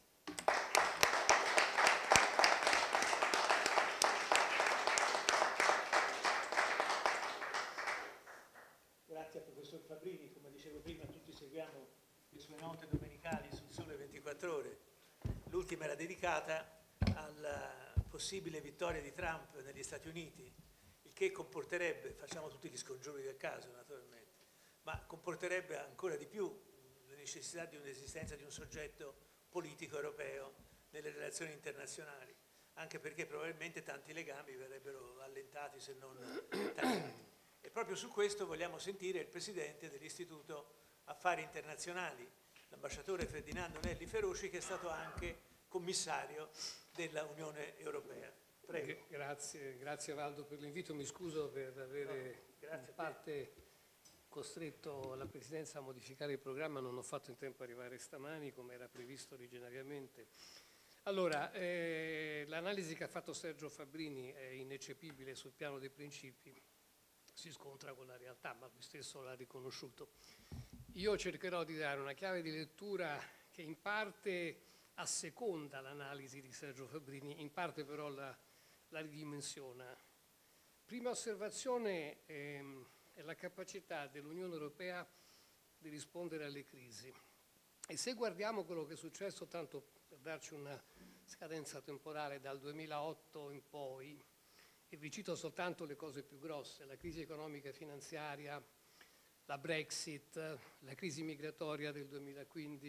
Grazie al professor Fabbrini, come dicevo prima tutti seguiamo le sue note domenicali sul Sole ventiquattro Ore. L'ultima era dedicata alla possibile vittoria di Trump negli Stati Uniti, il che comporterebbe, facciamo tutti gli scongiuri del caso naturalmente, ma comporterebbe ancora di più la necessità di un'esistenza di un soggetto politico europeo nelle relazioni internazionali, anche perché probabilmente tanti legami verrebbero allentati se non tagliati. E proprio su questo vogliamo sentire il presidente dell'Istituto Affari Internazionali, l'ambasciatore Ferdinando Nelli Feroci, che è stato anche commissario della Unione Europea. Prego. Grazie, grazie Valdo per l'invito, mi scuso per avere no, in parte costretto la Presidenza a modificare il programma, non ho fatto in tempo a arrivare stamani come era previsto originariamente. Allora, eh, l'analisi che ha fatto Sergio Fabbrini è ineccepibile sul piano dei principi, si scontra con la realtà, ma lui stesso l'ha riconosciuto. Io cercherò di dare una chiave di lettura che in parte asseconda l'analisi di Sergio Fabbrini, in parte però la, la ridimensiona. Prima osservazione ehm, è la capacità dell'Unione Europea di rispondere alle crisi. E se guardiamo quello che è successo, tanto per darci una scadenza temporale, dal duemilaotto in poi, e vi cito soltanto le cose più grosse: la crisi economica e finanziaria, la Brexit, la crisi migratoria del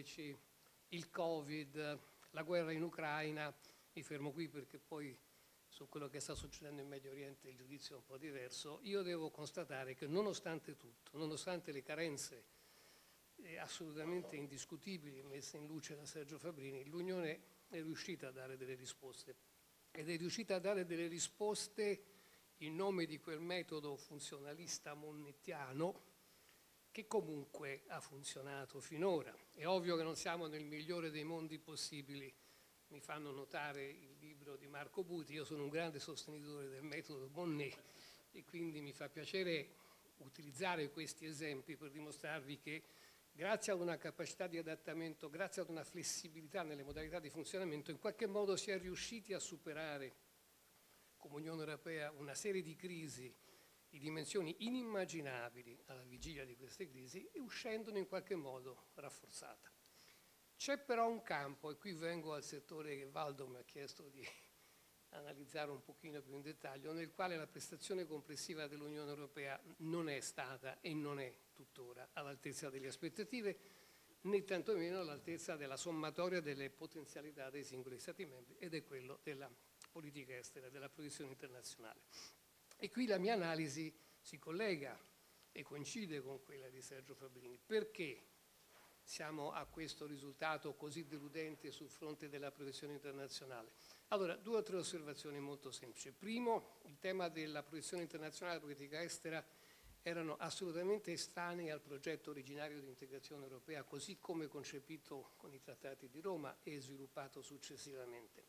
duemilaquindici, il Covid, la guerra in Ucraina. Mi fermo qui perché poi su quello che sta succedendo in Medio Oriente il giudizio è un po' diverso. Io devo constatare che nonostante tutto, nonostante le carenze eh, assolutamente indiscutibili messe in luce da Sergio Fabrini, l'Unione è riuscita a dare delle risposte ed è riuscita a dare delle risposte in nome di quel metodo funzionalista monnettiano che comunque ha funzionato finora. È ovvio che non siamo nel migliore dei mondi possibili, mi fanno notare il libro di Marco Buti, io sono un grande sostenitore del metodo Monnet e quindi mi fa piacere utilizzare questi esempi per dimostrarvi che grazie ad una capacità di adattamento, grazie ad una flessibilità nelle modalità di funzionamento, in qualche modo si è riusciti a superare come Unione Europea una serie di crisi di dimensioni inimmaginabili alla vigilia di queste crisi e uscendone in qualche modo rafforzata. C'è però un campo, e qui vengo al settore che Valdo mi ha chiesto di analizzare un pochino più in dettaglio, nel quale la prestazione complessiva dell'Unione Europea non è stata e non è tuttora all'altezza delle aspettative, né tantomeno all'altezza della sommatoria delle potenzialità dei singoli Stati membri, ed è quello della politica estera, della protezione internazionale. E qui la mia analisi si collega e coincide con quella di Sergio Fabrini. Perché siamo a questo risultato così deludente sul fronte della protezione internazionale? Allora, due o tre osservazioni molto semplici. Primo, il tema della protezione internazionale e della politica estera erano assolutamente estranei al progetto originario di integrazione europea, così come concepito con i trattati di Roma e sviluppato successivamente.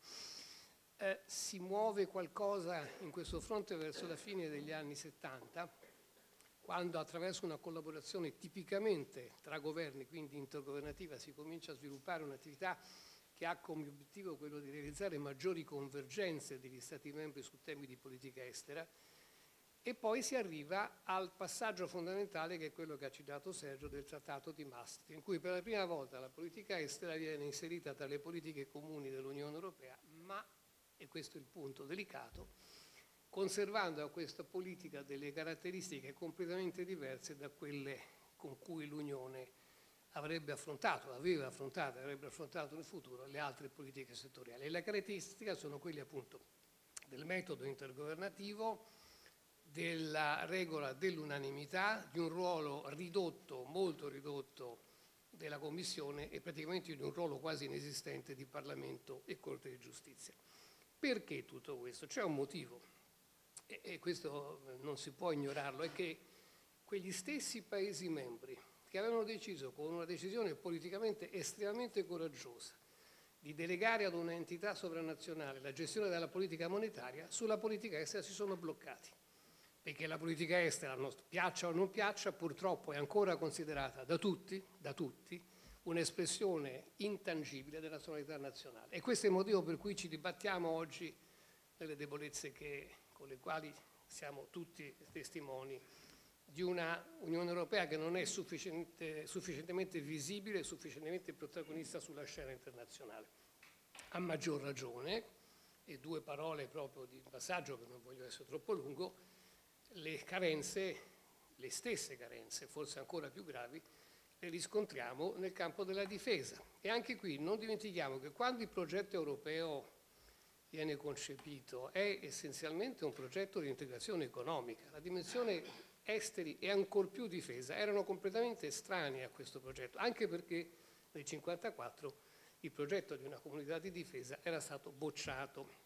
Eh, si muove qualcosa in questo fronte verso la fine degli anni settanta, quando attraverso una collaborazione tipicamente tra governi, quindi intergovernativa, si comincia a sviluppare un'attività che ha come obiettivo quello di realizzare maggiori convergenze degli Stati membri su temi di politica estera, e poi si arriva al passaggio fondamentale che è quello che ha citato Sergio del Trattato di Maastricht, in cui per la prima volta la politica estera viene inserita tra le politiche comuni dell'Unione Europea, ma, e questo è il punto delicato, conservando a questa politica delle caratteristiche completamente diverse da quelle con cui l'Unione avrebbe affrontato, aveva affrontato e avrebbe affrontato nel futuro le altre politiche settoriali. E le caratteristiche sono quelle appunto del metodo intergovernativo, della regola dell'unanimità, di un ruolo ridotto, molto ridotto della Commissione e praticamente di un ruolo quasi inesistente di Parlamento e Corte di Giustizia. Perché tutto questo? C'è un motivo e, e questo non si può ignorarlo, è che quegli stessi Paesi membri che avevano deciso con una decisione politicamente estremamente coraggiosa di delegare ad un'entità sovranazionale la gestione della politica monetaria, sulla politica estera si sono bloccati. Perché la politica estera, piaccia o non piaccia, purtroppo è ancora considerata da tutti, da tutti, un'espressione intangibile della sovranità nazionale. E questo è il motivo per cui ci dibattiamo oggi delle debolezze che, con le quali siamo tutti testimoni di una Unione Europea che non è sufficiente, sufficientemente visibile e sufficientemente protagonista sulla scena internazionale. A maggior ragione, e due parole proprio di passaggio che non voglio essere troppo lungo, le carenze, le stesse carenze, forse ancora più gravi, le riscontriamo nel campo della difesa. E anche qui non dimentichiamo che quando il progetto europeo viene concepito è essenzialmente un progetto di integrazione economica. La dimensione esteri e ancor più difesa erano completamente estranei a questo progetto, anche perché nel millenovecentocinquantaquattro il progetto di una comunità di difesa era stato bocciato.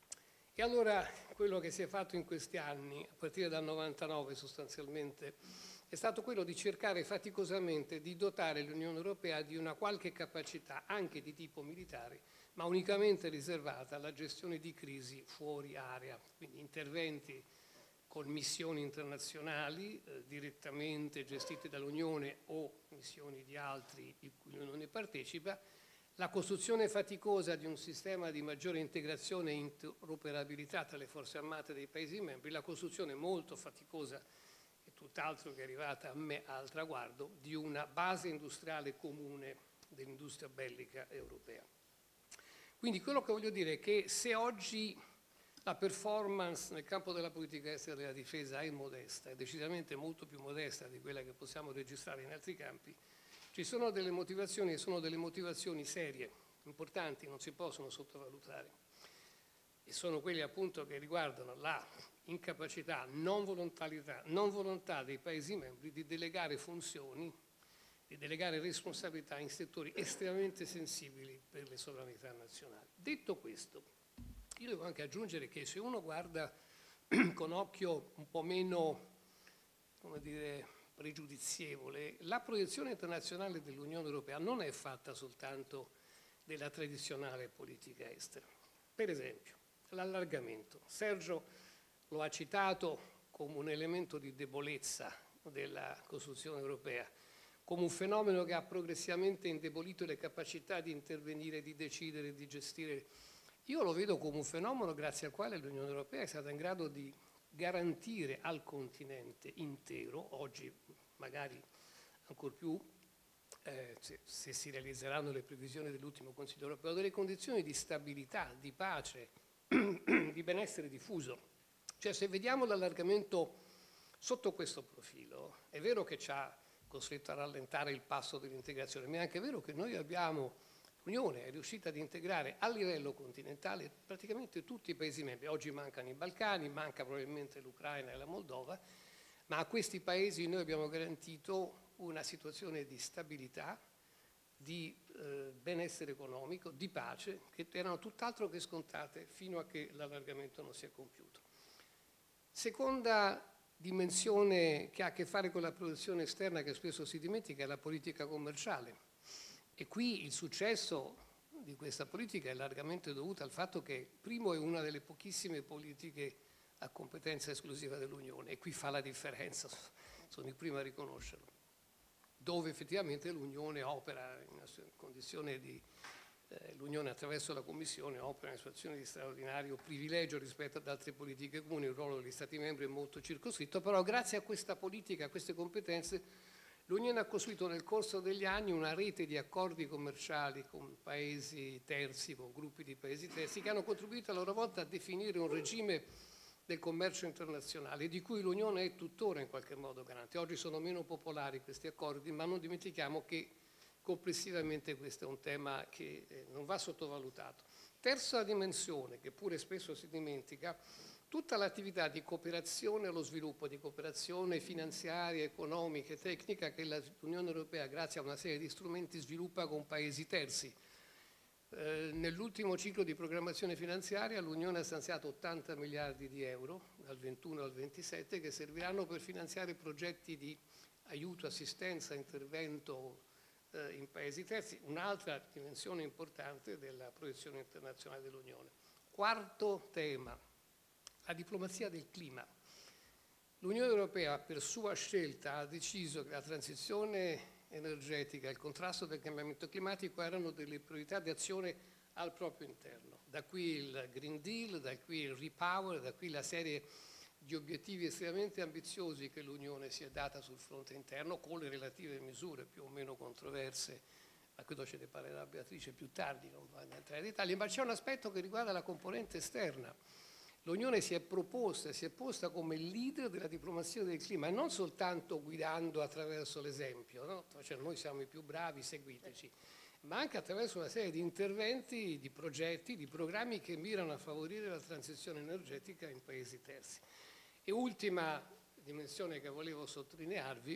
E allora quello che si è fatto in questi anni, a partire dal novantanove sostanzialmente, è stato quello di cercare faticosamente di dotare l'Unione Europea di una qualche capacità, anche di tipo militare, ma unicamente riservata alla gestione di crisi fuori area, quindi interventi con missioni internazionali eh, direttamente gestite dall'Unione o missioni di altri di cui l'Unione partecipa, la costruzione faticosa di un sistema di maggiore integrazione e interoperabilità tra le forze armate dei Paesi membri, la costruzione molto faticosa e tutt'altro che arrivata a me al traguardo di una base industriale comune dell'industria bellica europea. Quindi quello che voglio dire è che se oggi la performance nel campo della politica estera e della difesa è modesta, è decisamente molto più modesta di quella che possiamo registrare in altri campi, ci sono delle motivazioni e sono delle motivazioni serie, importanti, non si possono sottovalutare. e sono quelli appunto che riguardano la incapacità, non volontarietà, non volontà dei Paesi membri di delegare funzioni, di delegare responsabilità in settori estremamente sensibili per le sovranità nazionali. Detto questo, io devo anche aggiungere che se uno guarda con occhio un po' meno, come dire, pregiudizievole, la proiezione internazionale dell'Unione Europea non è fatta soltanto della tradizionale politica estera. Per esempio, l'allargamento. Sergio lo ha citato come un elemento di debolezza della costruzione europea, come un fenomeno che ha progressivamente indebolito le capacità di intervenire, di decidere, di gestire. Io lo vedo come un fenomeno grazie al quale l'Unione Europea è stata in grado di garantire al continente intero, oggi magari ancor più eh, se, se si realizzeranno le previsioni dell'ultimo Consiglio europeo, delle condizioni di stabilità, di pace, di benessere diffuso. Cioè, se vediamo l'allargamento sotto questo profilo, è vero che ci ha costretto a rallentare il passo dell'integrazione, ma è anche vero che noi abbiamo, l'Unione è riuscita ad integrare a livello continentale praticamente tutti i Paesi membri. Oggi mancano i Balcani, manca probabilmente l'Ucraina e la Moldova, ma a questi Paesi noi abbiamo garantito una situazione di stabilità, di eh, benessere economico, di pace, che erano tutt'altro che scontate fino a che l'allargamento non si è compiuto. Seconda dimensione che ha a che fare con la produzione esterna, che spesso si dimentica, è la politica commerciale. E qui il successo di questa politica è largamente dovuto al fatto che, primo, è una delle pochissime politiche a competenza esclusiva dell'Unione, e qui fa la differenza, sono il primo a riconoscerlo, dove effettivamente l'Unione opera in una condizione di, eh, l'Unione attraverso la Commissione opera in una situazione di straordinario privilegio rispetto ad altre politiche comuni. Il ruolo degli Stati membri è molto circoscritto, però grazie a questa politica, a queste competenze, l'Unione ha costruito nel corso degli anni una rete di accordi commerciali con paesi terzi, con gruppi di paesi terzi, che hanno contribuito a loro volta a definire un regime del commercio internazionale, di cui l'Unione è tuttora in qualche modo garante. Oggi sono meno popolari questi accordi, ma non dimentichiamo che complessivamente questo è un tema che eh, non va sottovalutato. Terza dimensione, che pure spesso si dimentica, tutta l'attività di cooperazione allo sviluppo, di cooperazione finanziaria, economica e tecnica che l'Unione Europea, grazie a una serie di strumenti, sviluppa con paesi terzi. Eh, nell'ultimo ciclo di programmazione finanziaria l'Unione ha stanziato ottanta miliardi di euro, dal ventuno al ventisette, che serviranno per finanziare progetti di aiuto, assistenza, intervento eh, in paesi terzi, un'altra dimensione importante della proiezione internazionale dell'Unione. Quarto tema, la diplomazia del clima. L'Unione Europea, per sua scelta, ha deciso che la transizione energetica e il contrasto del cambiamento climatico erano delle priorità di azione al proprio interno. Da qui il Green Deal, da qui il Repower, da qui la serie di obiettivi estremamente ambiziosi che l'Unione si è data sul fronte interno, con le relative misure più o meno controverse, ma credo ce ne parlerà Beatrice più tardi, non va a entrare in dettagli, ma c'è un aspetto che riguarda la componente esterna. L'Unione si è proposta, si è posta come leader della diplomazia del clima, e non soltanto guidando attraverso l'esempio, no? Cioè, noi siamo i più bravi, seguiteci, ma anche attraverso una serie di interventi, di progetti, di programmi che mirano a favorire la transizione energetica in paesi terzi. E ultima dimensione che volevo sottolinearvi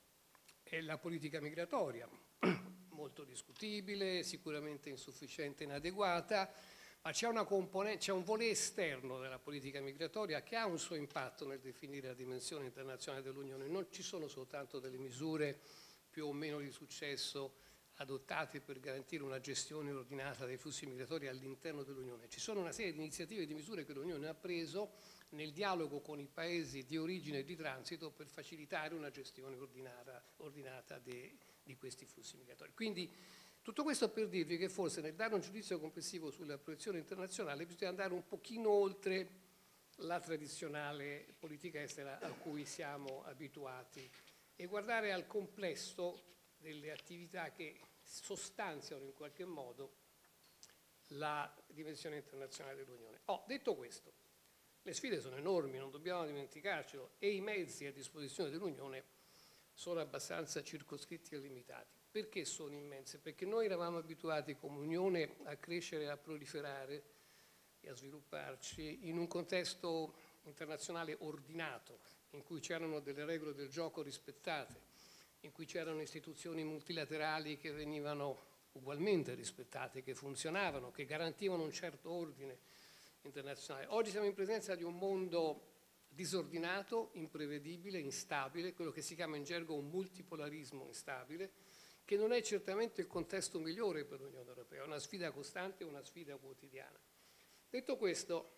è la politica migratoria, molto discutibile, sicuramente insufficiente e inadeguata, ma c'è una componente, c'è un voler esterno della politica migratoria che ha un suo impatto nel definire la dimensione internazionale dell'Unione. Non ci sono soltanto delle misure più o meno di successo adottate per garantire una gestione ordinata dei flussi migratori all'interno dell'Unione. Ci sono una serie di iniziative e di misure che l'Unione ha preso nel dialogo con i paesi di origine e di transito per facilitare una gestione ordinata, ordinata de, di questi flussi migratori. Quindi, tutto questo per dirvi che forse nel dare un giudizio complessivo sulla proiezione internazionale bisogna andare un pochino oltre la tradizionale politica estera a cui siamo abituati e guardare al complesso delle attività che sostanziano in qualche modo la dimensione internazionale dell'Unione. Oh, detto questo, le sfide sono enormi, non dobbiamo dimenticarcelo, e i mezzi a disposizione dell'Unione sono abbastanza circoscritti e limitati. Perché sono immense? Perché noi eravamo abituati come Unione a crescere, a proliferare e a svilupparci in un contesto internazionale ordinato, in cui c'erano delle regole del gioco rispettate, in cui c'erano istituzioni multilaterali che venivano ugualmente rispettate, che funzionavano, che garantivano un certo ordine internazionale. Oggi siamo in presenza di un mondo disordinato, imprevedibile, instabile, quello che si chiama in gergo un multipolarismo instabile, che non è certamente il contesto migliore per l'Unione Europea, è una sfida costante, una sfida quotidiana. Detto questo,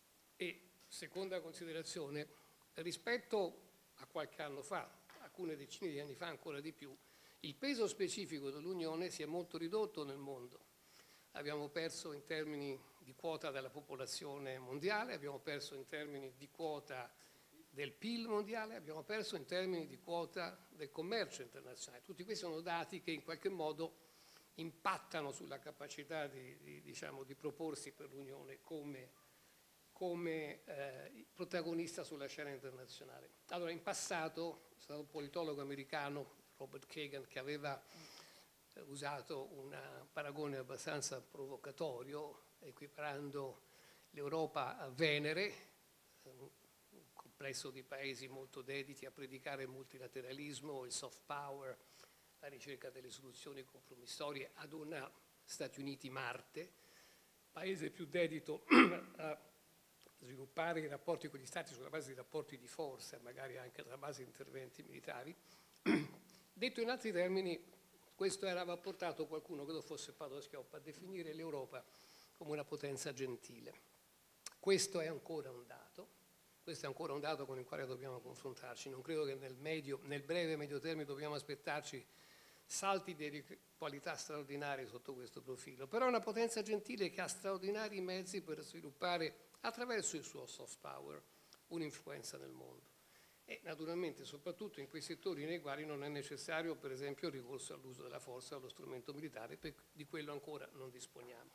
e seconda considerazione, rispetto a qualche anno fa, alcune decine di anni fa ancora di più, il peso specifico dell'Unione si è molto ridotto nel mondo. Abbiamo perso in termini di quota della popolazione mondiale, abbiamo perso in termini di quota del P I L mondiale, abbiamo perso in termini di quota del commercio internazionale. Tutti questi sono dati che in qualche modo impattano sulla capacità di, di, diciamo, di proporsi per l'Unione come, come eh, protagonista sulla scena internazionale. Allora, in passato è stato un politologo americano, Robert Kagan, che aveva eh, usato un paragone abbastanza provocatorio, equiparando l'Europa a Venere, un complesso di paesi molto dediti a predicare il multilateralismo, il soft power, la ricerca delle soluzioni compromissorie, ad una Stati Uniti Marte, paese più dedito a sviluppare i rapporti con gli Stati sulla base di rapporti di forza, magari anche sulla base di interventi militari. Detto in altri termini, questo era, aveva portato qualcuno, credo fosse Padoa-Schioppa, a definire l'Europa come una potenza gentile. Questo è ancora un dato, questo è ancora un dato con il quale dobbiamo confrontarci. Non credo che nel, medio, nel breve e medio termine dobbiamo aspettarci salti di qualità straordinari sotto questo profilo, però è una potenza gentile che ha straordinari mezzi per sviluppare attraverso il suo soft power un'influenza nel mondo. E naturalmente soprattutto in quei settori nei quali non è necessario per esempio il ricorso all'uso della forza o allo strumento militare, perché di quello ancora non disponiamo.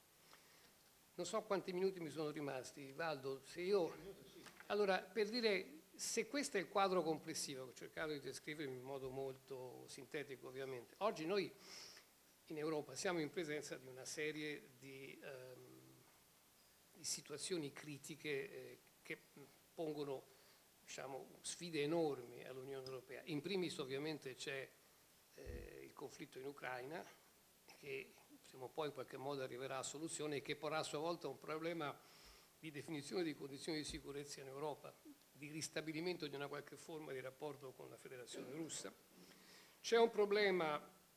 Non so quanti minuti mi sono rimasti, Valdo, se io... Allora, per dire, se questo è il quadro complessivo, che ho cercato di descrivermi in modo molto sintetico ovviamente, oggi noi in Europa siamo in presenza di una serie di, ehm, di situazioni critiche eh, che pongono, diciamo, sfide enormi all'Unione Europea. In primis ovviamente c'è eh, il conflitto in Ucraina, che prima o poi in qualche modo arriverà a soluzione e che porrà a sua volta un problema di definizione di condizioni di sicurezza in Europa, di ristabilimento di una qualche forma di rapporto con la Federazione Russa. C'è un problema,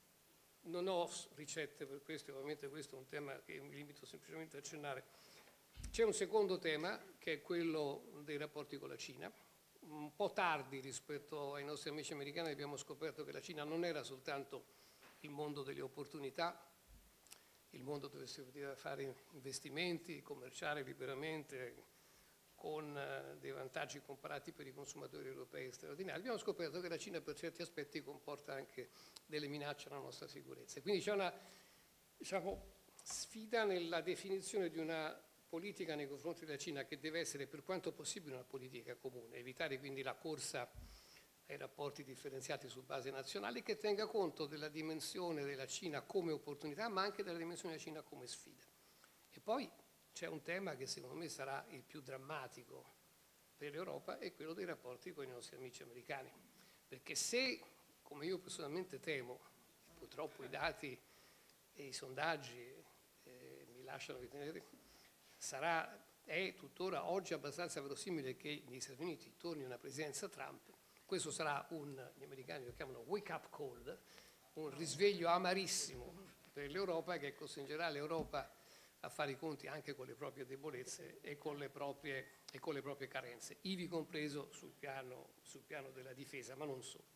non ho ricette per questo, ovviamente questo è un tema che mi limito semplicemente a accennare. C'è un secondo tema che è quello dei rapporti con la Cina. Un po' tardi rispetto ai nostri amici americani abbiamo scoperto che la Cina non era soltanto il mondo delle opportunità, il mondo dove si poteva fare investimenti, commerciare liberamente con eh, dei vantaggi comparati per i consumatori europei straordinari. Abbiamo scoperto che la Cina per certi aspetti comporta anche delle minacce alla nostra sicurezza. Quindi c'è una, diciamo, sfida nella definizione di una politica nei confronti della Cina che deve essere per quanto possibile una politica comune, evitare quindi la corsa ai rapporti differenziati su base nazionale, che tenga conto della dimensione della Cina come opportunità, ma anche della dimensione della Cina come sfida. E poi c'è un tema che secondo me sarà il più drammatico per l'Europa, è quello dei rapporti con i nostri amici americani. Perché se, come io personalmente temo, purtroppo i dati e i sondaggi eh, mi lasciano ritenere, sarà, è tuttora oggi abbastanza verosimile che negli Stati Uniti torni una presidenza Trump. Questo sarà un, gli americani lo chiamano wake up call, un risveglio amarissimo per l'Europa che costringerà l'Europa a fare i conti anche con le proprie debolezze e con le proprie, e con le proprie carenze, ivi compreso sul piano, sul piano della difesa, ma non solo.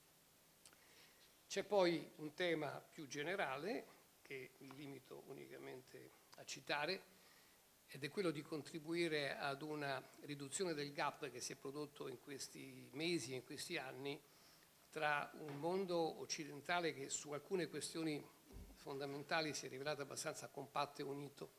C'è poi un tema più generale che mi limito unicamente a citare, ed è quello di contribuire ad una riduzione del gap che si è prodotto in questi mesi e in questi anni tra un mondo occidentale che su alcune questioni fondamentali si è rivelato abbastanza compatto e unito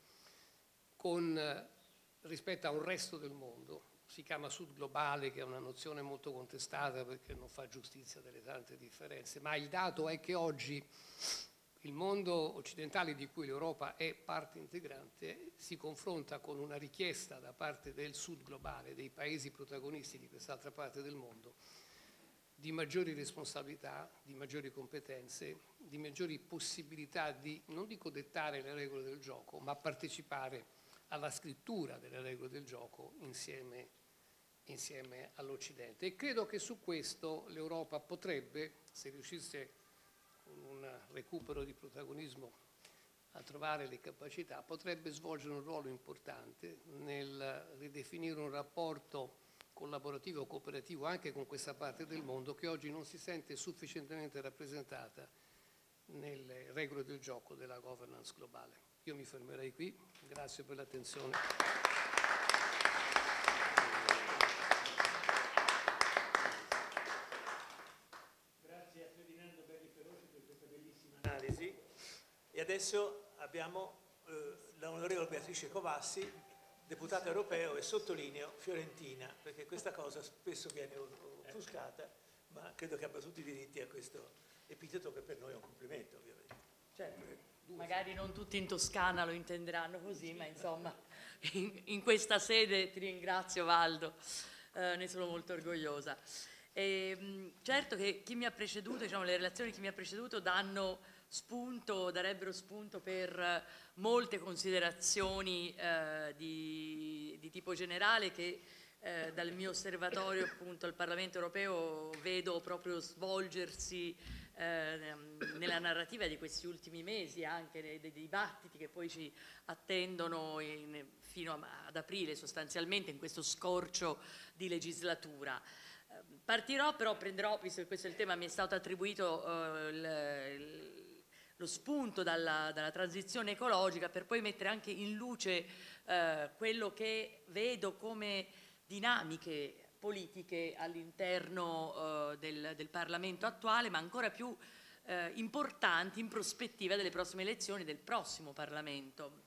con, rispetto a un resto del mondo. Si chiama Sud globale, che è una nozione molto contestata perché non fa giustizia delle tante differenze, ma il dato è che oggi il mondo occidentale di cui l'Europa è parte integrante si confronta con una richiesta da parte del sud globale, dei paesi protagonisti di quest'altra parte del mondo, di maggiori responsabilità, di maggiori competenze, di maggiori possibilità di, non dico dettare le regole del gioco, ma partecipare alla scrittura delle regole del gioco insieme, insieme all'Occidente. E credo che su questo l'Europa potrebbe, se riuscisse con un recupero di protagonismo a trovare le capacità, potrebbe svolgere un ruolo importante nel ridefinire un rapporto collaborativo, cooperativo anche con questa parte del mondo che oggi non si sente sufficientemente rappresentata nelle regole del gioco della governance globale. Io mi fermerei qui, grazie per l'attenzione. Grazie a Ferdinando Belli Feroci per questa bellissima analisi. E adesso abbiamo eh, l'onorevole Beatrice Covassi, deputato europeo, e sottolineo Fiorentina, perché questa cosa spesso viene offuscata, ma credo che abbia tutti i diritti a questo epiteto, che per noi è un complimento, ovviamente. Certo, magari non tutti in Toscana lo intenderanno così, ma insomma in, in questa sede ti ringrazio, Valdo, eh, ne sono molto orgogliosa. E, mh, certo che chi mi ha preceduto, diciamo, le relazioni di chi mi ha preceduto danno spunto, darebbero spunto per molte considerazioni eh, di, di tipo generale che eh, dal mio osservatorio appunto al Parlamento europeo vedo proprio svolgersi eh, nella narrativa di questi ultimi mesi, anche dei, dei dibattiti che poi ci attendono in, fino a, ad aprile sostanzialmente in questo scorcio di legislatura. Partirò però, prenderò, visto che questo è il tema, mi è stato attribuito eh, il, il lo spunto dalla, dalla transizione ecologica, per poi mettere anche in luce eh, quello che vedo come dinamiche politiche all'interno eh, del, del Parlamento attuale, ma ancora più eh, importanti in prospettiva delle prossime elezioni del prossimo Parlamento.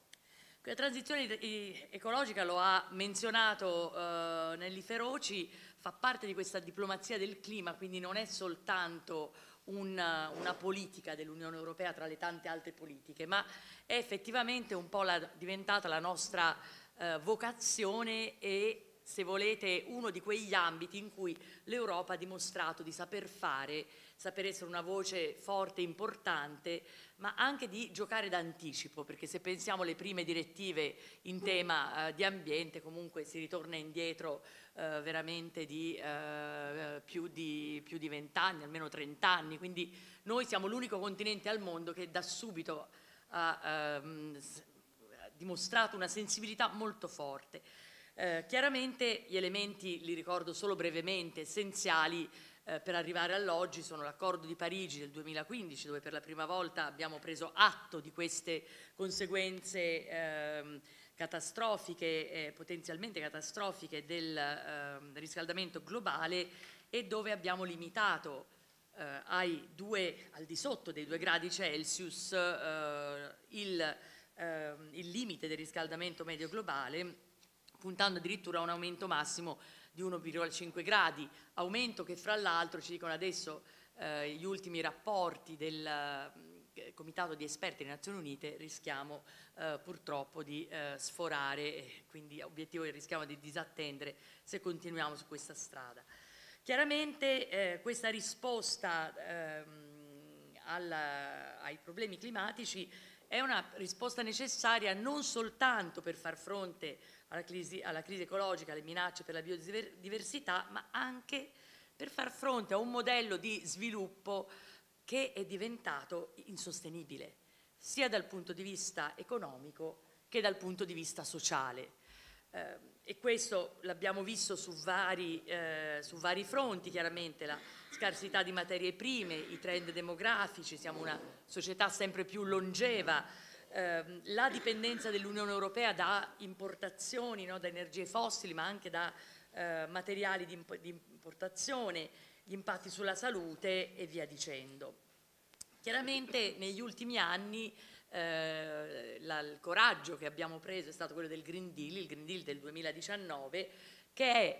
La transizione ecologica, lo ha menzionato eh, Nelly Feroci, fa parte di questa diplomazia del clima, quindi non è soltanto Una, una politica dell'Unione Europea tra le tante altre politiche, ma è effettivamente un po' la, diventata la nostra eh, vocazione e, se volete, uno di quegli ambiti in cui l'Europa ha dimostrato di saper fare, saper essere una voce forte e importante, ma anche di giocare d'anticipo, perché se pensiamo alle prime direttive in tema eh, di ambiente, comunque si ritorna indietro eh, veramente di, eh, più di più di vent'anni, almeno trent'anni, quindi noi siamo l'unico continente al mondo che da subito ha ehm, dimostrato una sensibilità molto forte. Eh, chiaramente gli elementi, li ricordo solo brevemente, essenziali eh, per arrivare all'oggi sono l'accordo di Parigi del duemilaquindici, dove per la prima volta abbiamo preso atto di queste conseguenze ehm, catastrofiche, eh, potenzialmente catastrofiche del eh, riscaldamento globale, e dove abbiamo limitato eh, ai due, al di sotto dei due gradi Celsius eh, il, eh, il limite del riscaldamento medio globale, puntando addirittura a un aumento massimo di uno virgola cinque gradi, aumento che fra l'altro ci dicono adesso eh, gli ultimi rapporti del eh, Comitato di Esperti delle Nazioni Unite, rischiamo eh, purtroppo di eh, sforare, e quindi obiettivo che rischiamo di disattendere se continuiamo su questa strada. Chiaramente eh, questa risposta ehm, alla, ai problemi climatici è una risposta necessaria non soltanto per far fronte alla crisi, alla crisi ecologica, alle minacce per la biodiversità, ma anche per far fronte a un modello di sviluppo che è diventato insostenibile, sia dal punto di vista economico che dal punto di vista sociale. Eh, e questo l'abbiamo visto su vari, eh, su vari fronti, chiaramente la scarsità di materie prime, i trend demografici, siamo una società sempre più longeva, eh, la dipendenza dell'Unione Europea da importazioni, no, da energie fossili, ma anche da eh, materiali di, imp- di importazione, gli impatti sulla salute e via dicendo. Chiaramente negli ultimi anni eh, la, il coraggio che abbiamo preso è stato quello del Green Deal, il Green Deal del duemiladiciannove, che è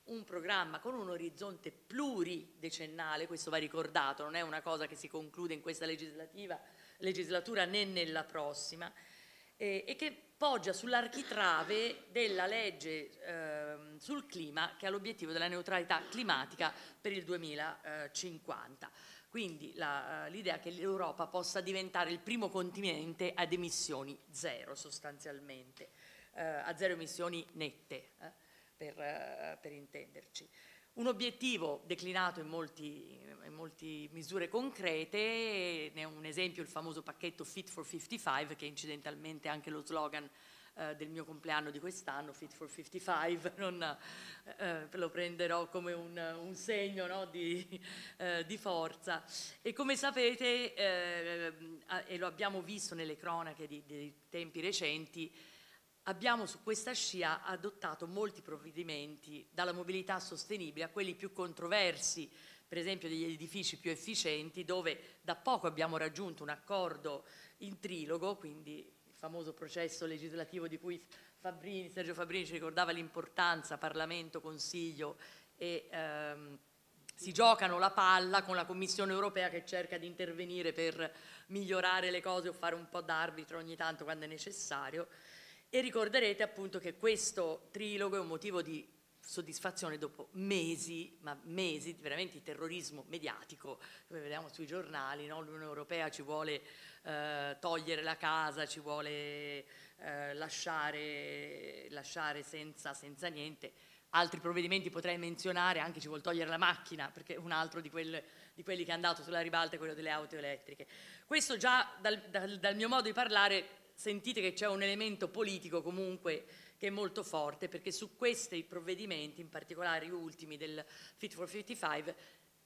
un programma con un orizzonte pluridecennale, questo va ricordato, non è una cosa che si conclude in questa legislativa, legislatura né nella prossima, eh, e che poggia sull'architrave della legge eh, sul clima che ha l'obiettivo della neutralità climatica per il duemilacinquanta. Quindi l'idea che l'Europa possa diventare il primo continente ad emissioni zero sostanzialmente, eh, a zero emissioni nette. Eh. Per, uh, per intenderci. Un obiettivo declinato in molti, in molte misure concrete, ne è un esempio il famoso pacchetto Fit for cinquantacinque, che è incidentalmente anche lo slogan uh, del mio compleanno di quest'anno, Fit for cinquantacinque, non, uh, lo prenderò come un, un segno, no, di, uh, di forza. E come sapete, uh, e lo abbiamo visto nelle cronache di, di tempi recenti, abbiamo su questa scia adottato molti provvedimenti, dalla mobilità sostenibile a quelli più controversi, per esempio degli edifici più efficienti, dove da poco abbiamo raggiunto un accordo in trilogo, quindi il famoso processo legislativo di cui Fabbrini, Sergio Fabbrini ci ricordava l'importanza, Parlamento, Consiglio, e ehm, si giocano la palla con la Commissione europea che cerca di intervenire per migliorare le cose o fare un po' d'arbitro ogni tanto quando è necessario. E ricorderete appunto che questo trilogo è un motivo di soddisfazione dopo mesi, ma mesi veramente di terrorismo mediatico, come vediamo sui giornali, no? L'Unione Europea ci vuole eh, togliere la casa, ci vuole eh, lasciare, lasciare senza, senza niente. Altri provvedimenti potrei menzionare, anche ci vuole togliere la macchina, perché un altro di, quel, di quelli che è andato sulla ribalta è quello delle auto elettriche. Questo già dal, dal, dal mio modo di parlare sentite che c'è un elemento politico comunque che è molto forte, perché su questi provvedimenti, in particolare gli ultimi del Fit for cinquantacinque,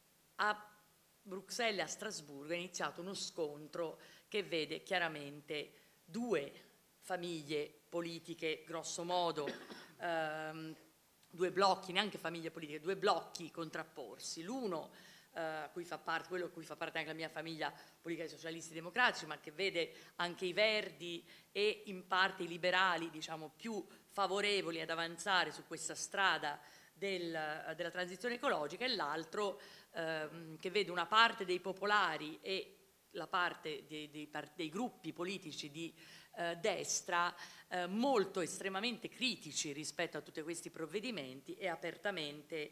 a Bruxelles e a Strasburgo è iniziato uno scontro che vede chiaramente due famiglie politiche, grosso modo, ehm, due blocchi, neanche famiglie politiche, due blocchi contrapporsi. L'uno a cui fa parte, quello a cui fa parte anche la mia famiglia politica dei socialisti democratici, ma che vede anche i Verdi e in parte i liberali, diciamo, più favorevoli ad avanzare su questa strada del, della transizione ecologica, e l'altro ehm, che vede una parte dei popolari e la parte dei, dei, dei gruppi politici di eh, destra eh, molto estremamente critici rispetto a tutti questi provvedimenti e apertamente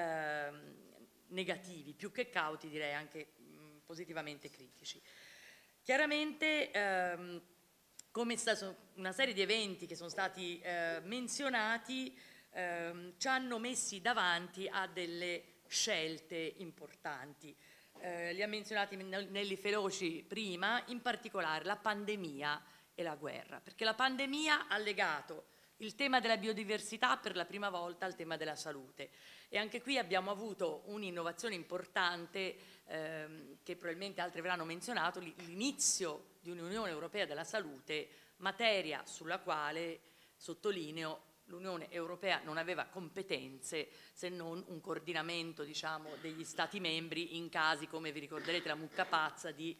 ehm, negativi, più che cauti, direi anche mh, positivamente critici. Chiaramente, ehm, come è stato una serie di eventi che sono stati eh, menzionati, ehm, ci hanno messi davanti a delle scelte importanti. Eh, li ha menzionati Nelly Feloci prima, in particolare la pandemia e la guerra, perché la pandemia ha legato il tema della biodiversità per la prima volta al tema della salute. E anche qui abbiamo avuto un'innovazione importante ehm, che probabilmente altri avranno menzionato, l'inizio di un'Unione Europea della Salute, materia sulla quale, sottolineo, l'Unione Europea non aveva competenze se non un coordinamento, diciamo, degli Stati membri in casi, come vi ricorderete, la mucca pazza di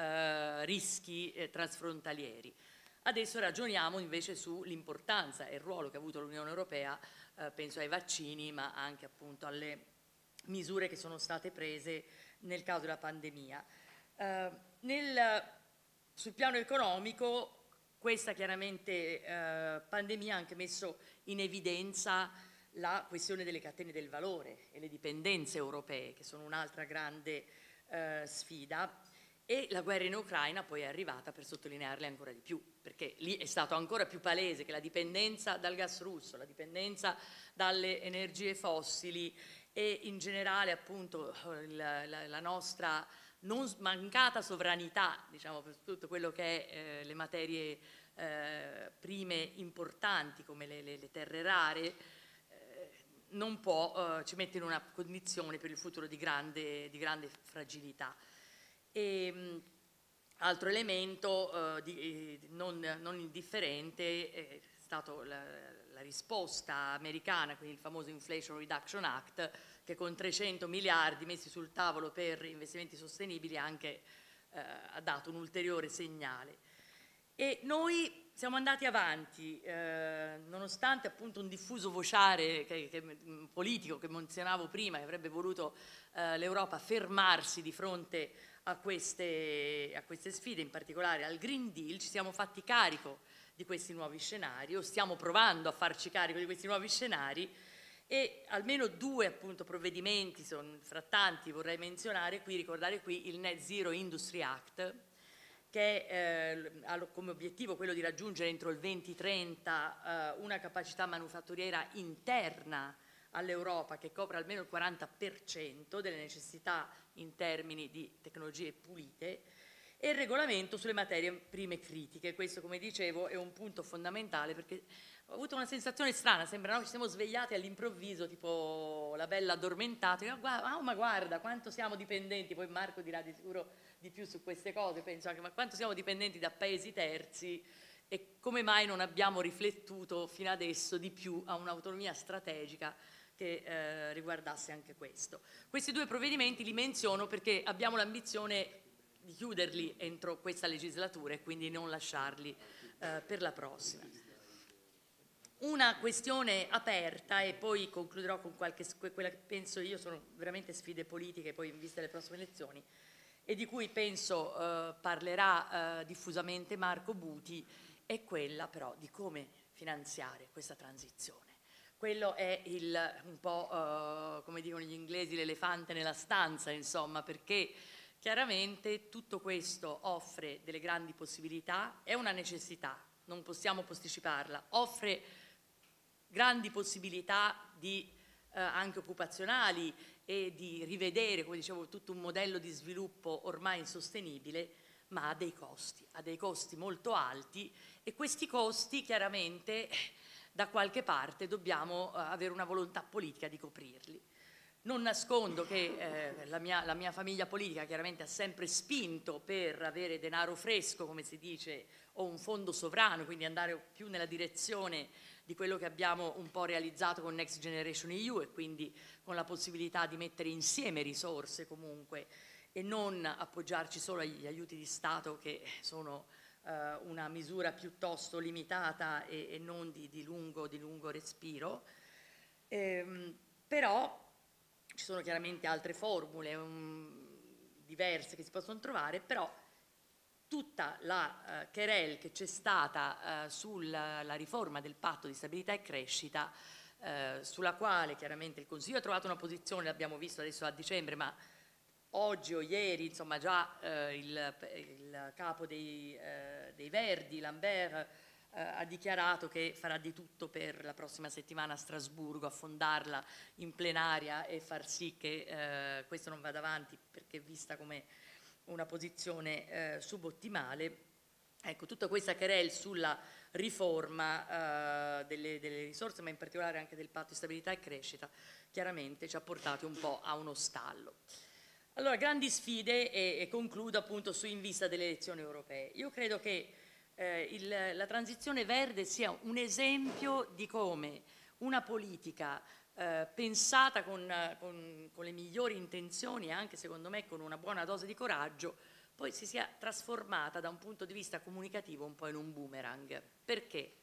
eh, rischi eh, transfrontalieri. Adesso ragioniamo invece sull'importanza e il ruolo che ha avuto l'Unione Europea, eh, penso ai vaccini, ma anche appunto alle misure che sono state prese nel caso della pandemia. Eh, nel, sul piano economico, questa chiaramente eh, pandemia ha anche messo in evidenza la questione delle catene del valore e le dipendenze europee, che sono un'altra grande eh, sfida. E la guerra in Ucraina poi è arrivata per sottolinearle ancora di più, perché lì è stato ancora più palese che la dipendenza dal gas russo, la dipendenza dalle energie fossili e in generale appunto la, la, la nostra non mancata sovranità, diciamo, per tutto quello che è eh, le materie eh, prime importanti come le, le, le terre rare, eh, non può, eh, ci mette in una condizione per il futuro di grande, di grande fragilità. E, mh, altro elemento eh, di, eh, non, non indifferente è stato la, la risposta americana, quindi il famoso Inflation Reduction Act, che con trecento miliardi messi sul tavolo per investimenti sostenibili anche, eh, ha dato un ulteriore segnale. E noi siamo andati avanti, eh, nonostante appunto un diffuso vociare che, che, politico che menzionavo prima, che avrebbe voluto eh, l'Europa fermarsi di fronte a queste, a queste sfide, in particolare al Green Deal. Ci siamo fatti carico di questi nuovi scenari, o stiamo provando a farci carico di questi nuovi scenari, e almeno due appunto provvedimenti, sono, fra tanti vorrei menzionare qui, ricordare qui il Net Zero Industry Act, che eh, ha come obiettivo quello di raggiungere entro il duemilatrenta eh, una capacità manufatturiera interna all'Europa che copra almeno il quaranta per cento delle necessità in termini di tecnologie pulite, e il regolamento sulle materie prime critiche. Questo, come dicevo, è un punto fondamentale, perché ho avuto una sensazione strana, sembra, no, che ci siamo svegliati all'improvviso, tipo la bella addormentata, oh, guarda, oh, ma guarda quanto siamo dipendenti, poi Marco dirà di sicuro di più su queste cose, penso anche, ma quanto siamo dipendenti da paesi terzi e come mai non abbiamo riflettuto fino adesso di più a un'autonomia strategica che eh, riguardasse anche questo. Questi due provvedimenti li menziono perché abbiamo l'ambizione di chiuderli entro questa legislatura e quindi non lasciarli eh, per la prossima. Una questione aperta, e poi concluderò con qualche, quella che penso io sono veramente sfide politiche poi in vista delle prossime elezioni, e di cui penso eh, parlerà eh, diffusamente Marco Buti, è quella però di come finanziare questa transizione. Quello è il, un po', eh, come dicono gli inglesi, l'elefante nella stanza, insomma, perché chiaramente tutto questo offre delle grandi possibilità, è una necessità, non possiamo posticiparla, offre grandi possibilità di, eh, anche occupazionali, e di rivedere, come dicevo, tutto un modello di sviluppo ormai insostenibile, ma ha dei costi, ha dei costi molto alti, e questi costi chiaramente da qualche parte dobbiamo eh, avere una volontà politica di coprirli. Non nascondo che eh, la, mia, la mia famiglia politica chiaramente ha sempre spinto per avere denaro fresco, come si dice, o un fondo sovrano, quindi andare più nella direzione di quello che abbiamo un po' realizzato con Next Generation E U, e quindi con la possibilità di mettere insieme risorse comunque e non appoggiarci solo agli aiuti di Stato, che sono eh, una misura piuttosto limitata e, e non di, di, lungo, di lungo respiro. Ehm, però ci sono chiaramente altre formule um, diverse che si possono trovare, però tutta la uh, querelle che c'è stata uh, sulla riforma del patto di stabilità e crescita, uh, sulla quale chiaramente il Consiglio ha trovato una posizione, l'abbiamo visto adesso a dicembre, ma oggi o ieri, insomma, già uh, il, il capo dei, uh, dei Verdi, Lambert, uh, ha dichiarato che farà di tutto per la prossima settimana a Strasburgo, affondarla in plenaria e far sì che uh, questo non vada avanti, perché vista come una posizione eh, subottimale. Ecco, tutta questa querelle sulla riforma eh, delle, delle risorse, ma in particolare anche del patto di stabilità e crescita, chiaramente ci ha portati un po' a uno stallo. Allora, grandi sfide, e, e concludo appunto su in vista delle elezioni europee. Io credo che eh, il, la transizione verde sia un esempio di come una politica Eh, pensata con, con, con le migliori intenzioni e anche secondo me con una buona dose di coraggio, poi si sia trasformata da un punto di vista comunicativo un po' in un boomerang. Perché?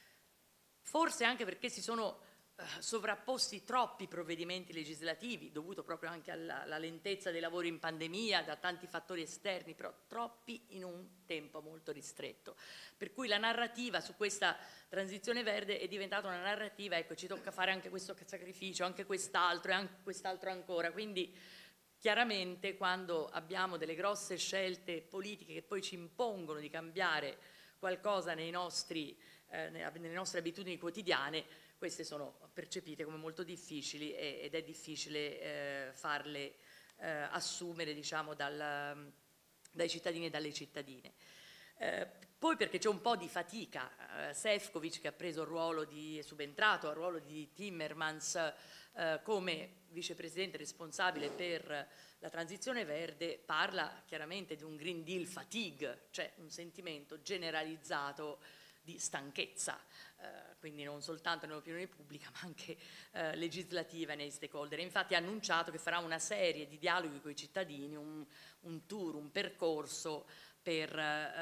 Forse anche perché si sono eh, sovrapposti troppi provvedimenti legislativi, dovuto proprio anche alla, alla lentezza dei lavori in pandemia, da tanti fattori esterni, però troppi in un tempo molto ristretto. Per cui la narrativa su questa transizione verde è diventata una narrativa, ecco, ci tocca fare anche questo sacrificio, anche quest'altro e anche quest'altro ancora. Quindi chiaramente quando abbiamo delle grosse scelte politiche che poi ci impongono di cambiare qualcosa nei nostri, eh, nelle nostre abitudini quotidiane, queste sono percepite come molto difficili e, ed è difficile eh, farle eh, assumere, diciamo, dal, dai cittadini e dalle cittadine. Eh, poi perché c'è un po' di fatica, eh, Sefcovic, che ha preso il ruolo di, è subentrato al ruolo di Timmermans eh, come vicepresidente responsabile per la transizione verde, parla chiaramente di un Green Deal fatigue, cioè un sentimento generalizzato di stanchezza, eh, quindi non soltanto nell'opinione pubblica ma anche eh, legislativa e nei stakeholder. Infatti ha annunciato che farà una serie di dialoghi con i cittadini, un, un tour, un percorso per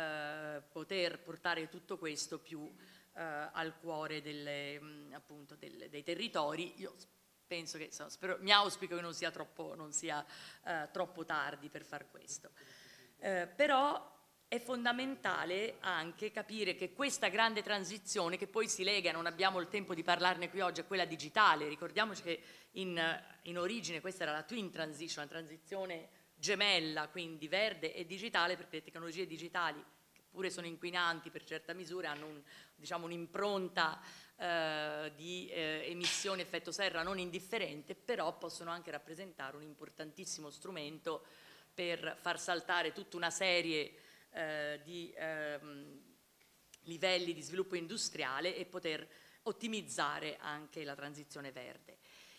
eh, poter portare tutto questo più eh, al cuore delle, mh, appunto del, dei territori. Io penso che, insomma, spero, mi auspico che non sia troppo, non sia, eh, troppo tardi per far questo. Eh, però è fondamentale anche capire che questa grande transizione, che poi si lega, non abbiamo il tempo di parlarne qui oggi, a quella digitale, ricordiamoci che in, in origine questa era la twin transition, la transizione gemella, quindi verde e digitale, perché le tecnologie digitali, che pure sono inquinanti per certa misura, hanno un, diciamo, un'impronta eh, di eh, emissione effetto serra non indifferente, però possono anche rappresentare un importantissimo strumento per far saltare tutta una serie eh, di ehm, livelli di sviluppo industriale e poter ottimizzare anche la transizione verde.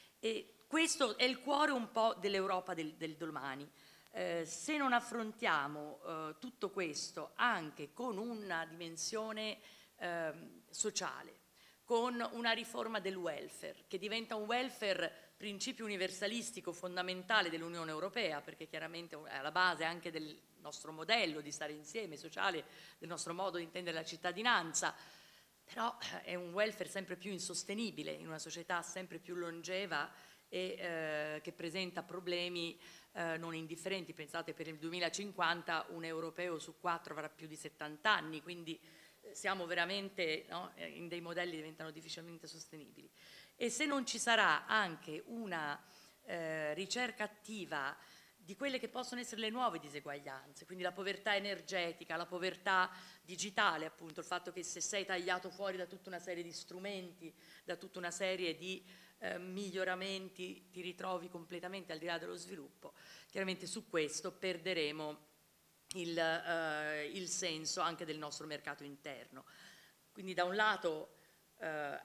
E questo è il cuore un po' dell'Europa del, del domani. Eh, se non affrontiamo eh, tutto questo anche con una dimensione eh, sociale, con una riforma del welfare, che diventa un welfare principio universalistico fondamentale dell'Unione Europea, perché chiaramente è alla base anche del nostro modello di stare insieme sociale, del nostro modo di intendere la cittadinanza, però è un welfare sempre più insostenibile in una società sempre più longeva e eh, che presenta problemi eh, non indifferenti. Pensate, per il duemilacinquanta un europeo su quattro avrà più di settanta anni, quindi eh, siamo veramente, no, in dei modelli che diventano difficilmente sostenibili. E se non ci sarà anche una eh, ricerca attiva di quelle che possono essere le nuove diseguaglianze, quindi la povertà energetica, la povertà digitale, appunto, il fatto che se sei tagliato fuori da tutta una serie di strumenti, da tutta una serie di eh, miglioramenti, ti ritrovi completamente al di là dello sviluppo, chiaramente su questo perderemo il, eh, il senso anche del nostro mercato interno. Quindi da un lato eh,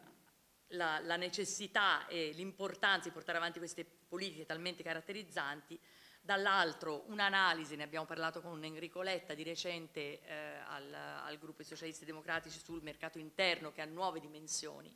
la, la necessità e l'importanza di portare avanti queste politiche talmente caratterizzanti, dall'altro un'analisi, ne abbiamo parlato con Enrico Letta di recente eh, al, al gruppo dei socialisti democratici sul mercato interno, che ha nuove dimensioni,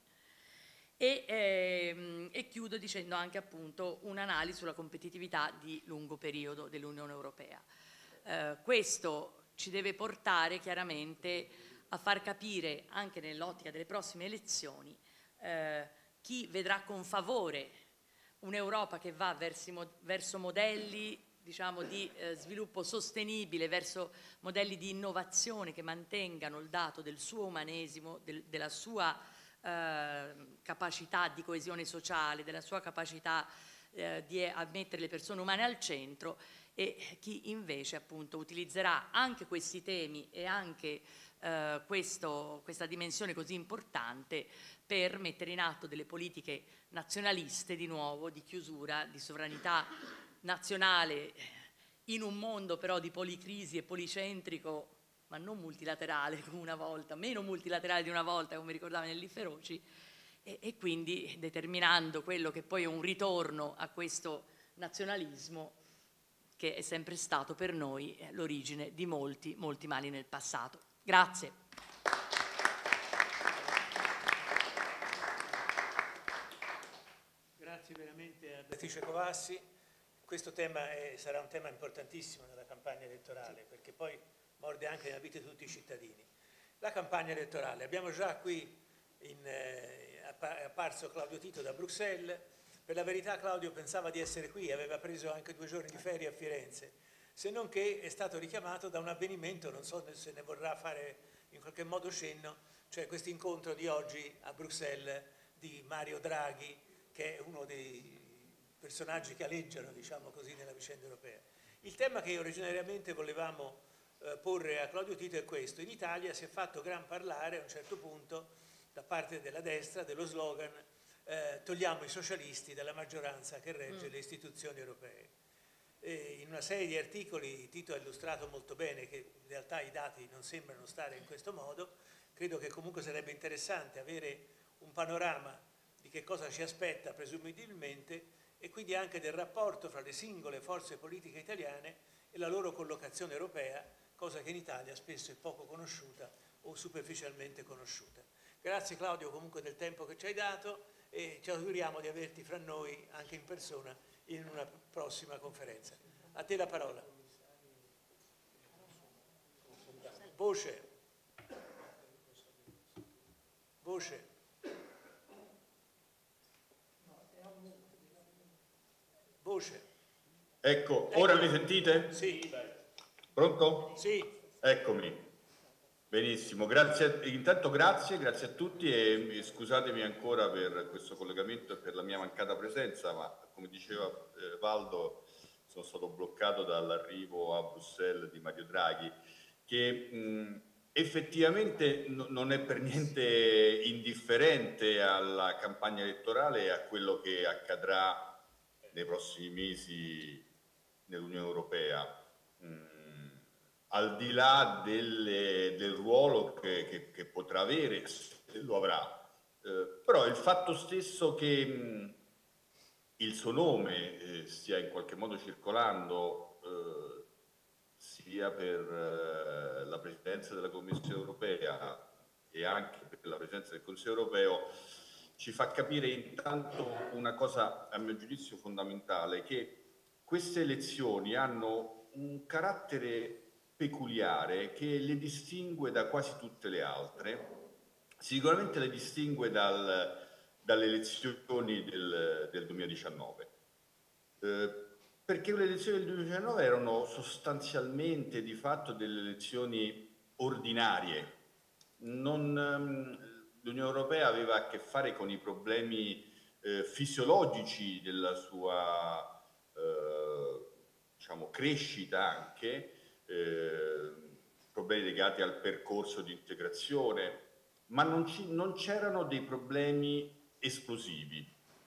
e, ehm, e chiudo dicendo anche appunto un'analisi sulla competitività di lungo periodo dell'Unione Europea. Eh, questo ci deve portare chiaramente a far capire anche nell'ottica delle prossime elezioni eh, chi vedrà con favore un'Europa che va verso, verso modelli, diciamo, di eh, sviluppo sostenibile, verso modelli di innovazione che mantengano il dato del suo umanesimo, del, della sua eh, capacità di coesione sociale, della sua capacità eh, di mettere le persone umane al centro, e chi invece appunto utilizzerà anche questi temi e anche eh, questo, questa dimensione così importante per mettere in atto delle politiche nazionaliste, di nuovo, di chiusura, di sovranità nazionale, in un mondo però di policrisi e policentrico, ma non multilaterale come una volta, meno multilaterale di una volta, come ricordava Nelly Feroci, e, e quindi determinando quello che poi è un ritorno a questo nazionalismo che è sempre stato per noi l'origine di molti, molti mali nel passato. Grazie. Grazie veramente a Beatrice Covassi. Questo tema è, sarà un tema importantissimo nella campagna elettorale, perché poi morde anche nella vita di tutti i cittadini. La campagna elettorale, abbiamo già qui in, eh, apparso Claudio Tito da Bruxelles. Per la verità Claudio pensava di essere qui, aveva preso anche due giorni di ferie a Firenze, se non che è stato richiamato da un avvenimento, non so se ne vorrà fare in qualche modo cenno, cioè questo incontro di oggi a Bruxelles di Mario Draghi, che è uno dei personaggi che aleggiano, diciamo così, nella vicenda europea. Il tema che originariamente volevamo eh, porre a Claudio Tito è questo: in Italia si è fatto gran parlare a un certo punto da parte della destra dello slogan Eh, togliamo i socialisti dalla maggioranza che regge mm. le istituzioni europee. E in una serie di articoli Tito ha illustrato molto bene che in realtà i dati non sembrano stare in questo modo. Credo che comunque sarebbe interessante avere un panorama di che cosa ci aspetta presumibilmente, e quindi anche del rapporto fra le singole forze politiche italiane e la loro collocazione europea, cosa che in Italia spesso è poco conosciuta o superficialmente conosciuta. Grazie Claudio comunque del tempo che ci hai dato, e ci auguriamo di averti fra noi anche in persona in una prossima conferenza. A te la parola. Voce. Voce. Voce. Ecco, ora mi sentite? Sì. Pronto? Sì. Eccomi. Benissimo, grazie, intanto grazie, grazie a tutti e scusatemi ancora per questo collegamento e per la mia mancata presenza, ma come diceva eh, Valdo, sono stato bloccato dall'arrivo a Bruxelles di Mario Draghi, che mh, effettivamente no, non è per niente indifferente alla campagna elettorale e a quello che accadrà nei prossimi mesi nell'Unione Europea. Mh, al di là delle, del ruolo che, che, che potrà avere, se lo avrà, eh, però il fatto stesso che mh, il suo nome eh, stia in qualche modo circolando eh, sia per eh, la Presidenza della Commissione Europea e anche per la Presidenza del Consiglio Europeo ci fa capire intanto una cosa, a mio giudizio, fondamentale, che queste elezioni hanno un carattere peculiare che le distingue da quasi tutte le altre, sicuramente le distingue dal, dalle elezioni del, del duemiladiciannove, eh, perché le elezioni del duemiladiciannove erano sostanzialmente di fatto delle elezioni ordinarie. Non, ehm, l'Unione Europea aveva a che fare con i problemi eh, fisiologici della sua eh, diciamo, crescita anche, Eh, problemi legati al percorso di integrazione, ma non, ci, non c'erano dei problemi esplosivi.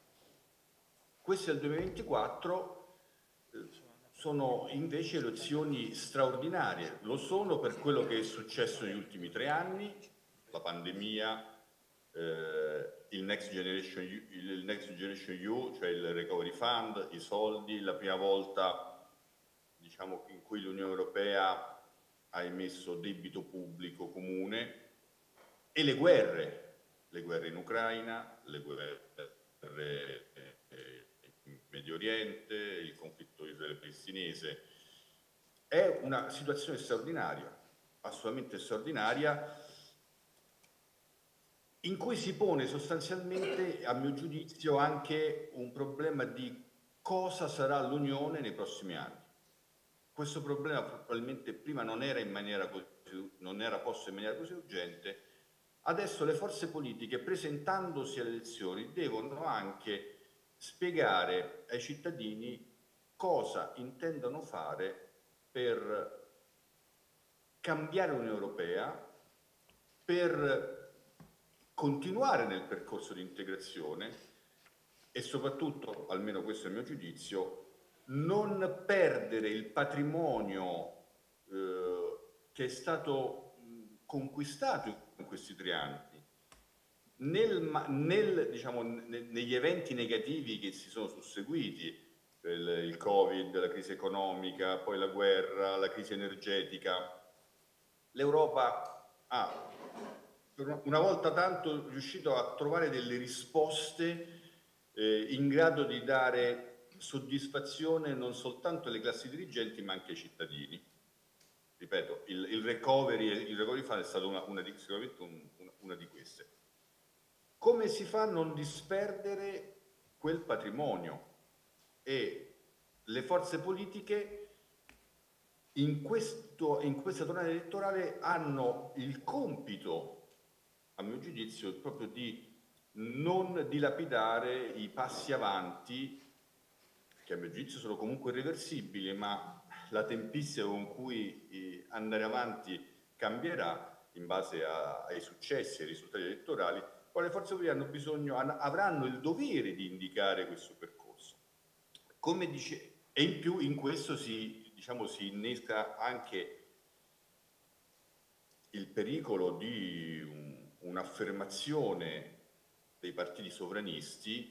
Questi del duemilaventiquattro eh, sono invece elezioni straordinarie, lo sono per quello che è successo negli ultimi tre anni, la pandemia, eh, il Next Generation U, il Next Generation E U, cioè il Recovery Fund, i soldi, la prima volta diciamo, in cui l'Unione Europea ha emesso debito pubblico comune, e le guerre, le guerre in Ucraina, le guerre in Medio Oriente, il conflitto israelo-palestinese. È una situazione straordinaria, assolutamente straordinaria, in cui si pone sostanzialmente, a mio giudizio, anche un problema di cosa sarà l'Unione nei prossimi anni. Questo problema probabilmente prima non era, in maniera così, non era posto in maniera così urgente, adesso le forze politiche, presentandosi alle elezioni, devono anche spiegare ai cittadini cosa intendono fare per cambiare l'Unione Europea, per continuare nel percorso di integrazione e soprattutto, almeno questo è il mio giudizio, non perdere il patrimonio eh, che è stato mh, conquistato in questi tre anni. Nel, nel, diciamo, ne, negli eventi negativi che si sono susseguiti, il, il Covid, la crisi economica, poi la guerra, la crisi energetica, l'Europa ha una volta tanto riuscito a trovare delle risposte eh, in grado di dare soddisfazione non soltanto alle classi dirigenti ma anche ai cittadini. Ripeto, il, il recovery il recovery fund è stato una, una di, sicuramente un, una, una di queste. Come si fa a non disperdere quel patrimonio? E le forze politiche in, questo, in questa tornata elettorale hanno il compito, a mio giudizio, proprio di non dilapidare i passi avanti che a mio giudizio sono comunque irreversibili, ma la tempistica con cui andare avanti cambierà in base a, ai successi e ai risultati elettorali. Poi le forze politiche hanno bisogno, avranno il dovere di indicare questo percorso. Come dice, e in più in questo si, diciamo, si innesca anche il pericolo di un, un'affermazione dei partiti sovranisti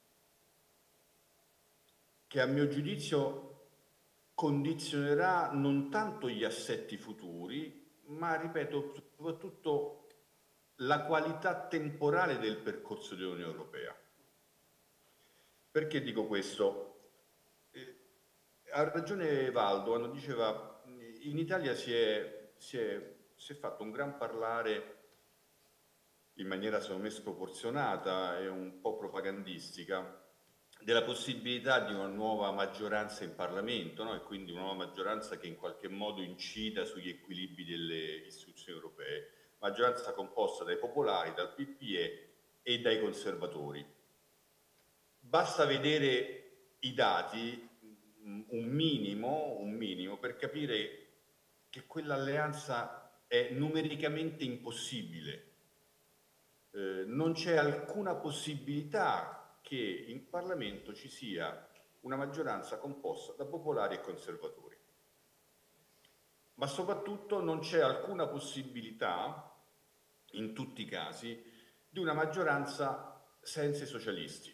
che a mio giudizio condizionerà non tanto gli assetti futuri, ma, ripeto, soprattutto la qualità temporale del percorso dell'Unione Europea. Perché dico questo? Eh, ha ragione Valdo quando diceva in Italia si è, si è si è fatto un gran parlare in maniera secondo me sproporzionata e un po' propagandistica della possibilità di una nuova maggioranza in Parlamento, no? E quindi una nuova maggioranza che in qualche modo incida sugli equilibri delle istituzioni europee, maggioranza composta dai popolari, dal P P E e dai conservatori. Basta vedere i dati, un minimo, un minimo per capire che quell'alleanza è numericamente impossibile. Eh, non c'è alcuna possibilità che in Parlamento ci sia una maggioranza composta da popolari e conservatori. Ma soprattutto non c'è alcuna possibilità, in tutti i casi, di una maggioranza senza i socialisti.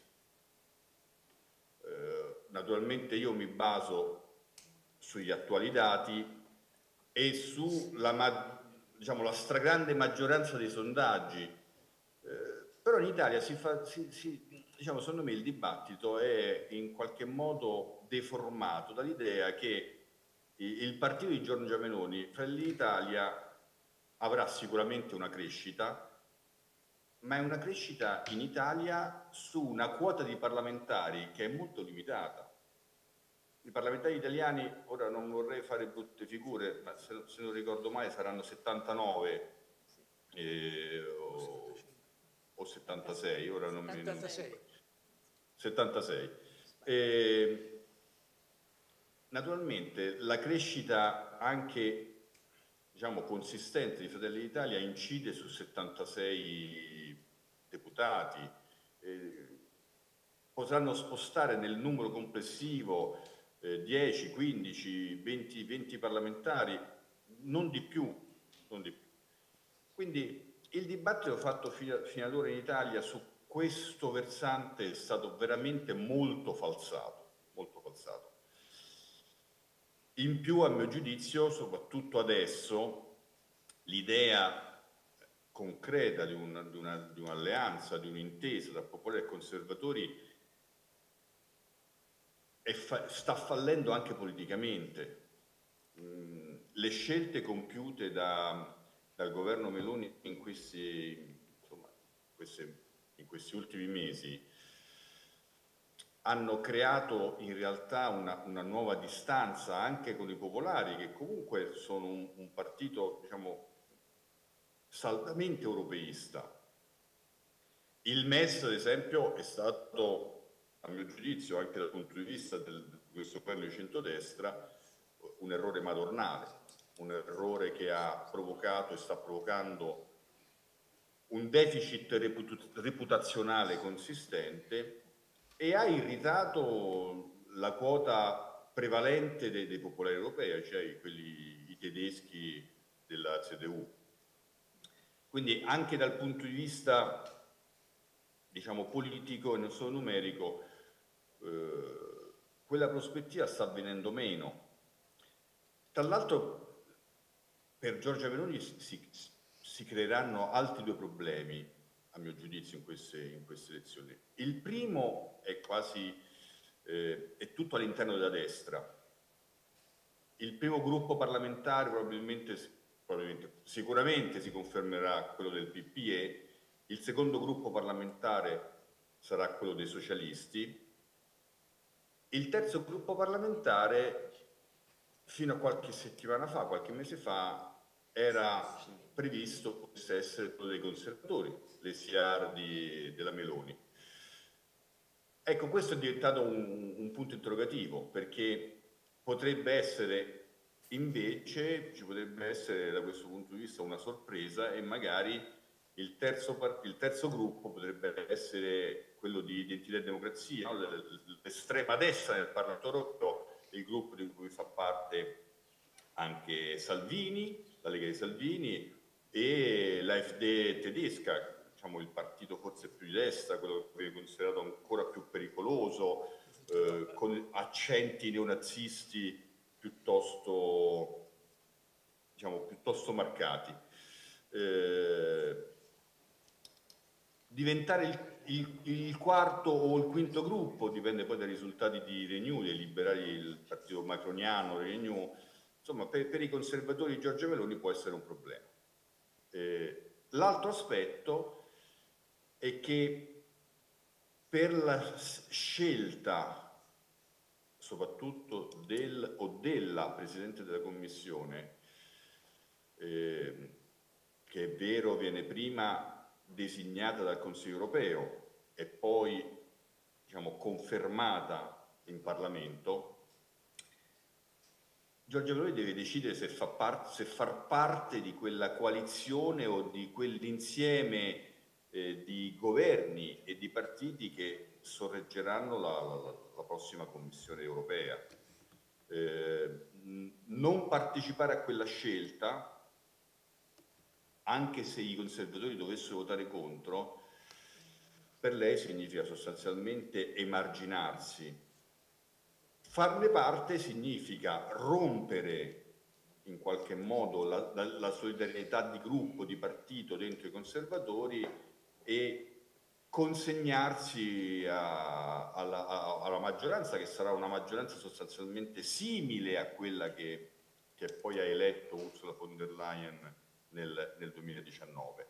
Eh, naturalmente io mi baso sugli attuali dati e sulla diciamo, la stragrande maggioranza dei sondaggi. Però in Italia si fa, si, si, diciamo, secondo me il dibattito è in qualche modo deformato dall'idea che il partito di Giorgia Meloni, Fratelli d'Italia, avrà sicuramente una crescita, ma è una crescita in Italia su una quota di parlamentari che è molto limitata. I parlamentari italiani, ora non vorrei fare brutte figure, ma se, se non ricordo male saranno settantanove eh, o, o settantasei, ora non settantasei. mi... settantasei. E, naturalmente la crescita anche, diciamo, consistente di Fratelli d'Italia incide su settantasei deputati, eh, potranno spostare nel numero complessivo eh, dieci, quindici, venti, venti parlamentari, non di più, non di più. Quindi il dibattito fatto fino ad ora in Italia su questo versante è stato veramente molto falsato, molto falsato. In più, a mio giudizio, soprattutto adesso, l'idea concreta di, una, di, una, di un'alleanza, di un'intesa tra popolari e conservatori è fa- sta fallendo anche politicamente. Mm, le scelte compiute da dal governo Meloni in questi, insomma, queste, in questi ultimi mesi hanno creato in realtà una, una nuova distanza anche con i popolari, che comunque sono un, un partito, diciamo, saldamente europeista. Il M E S, ad esempio, è stato, a mio giudizio, anche dal punto di vista del, di questo governo di centrodestra, un errore madornale. Un errore che ha provocato e sta provocando un deficit reputazionale consistente e ha irritato la quota prevalente dei, dei popolari europei, cioè quelli, i tedeschi della C D U. Quindi anche dal punto di vista, diciamo, politico e non solo numerico, eh, quella prospettiva sta avvenendo meno. Tra l'altro, per Giorgia Meloni si, si creeranno altri due problemi, a mio giudizio, in queste, in queste elezioni. Il primo è quasi, eh, è tutto all'interno della destra. Il primo gruppo parlamentare probabilmente, probabilmente, sicuramente si confermerà quello del P P E, il secondo gruppo parlamentare sarà quello dei socialisti, il terzo gruppo parlamentare fino a qualche settimana fa, qualche mese fa, era previsto potesse essere quello dei conservatori, le S I A R di, della Meloni. Ecco, questo è diventato un, un punto interrogativo, perché potrebbe essere invece, ci potrebbe essere da questo punto di vista una sorpresa e magari il terzo, il terzo gruppo potrebbe essere quello di Identità e Democrazia, no? L'estrema destra nel Parlamento europeo, il gruppo di cui fa parte anche Salvini, la Lega di Salvini, e l'A F D tedesca, diciamo il partito forse più di destra, quello che viene considerato ancora più pericoloso, eh, con accenti neonazisti piuttosto, diciamo, piuttosto marcati. Eh, diventare il Il, il quarto o il quinto gruppo, dipende poi dai risultati di Renew, dei liberali, il partito macroniano, Renew, insomma per, per i conservatori di Giorgia Meloni può essere un problema. Eh, l'altro aspetto è che per la scelta soprattutto del o della Presidente della Commissione, eh, che è vero viene prima designata dal Consiglio europeo e poi, diciamo, confermata in Parlamento, Giorgia Meloni deve decidere se, fa part- se far parte di quella coalizione o di quell'insieme eh, di governi e di partiti che sorreggeranno la, la, la prossima Commissione europea. Eh, non partecipare a quella scelta, anche se i conservatori dovessero votare contro, per lei significa sostanzialmente emarginarsi. Farne parte significa rompere in qualche modo la, la, la solidarietà di gruppo, di partito dentro i conservatori e consegnarsi a, alla, a, alla maggioranza, che sarà una maggioranza sostanzialmente simile a quella che, che poi ha eletto Ursula von der Leyen nel, nel duemiladiciannove.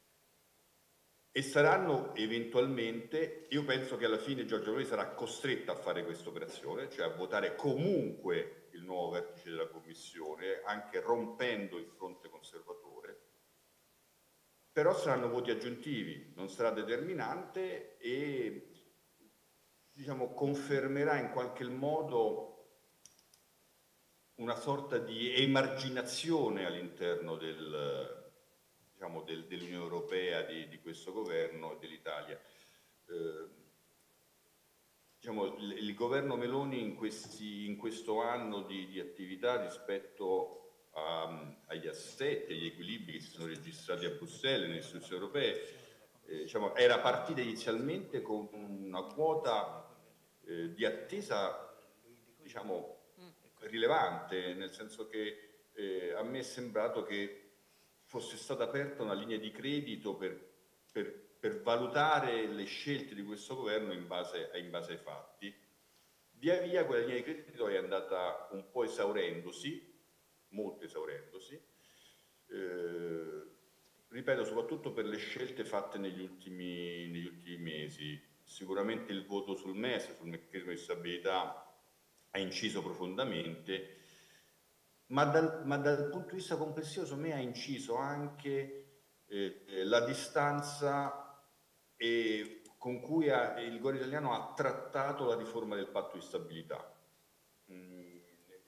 E saranno eventualmente, io penso che alla fine Giorgia Meloni sarà costretta a fare questa operazione, cioè a votare comunque il nuovo vertice della Commissione, anche rompendo il fronte conservatore, però saranno voti aggiuntivi, non sarà determinante e, diciamo, confermerà in qualche modo una sorta di emarginazione all'interno del... Diciamo, del, dell'Unione Europea, di, di questo governo e dell'Italia. Eh, diciamo, il, il governo Meloni in, questi, in questo anno di, di attività rispetto a, agli assetti, agli equilibri che si sono registrati a Bruxelles, nelle istituzioni europee, eh, diciamo, era partita inizialmente con una quota eh, di attesa, diciamo, rilevante, nel senso che eh, a me è sembrato che fosse stata aperta una linea di credito per, per, per valutare le scelte di questo governo in base, in base ai fatti. Via via quella linea di credito è andata un po' esaurendosi, molto esaurendosi, eh, ripeto, soprattutto per le scelte fatte negli ultimi, negli ultimi mesi. Sicuramente il voto sul M E S, sul meccanismo di stabilità, ha inciso profondamente. Ma dal, ma dal punto di vista complessivo, secondo me, ha inciso anche eh, la distanza eh, con cui ha, il governo italiano ha trattato la riforma del patto di stabilità. Mm,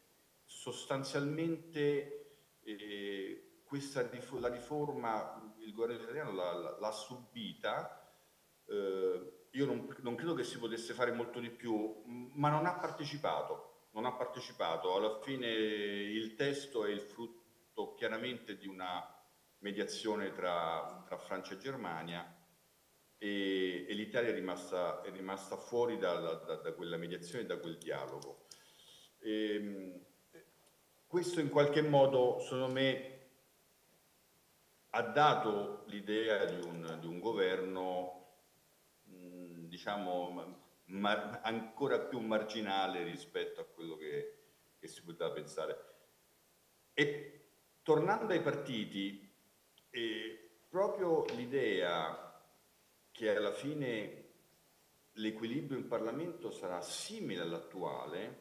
sostanzialmente eh, questa, la riforma il governo italiano l'ha subita, eh, io non, non credo che si potesse fare molto di più, ma non ha partecipato. non ha partecipato. Alla fine il testo è il frutto chiaramente di una mediazione tra, tra Francia e Germania e, e l'Italia è rimasta, è rimasta fuori da, da, da quella mediazione e da quel dialogo. E, questo in qualche modo, secondo me, ha dato l'idea di un, di un governo, mh, diciamo, Ma ancora più marginale rispetto a quello che, che si poteva pensare. E tornando ai partiti, eh, proprio l'idea che alla fine l'equilibrio in Parlamento sarà simile all'attuale,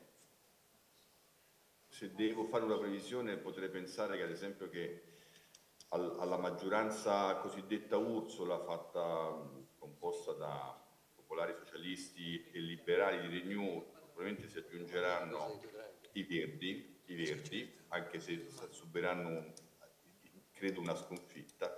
se devo fare una previsione potrei pensare che ad esempio che al, alla maggioranza cosiddetta Ursula, fatta, composta da popolari, socialisti e liberali di Renew, probabilmente si aggiungeranno i verdi, i verdi, anche se subiranno, credo, una sconfitta.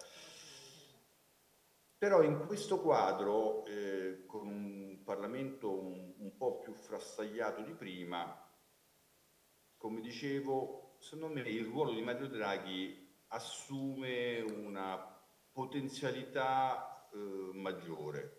Però in questo quadro, eh, con un Parlamento un, un po' più frastagliato di prima, come dicevo, secondo me il ruolo di Mario Draghi assume una potenzialità eh, maggiore.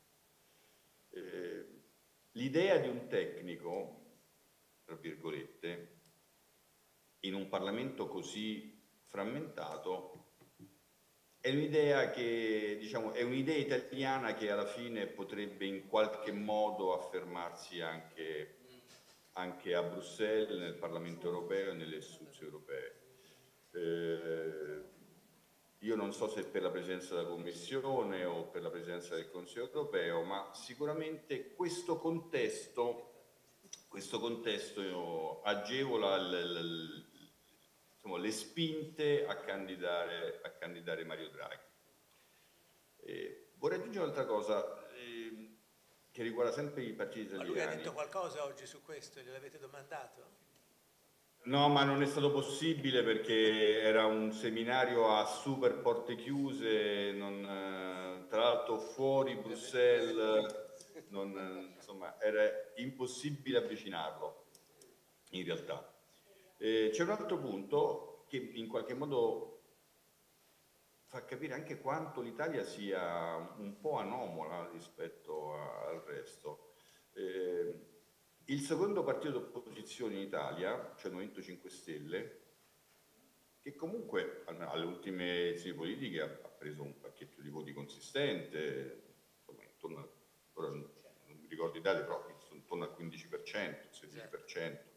Eh, l'idea di un tecnico, tra virgolette, in un Parlamento così frammentato, è un'idea che, diciamo, è un'idea italiana che alla fine potrebbe in qualche modo affermarsi anche, anche a Bruxelles, nel Parlamento europeo e nelle istituzioni europee. Eh, io non so se per la Presidenza della Commissione o per la Presidenza del Consiglio europeo, ma sicuramente questo contesto, questo contesto agevola l, l, insomma, le spinte a candidare, a candidare Mario Draghi. Eh, vorrei aggiungere un'altra cosa eh, che riguarda sempre i partiti italiani. Ma lui ha detto qualcosa oggi su questo? Gliel'avete domandato? No, ma non è stato possibile perché era un seminario a super porte chiuse, non, eh, tra l'altro fuori Bruxelles, non, eh, insomma era impossibile avvicinarlo in realtà. Eh, c'è un altro punto che in qualche modo fa capire anche quanto l'Italia sia un po' anomala rispetto a, al resto. Eh, Il secondo partito d'opposizione in Italia, cioè il Movimento cinque Stelle, che comunque alle ultime elezioni politiche ha, ha preso un pacchetto di voti consistente, insomma, intorno a, ora non mi ricordo i dati, però intorno al quindici per cento, sedici per cento.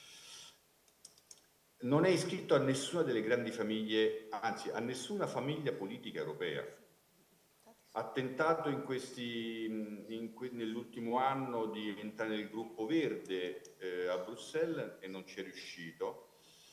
Non è iscritto a nessuna delle grandi famiglie, anzi a nessuna famiglia politica europea. Ha tentato in questi, in que, nell'ultimo anno di entrare nel gruppo verde eh, a Bruxelles e non ci è riuscito.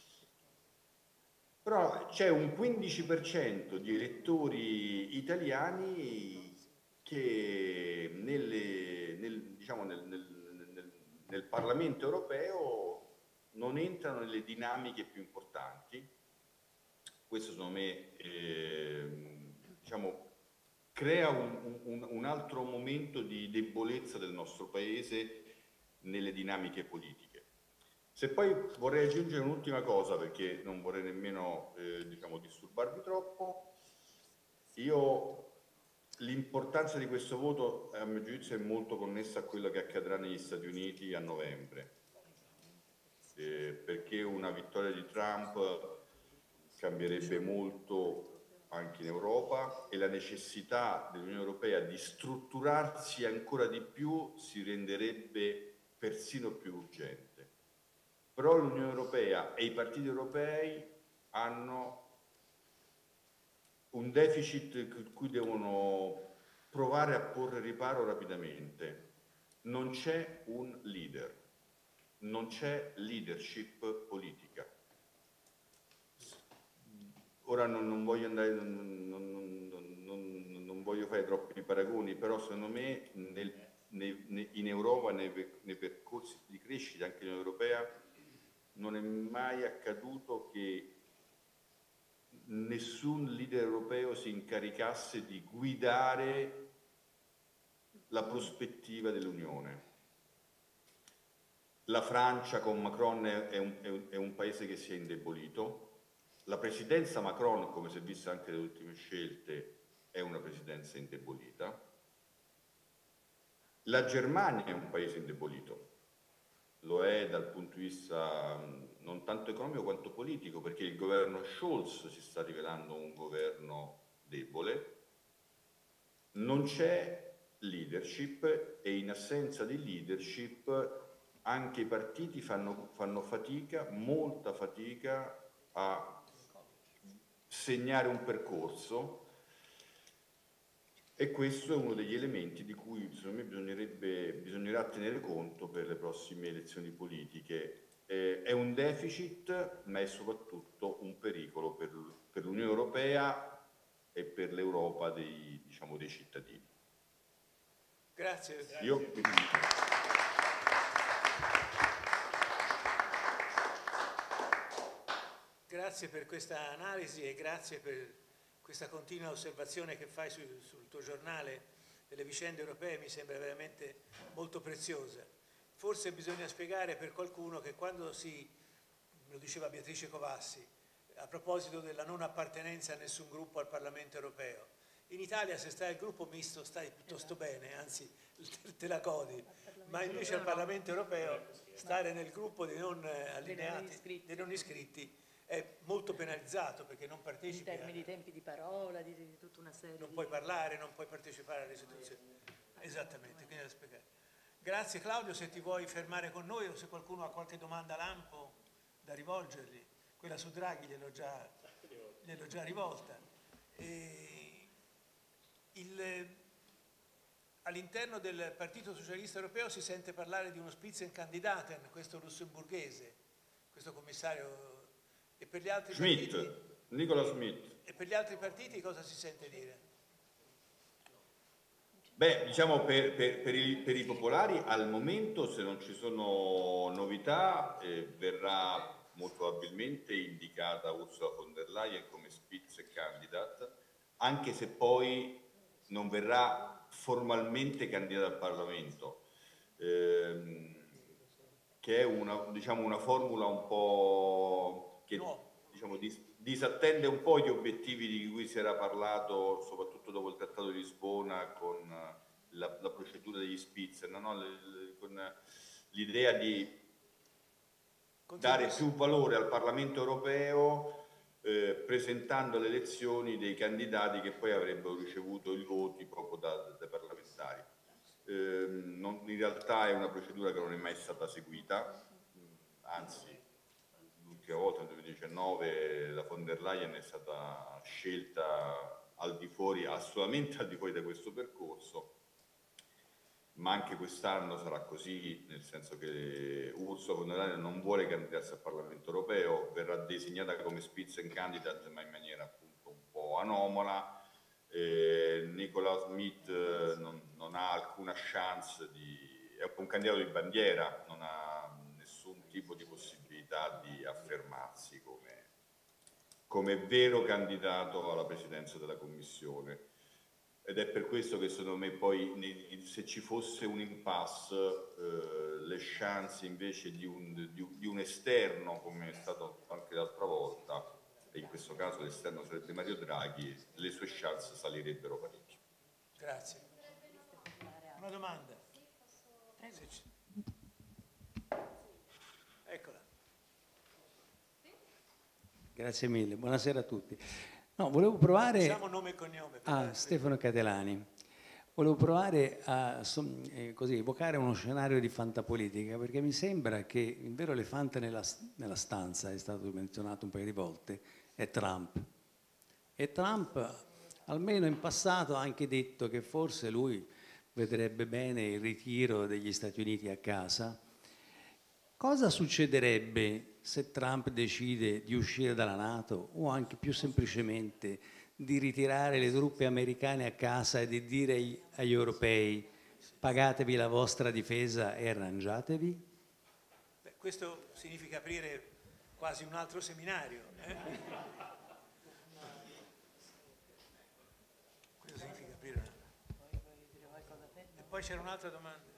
Però c'è un quindici per cento di elettori italiani che nelle, nel, diciamo nel, nel, nel, nel Parlamento europeo non entrano nelle dinamiche più importanti. Questo secondo me eh, diciamo, crea un, un, un altro momento di debolezza del nostro Paese nelle dinamiche politiche. Se poi vorrei aggiungere un'ultima cosa, perché non vorrei nemmeno eh, diciamo, disturbarvi troppo, io l'importanza di questo voto a mio giudizio è molto connessa a quello che accadrà negli Stati Uniti a novembre, eh, perché una vittoria di Trump cambierebbe molto anche in Europa e la necessità dell'Unione Europea di strutturarsi ancora di più si renderebbe persino più urgente. Però l'Unione Europea e i partiti europei hanno un deficit cui devono provare a porre riparo rapidamente. Non c'è un leader, non c'è leadership politica. Ora non, non voglio andare, non, non, non, non voglio fare troppi paragoni, però secondo me nel, nei, in Europa, nei, nei percorsi di crescita anche in Europea, non è mai accaduto che nessun leader europeo si incaricasse di guidare la prospettiva dell'Unione. La Francia con Macron è un, è un, è un paese che si è indebolito. La presidenza Macron, come si è visto anche dalle ultime scelte, è una presidenza indebolita. La Germania è un paese indebolito, lo è dal punto di vista non tanto economico quanto politico, perché il governo Scholz si sta rivelando un governo debole, non c'è leadership e in assenza di leadership anche i partiti fanno, fanno fatica, molta fatica a segnare un percorso, e questo è uno degli elementi di cui secondo me bisognerebbe, bisognerà tenere conto per le prossime elezioni politiche. Eh, è un deficit, ma è soprattutto un pericolo per, per l'Unione Europea e per l'Europa dei, diciamo, dei cittadini. Grazie. Io, Grazie per questa analisi e grazie per questa continua osservazione che fai su, sul tuo giornale delle vicende europee, mi sembra veramente molto preziosa. Forse bisogna spiegare per qualcuno che quando si, lo diceva Beatrice Covassi, a proposito della non appartenenza a nessun gruppo al Parlamento europeo, in Italia se stai al gruppo misto stai piuttosto bene, anzi te la godi, ma invece al Parlamento europeo stare nel gruppo dei non allineati, dei non iscritti, è molto penalizzato perché non partecipi. In termini a, di tempi di parola, di, di tutta una serie non di... puoi parlare, non puoi partecipare alle istituzioni. Esattamente, quindi da spiegare. Grazie Claudio, se ti vuoi fermare con noi o se qualcuno ha qualche domanda lampo da rivolgergli, quella su Draghi gliel'ho già, gliel'ho già rivolta. Eh, all'interno del Partito Socialista Europeo si sente parlare di uno Spitzenkandidaten, questo lussemburghese, questo commissario, e per gli altri Schmidt, partiti, Nicola Schmidt. E per gli altri partiti cosa si sente dire? Beh, diciamo per, per, per, i, per i popolari al momento, se non ci sono novità, eh, verrà molto probabilmente indicata Ursula von der Leyen come Spitzenkandidat, anche se poi non verrà formalmente candidata al Parlamento, ehm, che è una, diciamo, una formula un po' che diciamo, dis, disattende un po' gli obiettivi di cui si era parlato, soprattutto dopo il Trattato di Lisbona, con la, la procedura degli Spitzen, no? le, le, con l'idea di dare più valore al Parlamento europeo eh, presentando alle elezioni dei candidati che poi avrebbero ricevuto i voti proprio da, dai parlamentari. Eh, non, in realtà è una procedura che non è mai stata seguita, anzi l'ultima volta nel duemiladiciannove la von der Leyen è stata scelta al di fuori, assolutamente al di fuori da questo percorso, ma anche quest'anno sarà così, nel senso che Ursula von der Leyen non vuole candidarsi al Parlamento europeo, verrà designata come Spitzenkandidat ma in maniera appunto un po' anomala. Eh, Nicola Schmidt non, non ha alcuna chance di, è un candidato di bandiera, non ha nessun tipo di possibilità di affermarsi come, come vero candidato alla presidenza della Commissione. Ed è per questo che secondo me poi se ci fosse un impasse eh, le chance invece di un, di, di un esterno, come è stato anche l'altra volta, e in questo caso l'esterno sarebbe Mario Draghi, le sue chance salirebbero parecchio. Grazie. Una domanda? Eccola. Grazie mille, buonasera a tutti. No, volevo provare... Facciamo nome e cognome. Ah, Stefano Catelani. Volevo provare a eh, così, evocare uno scenario di fantapolitica, perché mi sembra che il vero elefante nella, nella stanza, è stato menzionato un paio di volte, è Trump. E Trump, almeno in passato, ha anche detto che forse lui vedrebbe bene il ritiro degli Stati Uniti a casa. Cosa succederebbe se Trump decide di uscire dalla NATO o anche più semplicemente di ritirare le truppe americane a casa e di dire agli, agli europei pagatevi la vostra difesa e arrangiatevi? Beh, questo significa aprire quasi un altro seminario. Eh? Questo significa aprire una... E poi c'era un'altra domanda.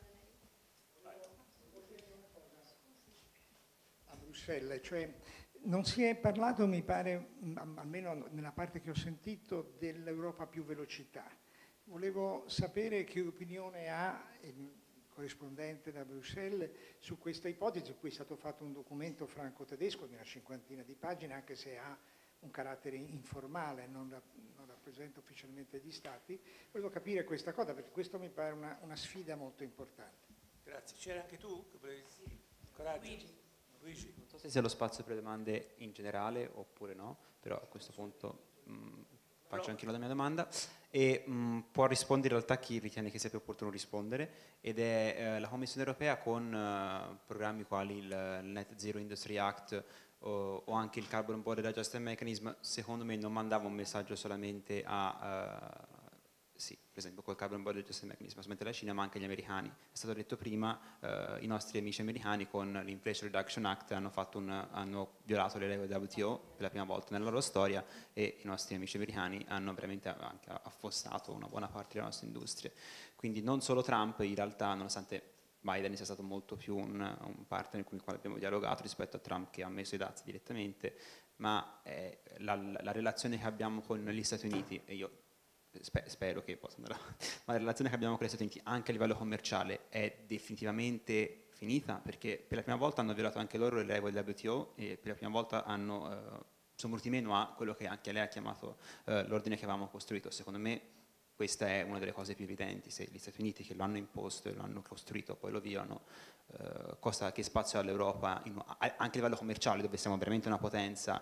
Cioè, non si è parlato, mi pare, almeno nella parte che ho sentito, dell'Europa a più velocità. Volevo sapere che opinione ha il corrispondente da Bruxelles su questa ipotesi, su cui è stato fatto un documento franco-tedesco di una cinquantina di pagine, anche se ha un carattere informale, non, non rappresenta ufficialmente gli Stati. Volevo capire questa cosa, perché questo mi pare una, una sfida molto importante. Grazie. C'era anche tu? Sì. Coraggio. Luigi. Non so se sia lo spazio per le domande in generale oppure no, però a questo punto mh, faccio anche io la mia domanda e mh, può rispondere in realtà chi ritiene che sia più opportuno rispondere, ed è eh, la Commissione europea con eh, programmi quali il Net Zero Industry Act o, o anche il Carbon Border Adjustment Mechanism. Secondo me non mandava un messaggio solamente a... Uh, sì, per esempio col Carbon Border Adjustment Mechanism, solamente la Cina ma anche gli americani. È stato detto prima, eh, i nostri amici americani con l'Inflation Reduction Act hanno, fatto un, hanno violato le regole della W T O per la prima volta nella loro storia, e i nostri amici americani hanno veramente anche affossato una buona parte delle nostre industrie. Quindi non solo Trump, in realtà, nonostante Biden sia stato molto più un, un partner con il quale abbiamo dialogato rispetto a Trump che ha messo i dazi direttamente, ma eh, la, la relazione che abbiamo con gli Stati Uniti, e io spero che possa andare avanti, ma la relazione che abbiamo con gli Stati Uniti anche a livello commerciale è definitivamente finita, perché per la prima volta hanno violato anche loro le regole della W T O e per la prima volta hanno, eh, sono venuti meno a quello che anche lei ha chiamato eh, l'ordine che avevamo costruito. Secondo me questa è una delle cose più evidenti: se gli Stati Uniti che lo hanno imposto e lo hanno costruito poi lo violano, eh, cosa che spazio all'Europa anche a livello commerciale, dove siamo veramente una potenza,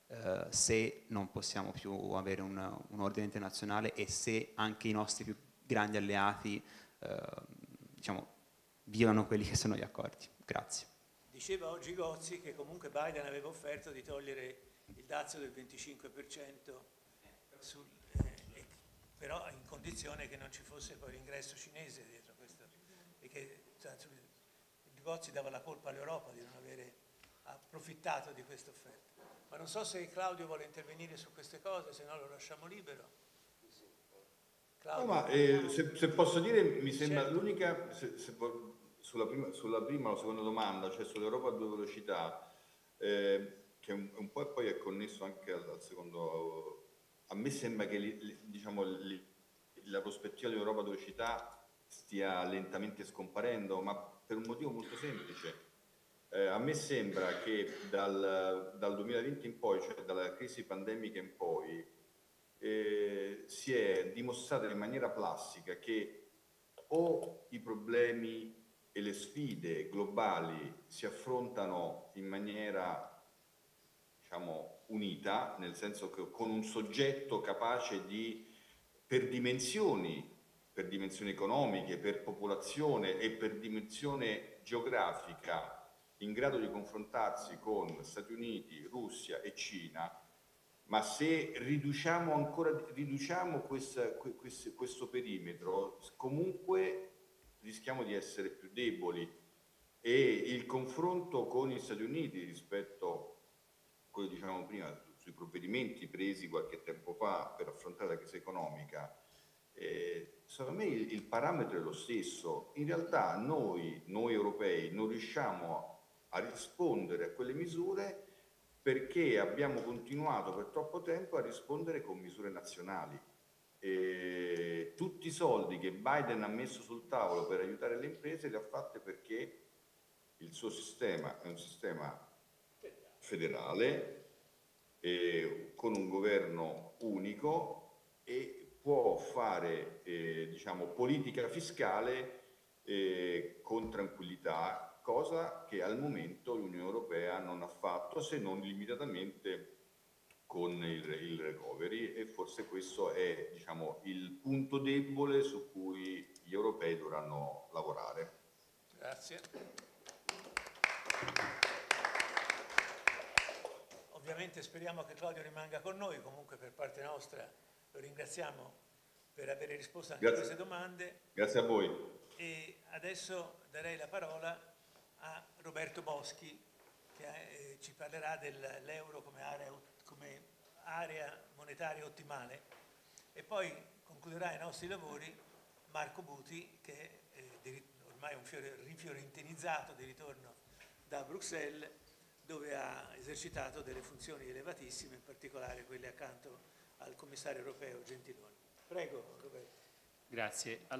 eh, se non possiamo più avere un, un ordine internazionale e se anche i nostri più grandi alleati eh, diciamo, violano quelli che sono gli accordi. Grazie. Diceva oggi Gozzi che comunque Biden aveva offerto di togliere il dazio del venticinque per cento, sul, eh, però in condizione che non ci fosse poi l'ingresso cinese dietro questo, e che cioè, Gozzi dava la colpa all'Europa di non avere approfittato di questa offerta. Ma non so se Claudio vuole intervenire su queste cose, se no lo lasciamo libero. No, ma eh, se, se posso dire, mi sembra certo. L'unica, se, se, sulla, prima, sulla prima o seconda domanda, cioè sull'Europa a due velocità, eh, che un, un po' e poi è connesso anche al, al secondo, a me sembra che li, li, diciamo, li, la prospettiva dell'Europa a due velocità stia lentamente scomparendo, ma per un motivo molto semplice. Eh, a me sembra che dal, dal duemilaventi in poi, cioè dalla crisi pandemica in poi, eh, si è dimostrato in maniera plastica che o i problemi e le sfide globali si affrontano in maniera, diciamo, unita, nel senso che con un soggetto capace di, per dimensioni, per dimensioni economiche, per popolazione e per dimensione geografica, in grado di confrontarsi con Stati Uniti, Russia e Cina, ma se riduciamo ancora riduciamo questa, questo, questo perimetro, comunque rischiamo di essere più deboli, e il confronto con gli Stati Uniti rispetto a quello che dicevamo prima sui provvedimenti presi qualche tempo fa per affrontare la crisi economica, eh, secondo me il, il parametro è lo stesso. In realtà noi, noi europei non riusciamo a rispondere a quelle misure perché abbiamo continuato per troppo tempo a rispondere con misure nazionali. E tutti i soldi che Biden ha messo sul tavolo per aiutare le imprese li ha fatte perché il suo sistema è un sistema federale, eh, con un governo unico, e può fare eh, diciamo, politica fiscale eh, con tranquillità, cosa che al momento l'Unione Europea non ha fatto, se non limitatamente con il, il recovery, e forse questo è, diciamo, il punto debole su cui gli europei dovranno lavorare. Grazie. Ovviamente speriamo che Claudio rimanga con noi, comunque per parte nostra lo ringraziamo per aver risposto anche a queste domande. Grazie a voi. E adesso darei la parola a Roberto Boschi, che eh, ci parlerà dell'euro come area, come area monetaria ottimale, e poi concluderà i nostri lavori Marco Buti, che è eh, ormai un fiore rinfiorentinizzato di ritorno da Bruxelles, dove ha esercitato delle funzioni elevatissime, in particolare quelle accanto al commissario europeo Gentiloni. Prego, Roberto. Grazie.